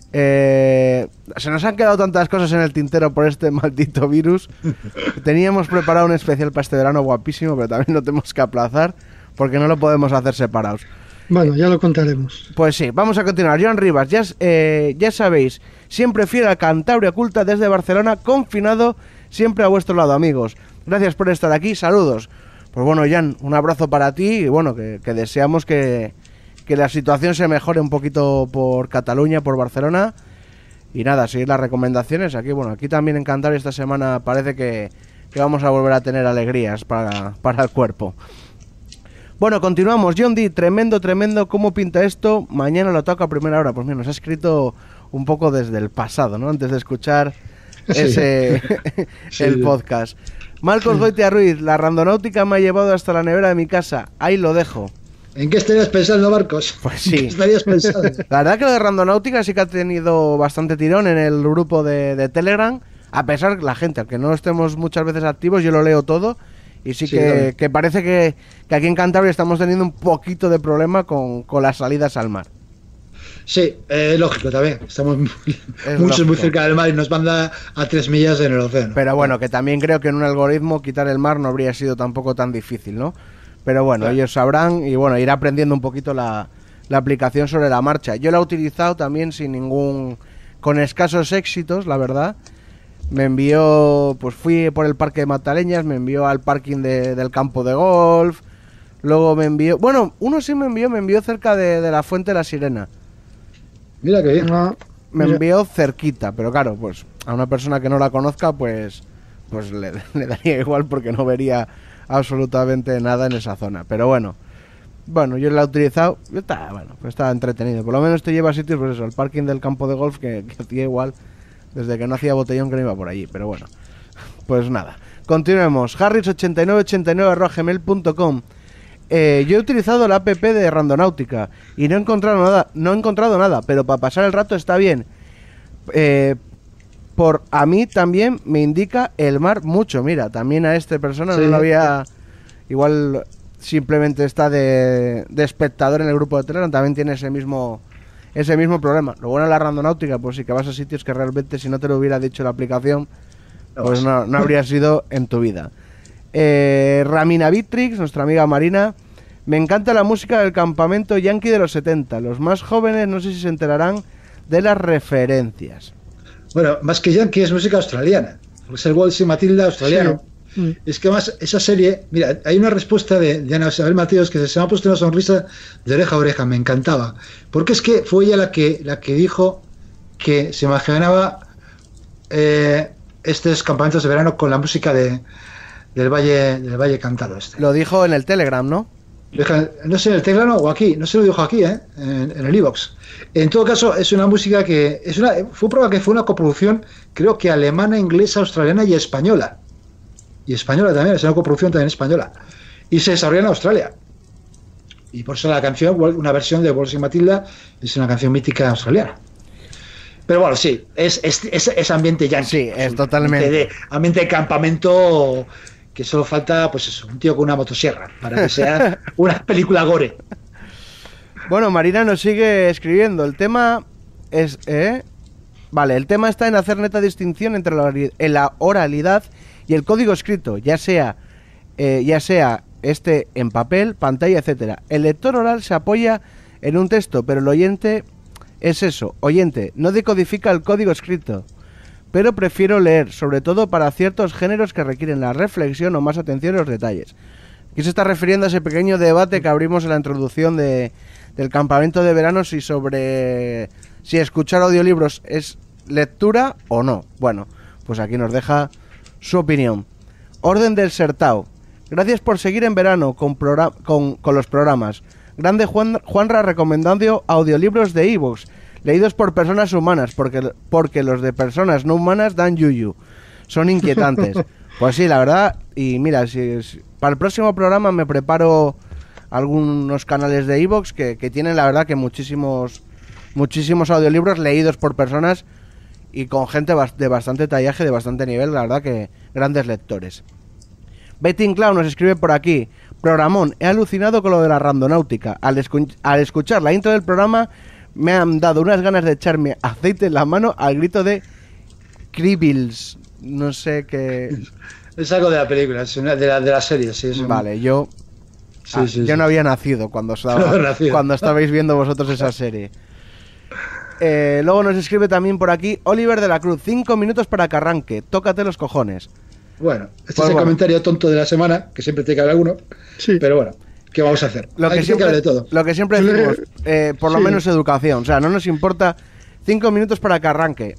S1: Se nos han quedado tantas cosas en el tintero por este maldito virus. Teníamos preparado un especial para este verano guapísimo, pero también lo tenemos que aplazar porque no lo podemos hacer separados.
S3: Bueno, ya lo contaremos.
S1: Pues sí, vamos a continuar. Joan Rivas, ya sabéis, siempre fiel a Cantabria Culta desde Barcelona, confinado, siempre a vuestro lado, amigos. Gracias por estar aquí, saludos. Pues bueno, Jan, un abrazo para ti y bueno, que deseamos que la situación se mejore un poquito por Cataluña, por Barcelona. Y nada, seguir las recomendaciones. Aquí también en Cantabria esta semana parece que vamos a volver a tener alegrías para el cuerpo. Bueno, continuamos. John D, tremendo, ¿cómo pinta esto? Mañana lo toca a primera hora. Pues mira, nos ha escrito un poco desde el pasado, ¿no? Antes de escuchar el podcast. Marcos Goitia Ruiz, la randonáutica me ha llevado hasta la nevera de mi casa. Ahí lo dejo.
S2: ¿En qué estarías pensando, Marcos?
S1: Pues sí.
S2: ¿Qué estarías pensando?
S1: La verdad que lo de randonáutica sí que ha tenido bastante tirón en el grupo de Telegram. A pesar que la gente, aunque no estemos muchas veces activos, yo lo leo todo. Y sí que parece que aquí en Cantabria estamos teniendo un poquito de problema con las salidas al mar.
S2: Sí, lógico también. Estamos muy cerca del mar y nos manda a 3 millas en el océano.
S1: Pero bueno, que también creo que en un algoritmo quitar el mar no habría sido tampoco tan difícil, ¿no? Pero bueno, claro, ellos sabrán y bueno, ir aprendiendo un poquito la aplicación sobre la marcha. Yo la he utilizado también con escasos éxitos, la verdad. Me envió, pues fui por el parque de Mataleñas, me envió al parking del campo de golf, luego me envió, bueno, uno sí me envió cerca de la Fuente de la Sirena.
S2: Mira que bien.
S1: Me envió cerquita, pero claro, pues a una persona que no la conozca, pues le daría igual porque no vería absolutamente nada en esa zona. Pero bueno, yo la he utilizado, está entretenido. Por lo menos te lleva a sitios, pues eso, al parking del campo de golf que hacía igual. Desde que no hacía botellón que no iba por allí, pero bueno, pues nada. Continuemos. harris8989@gmail.com. Yo he utilizado la app de Randonáutica y no he encontrado nada, pero para pasar el rato está bien. A mí también me indica el mar mucho. Mira, también a esta persona no lo había. Igual simplemente está de espectador en el grupo de Telegram, también tiene ese mismo problema. Lo bueno de la randonáutica, pues sí que vas a sitios que realmente si no te lo hubiera dicho la aplicación, pues no habría sido en tu vida. Ramina Vitrix, nuestra amiga Marina, me encanta la música del campamento yankee de los 70. Los más jóvenes no sé si se enterarán de las referencias.
S2: Bueno, más que yankee es música australiana, es el Waltz y Matilda australiano. Sí. Es que además esa serie, mira, hay una respuesta de Ana Isabel Mateos que se me ha puesto una sonrisa de oreja a oreja, me encantaba, porque es que fue ella la que dijo que se imaginaba estos campamentos de verano con la música del Valle Cantado.
S1: Lo dijo en el Telegram, ¿no?
S2: No sé en el Telegram o aquí, no se lo dijo aquí, en el iVoox. En todo caso, es una música que fue una coproducción, creo que alemana, inglesa, australiana y española. Y española también, es una coproducción también española. Y se desarrolla en Australia. Y por eso la canción, una versión de Waltz y Matilda, es una canción mítica australiana. Pero bueno, sí, es ambiente yankee.
S1: Sí, es totalmente.
S2: Ambiente de campamento, que solo falta, pues eso, un tío con una motosierra, para que sea una película gore.
S1: Bueno, Marina nos sigue escribiendo. El tema es... Vale, el tema está en hacer neta distinción entre la oralidad y el código escrito, ya sea este en papel, pantalla, etcétera. El lector oral se apoya en un texto, pero el oyente es eso, oyente, no decodifica el código escrito. Pero prefiero leer, sobre todo para ciertos géneros que requieren la reflexión o más atención a los detalles. Aquí se está refiriendo a ese pequeño debate que abrimos en la introducción del campamento de verano, si escuchar audiolibros es lectura o no. Bueno, pues aquí nos deja su opinión. Orden del Sertao. Gracias por seguir en verano con los programas. Grande Juanra recomendando audiolibros de iVoox, leídos por personas humanas, porque los de personas no humanas dan yuyu. Son inquietantes. Pues sí, la verdad. Y mira, si para el próximo programa me preparo algunos canales de iVoox que tienen, la verdad, que muchísimos audiolibros leídos por personas y con gente de bastante tallaje, de bastante nivel, la verdad que grandes lectores. Betty Clown nos escribe por aquí: programón, he alucinado con lo de la randonáutica. Al escuchar la intro del programa me han dado unas ganas de echarme aceite en la mano al grito de Kribbles. No sé qué...
S2: Es algo de la película, de la serie, sí.
S1: Vale, yo no había nacido cuando estabais viendo vosotros esa serie. Luego nos escribe también por aquí Oliver de la Cruz: 5 minutos para que arranque, tócate los cojones.
S2: Bueno, este es el comentario tonto de la semana, que siempre te cabe alguno, sí. Pero bueno, ¿qué vamos a hacer?
S1: Lo que siempre decimos, por lo menos educación, o sea, no nos importa 5 minutos para que arranque,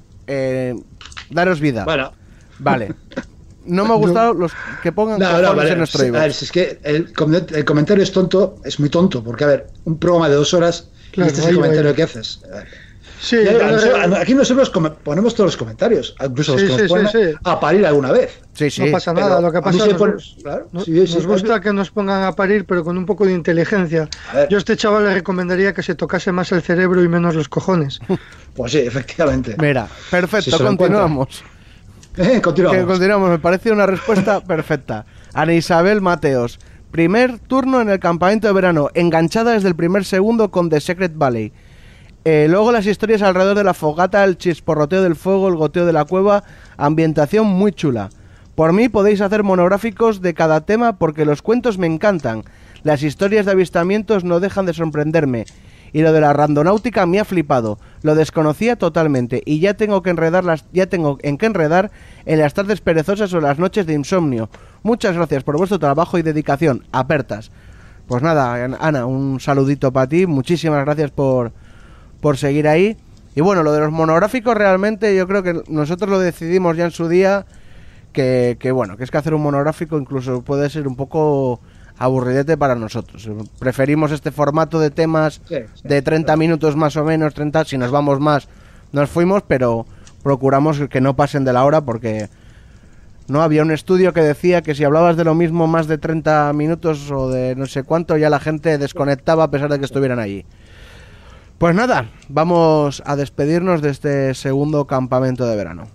S1: daros vida.
S2: Bueno.
S1: Vale. No me ha gustado los que pongan cojones en nuestro iVoox.
S2: A ver, si es que el comentario es tonto, es muy tonto, porque a ver, un programa de 2 horas, claro, y este es el comentario que haces. Sí, aquí nosotros ponemos todos los comentarios, incluso los que nos ponen a parir alguna vez.
S3: Sí, no pasa nada, lo que pasa es que nos gusta que nos pongan a parir, pero con un poco de inteligencia. Yo a este chaval le recomendaría que se tocase más el cerebro y menos los cojones.
S2: Pues sí, efectivamente.
S1: Mira, perfecto, si continuamos.
S2: Continuamos,
S1: me parece una respuesta perfecta. Ana Isabel Mateos: primer turno en el campamento de verano, enganchada desde el primer segundo con The Secret Valley. Luego las historias alrededor de la fogata, el chisporroteo del fuego, el goteo de la cueva, ambientación muy chula. Por mí podéis hacer monográficos de cada tema porque los cuentos me encantan. Las historias de avistamientos no dejan de sorprenderme. Y lo de la randonáutica me ha flipado. Lo desconocía totalmente y ya tengo en que enredar en las tardes perezosas o las noches de insomnio. Muchas gracias por vuestro trabajo y dedicación. Apertas. Pues nada, Ana, un saludito para ti. Muchísimas gracias por seguir ahí. Y bueno, lo de los monográficos realmente yo creo que nosotros lo decidimos ya en su día, que bueno, que es que hacer un monográfico incluso puede ser un poco aburridete para nosotros. Preferimos este formato de temas de 30 minutos más o menos, 30, si nos vamos más nos fuimos, pero procuramos que no pasen de la hora, porque no había un estudio que decía que si hablabas de lo mismo más de 30 minutos o de no sé cuánto, ya la gente desconectaba a pesar de que estuvieran allí. Pues nada, vamos a despedirnos de este segundo campamento de verano.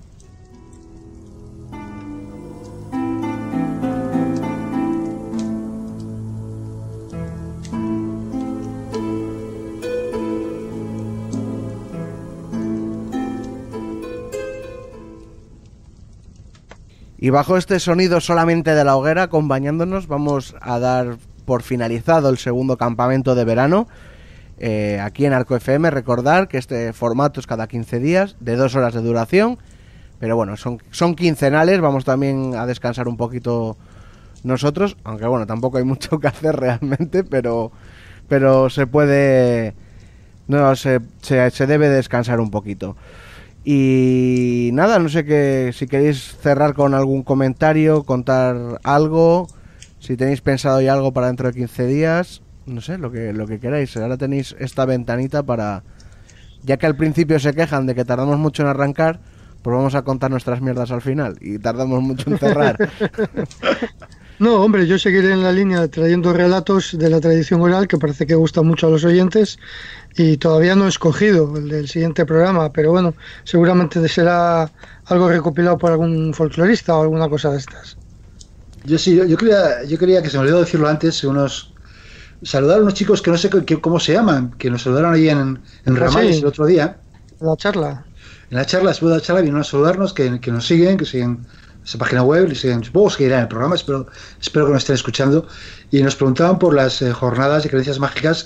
S1: Y bajo este sonido solamente de la hoguera acompañándonos, vamos a dar por finalizado el segundo campamento de verano. Aquí en Arco FM, recordar que este formato es cada 15 días, de 2 horas de duración, pero bueno, son quincenales, vamos también a descansar un poquito nosotros, aunque bueno, tampoco hay mucho que hacer realmente, pero se puede, no, se debe descansar un poquito. Y nada, no sé si queréis cerrar con algún comentario, contar algo, si tenéis pensado ya algo para dentro de 15 días... No sé, lo que queráis. Ahora tenéis esta ventanita para... Ya que al principio se quejan de que tardamos mucho en arrancar, pues vamos a contar nuestras mierdas al final. Y tardamos mucho en cerrar.
S3: No, hombre, yo seguiré en la línea trayendo relatos de la tradición oral, que parece que gusta mucho a los oyentes. Y todavía no he escogido el del siguiente programa, pero bueno, seguramente será algo recopilado por algún folclorista o alguna cosa de estas.
S2: Yo quería que se me olvidó decirlo antes, saludar a unos chicos que no sé cómo se llaman, que nos saludaron ahí en Ramales el otro día.
S3: La charla.
S2: En la charla, después de la charla, vinieron a saludarnos, que nos siguen, esa página web, y supongo que irán en el programa, espero que nos estén escuchando, y nos preguntaban por las jornadas de creencias mágicas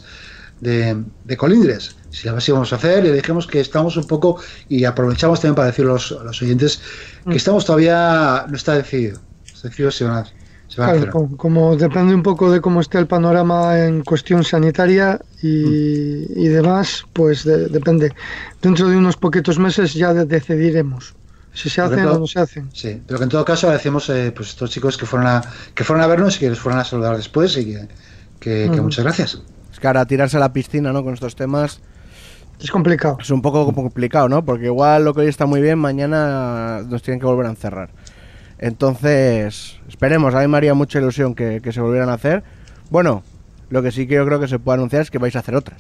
S2: de Colindres, si las íbamos a hacer, y le dijimos que estamos un poco, y aprovechamos también para decir a los oyentes que estamos todavía, no está decidido si van a hacer.
S3: Como depende un poco de cómo esté el panorama en cuestión sanitaria y demás, pues depende. Dentro de unos poquitos meses ya decidiremos si se hacen o no se hacen.
S2: Sí, pero que en todo caso agradecemos pues estos chicos que fueron a vernos y que les fueron a saludar después, y que muchas gracias.
S1: Es que ahora tirarse a la piscina, ¿no? Con estos temas
S3: es complicado.
S1: Es un poco complicado, ¿no? Porque igual lo que hoy está muy bien, mañana nos tienen que volver a encerrar. Entonces, esperemos. A mí me haría mucha ilusión que se volvieran a hacer. Bueno, lo que sí que yo creo que se puede anunciar es que vais a hacer otras.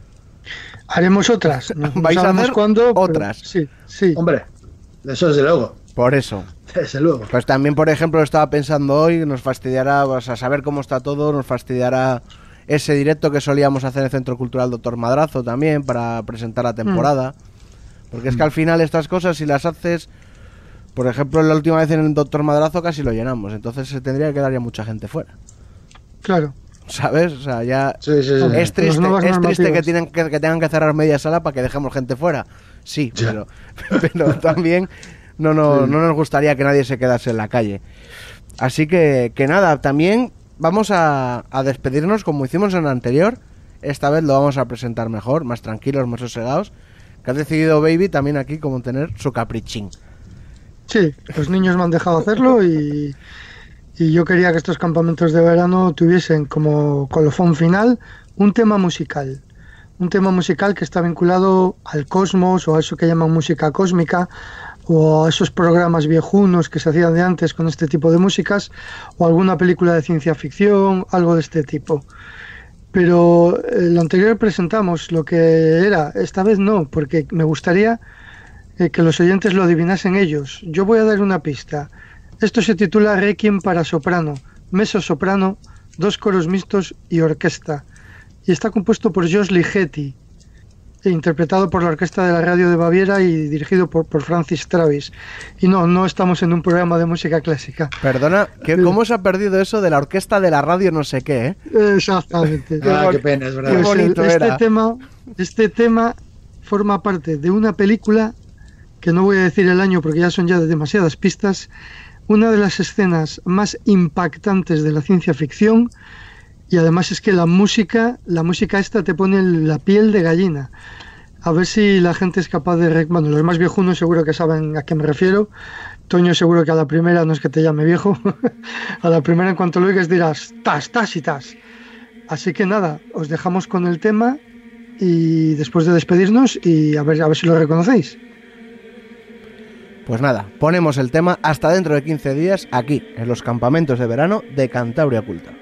S3: Haremos otras.
S1: ¿Vais a hacer
S3: cuándo,
S1: otras?
S3: Sí.
S2: Hombre, eso desde luego.
S1: Por eso.
S2: Desde luego.
S1: Pues también, por ejemplo, estaba pensando hoy, nos fastidiará, a saber cómo está todo, nos fastidiará ese directo que solíamos hacer en el Centro Cultural Doctor Madrazo también, para presentar la temporada. Porque es que al final estas cosas, si las haces... Por ejemplo, la última vez en el Doctor Madrazo casi lo llenamos, entonces se tendría que quedar ya mucha gente fuera.
S3: Claro.
S1: ¿Sabes? O sea, ya
S2: sí.
S1: Es triste que tengan que cerrar media sala para que dejemos gente fuera. Sí, pero también no nos gustaría que nadie se quedase en la calle. Así que nada, también vamos a despedirnos como hicimos en el anterior. Esta vez lo vamos a presentar mejor, más tranquilos, más sosegados. Que has decidido, Baby, también aquí como tener su caprichín.
S3: Sí, los niños me han dejado hacerlo y yo quería que estos campamentos de verano tuviesen como colofón final un tema musical que está vinculado al cosmos, o a eso que llaman música cósmica, o a esos programas viejunos que se hacían de antes con este tipo de músicas, o alguna película de ciencia ficción, algo de este tipo. Pero lo anterior presentamos lo que era, esta vez no, porque me gustaría que los oyentes lo adivinasen ellos. Yo voy a dar una pista. Esto se titula Requiem para soprano, mezzo soprano, 2 coros mixtos y orquesta. Y está compuesto por Josh Ligeti, e interpretado por la Orquesta de la Radio de Baviera y dirigido por Francis Travis. Y no estamos en un programa de música clásica.
S1: Perdona, ¿cómo se ha perdido eso de la Orquesta de la Radio no sé qué,
S3: Exactamente.
S2: Qué pena, es verdad.
S1: Qué bonito era.
S3: Este tema forma parte de una película que no voy a decir el año porque ya son demasiadas pistas, una de las escenas más impactantes de la ciencia ficción, y además es que la música esta te pone la piel de gallina. A ver si la gente es capaz de... Bueno, los más viejunos seguro que saben a qué me refiero. Toño seguro que a la primera, no es que te llame viejo, a la primera en cuanto lo oigas dirás, tas y tas. Así que nada, os dejamos con el tema y después de despedirnos y a ver si lo reconocéis.
S1: Pues nada, ponemos el tema hasta dentro de 15 días aquí, en los campamentos de verano de Cantabria Oculta.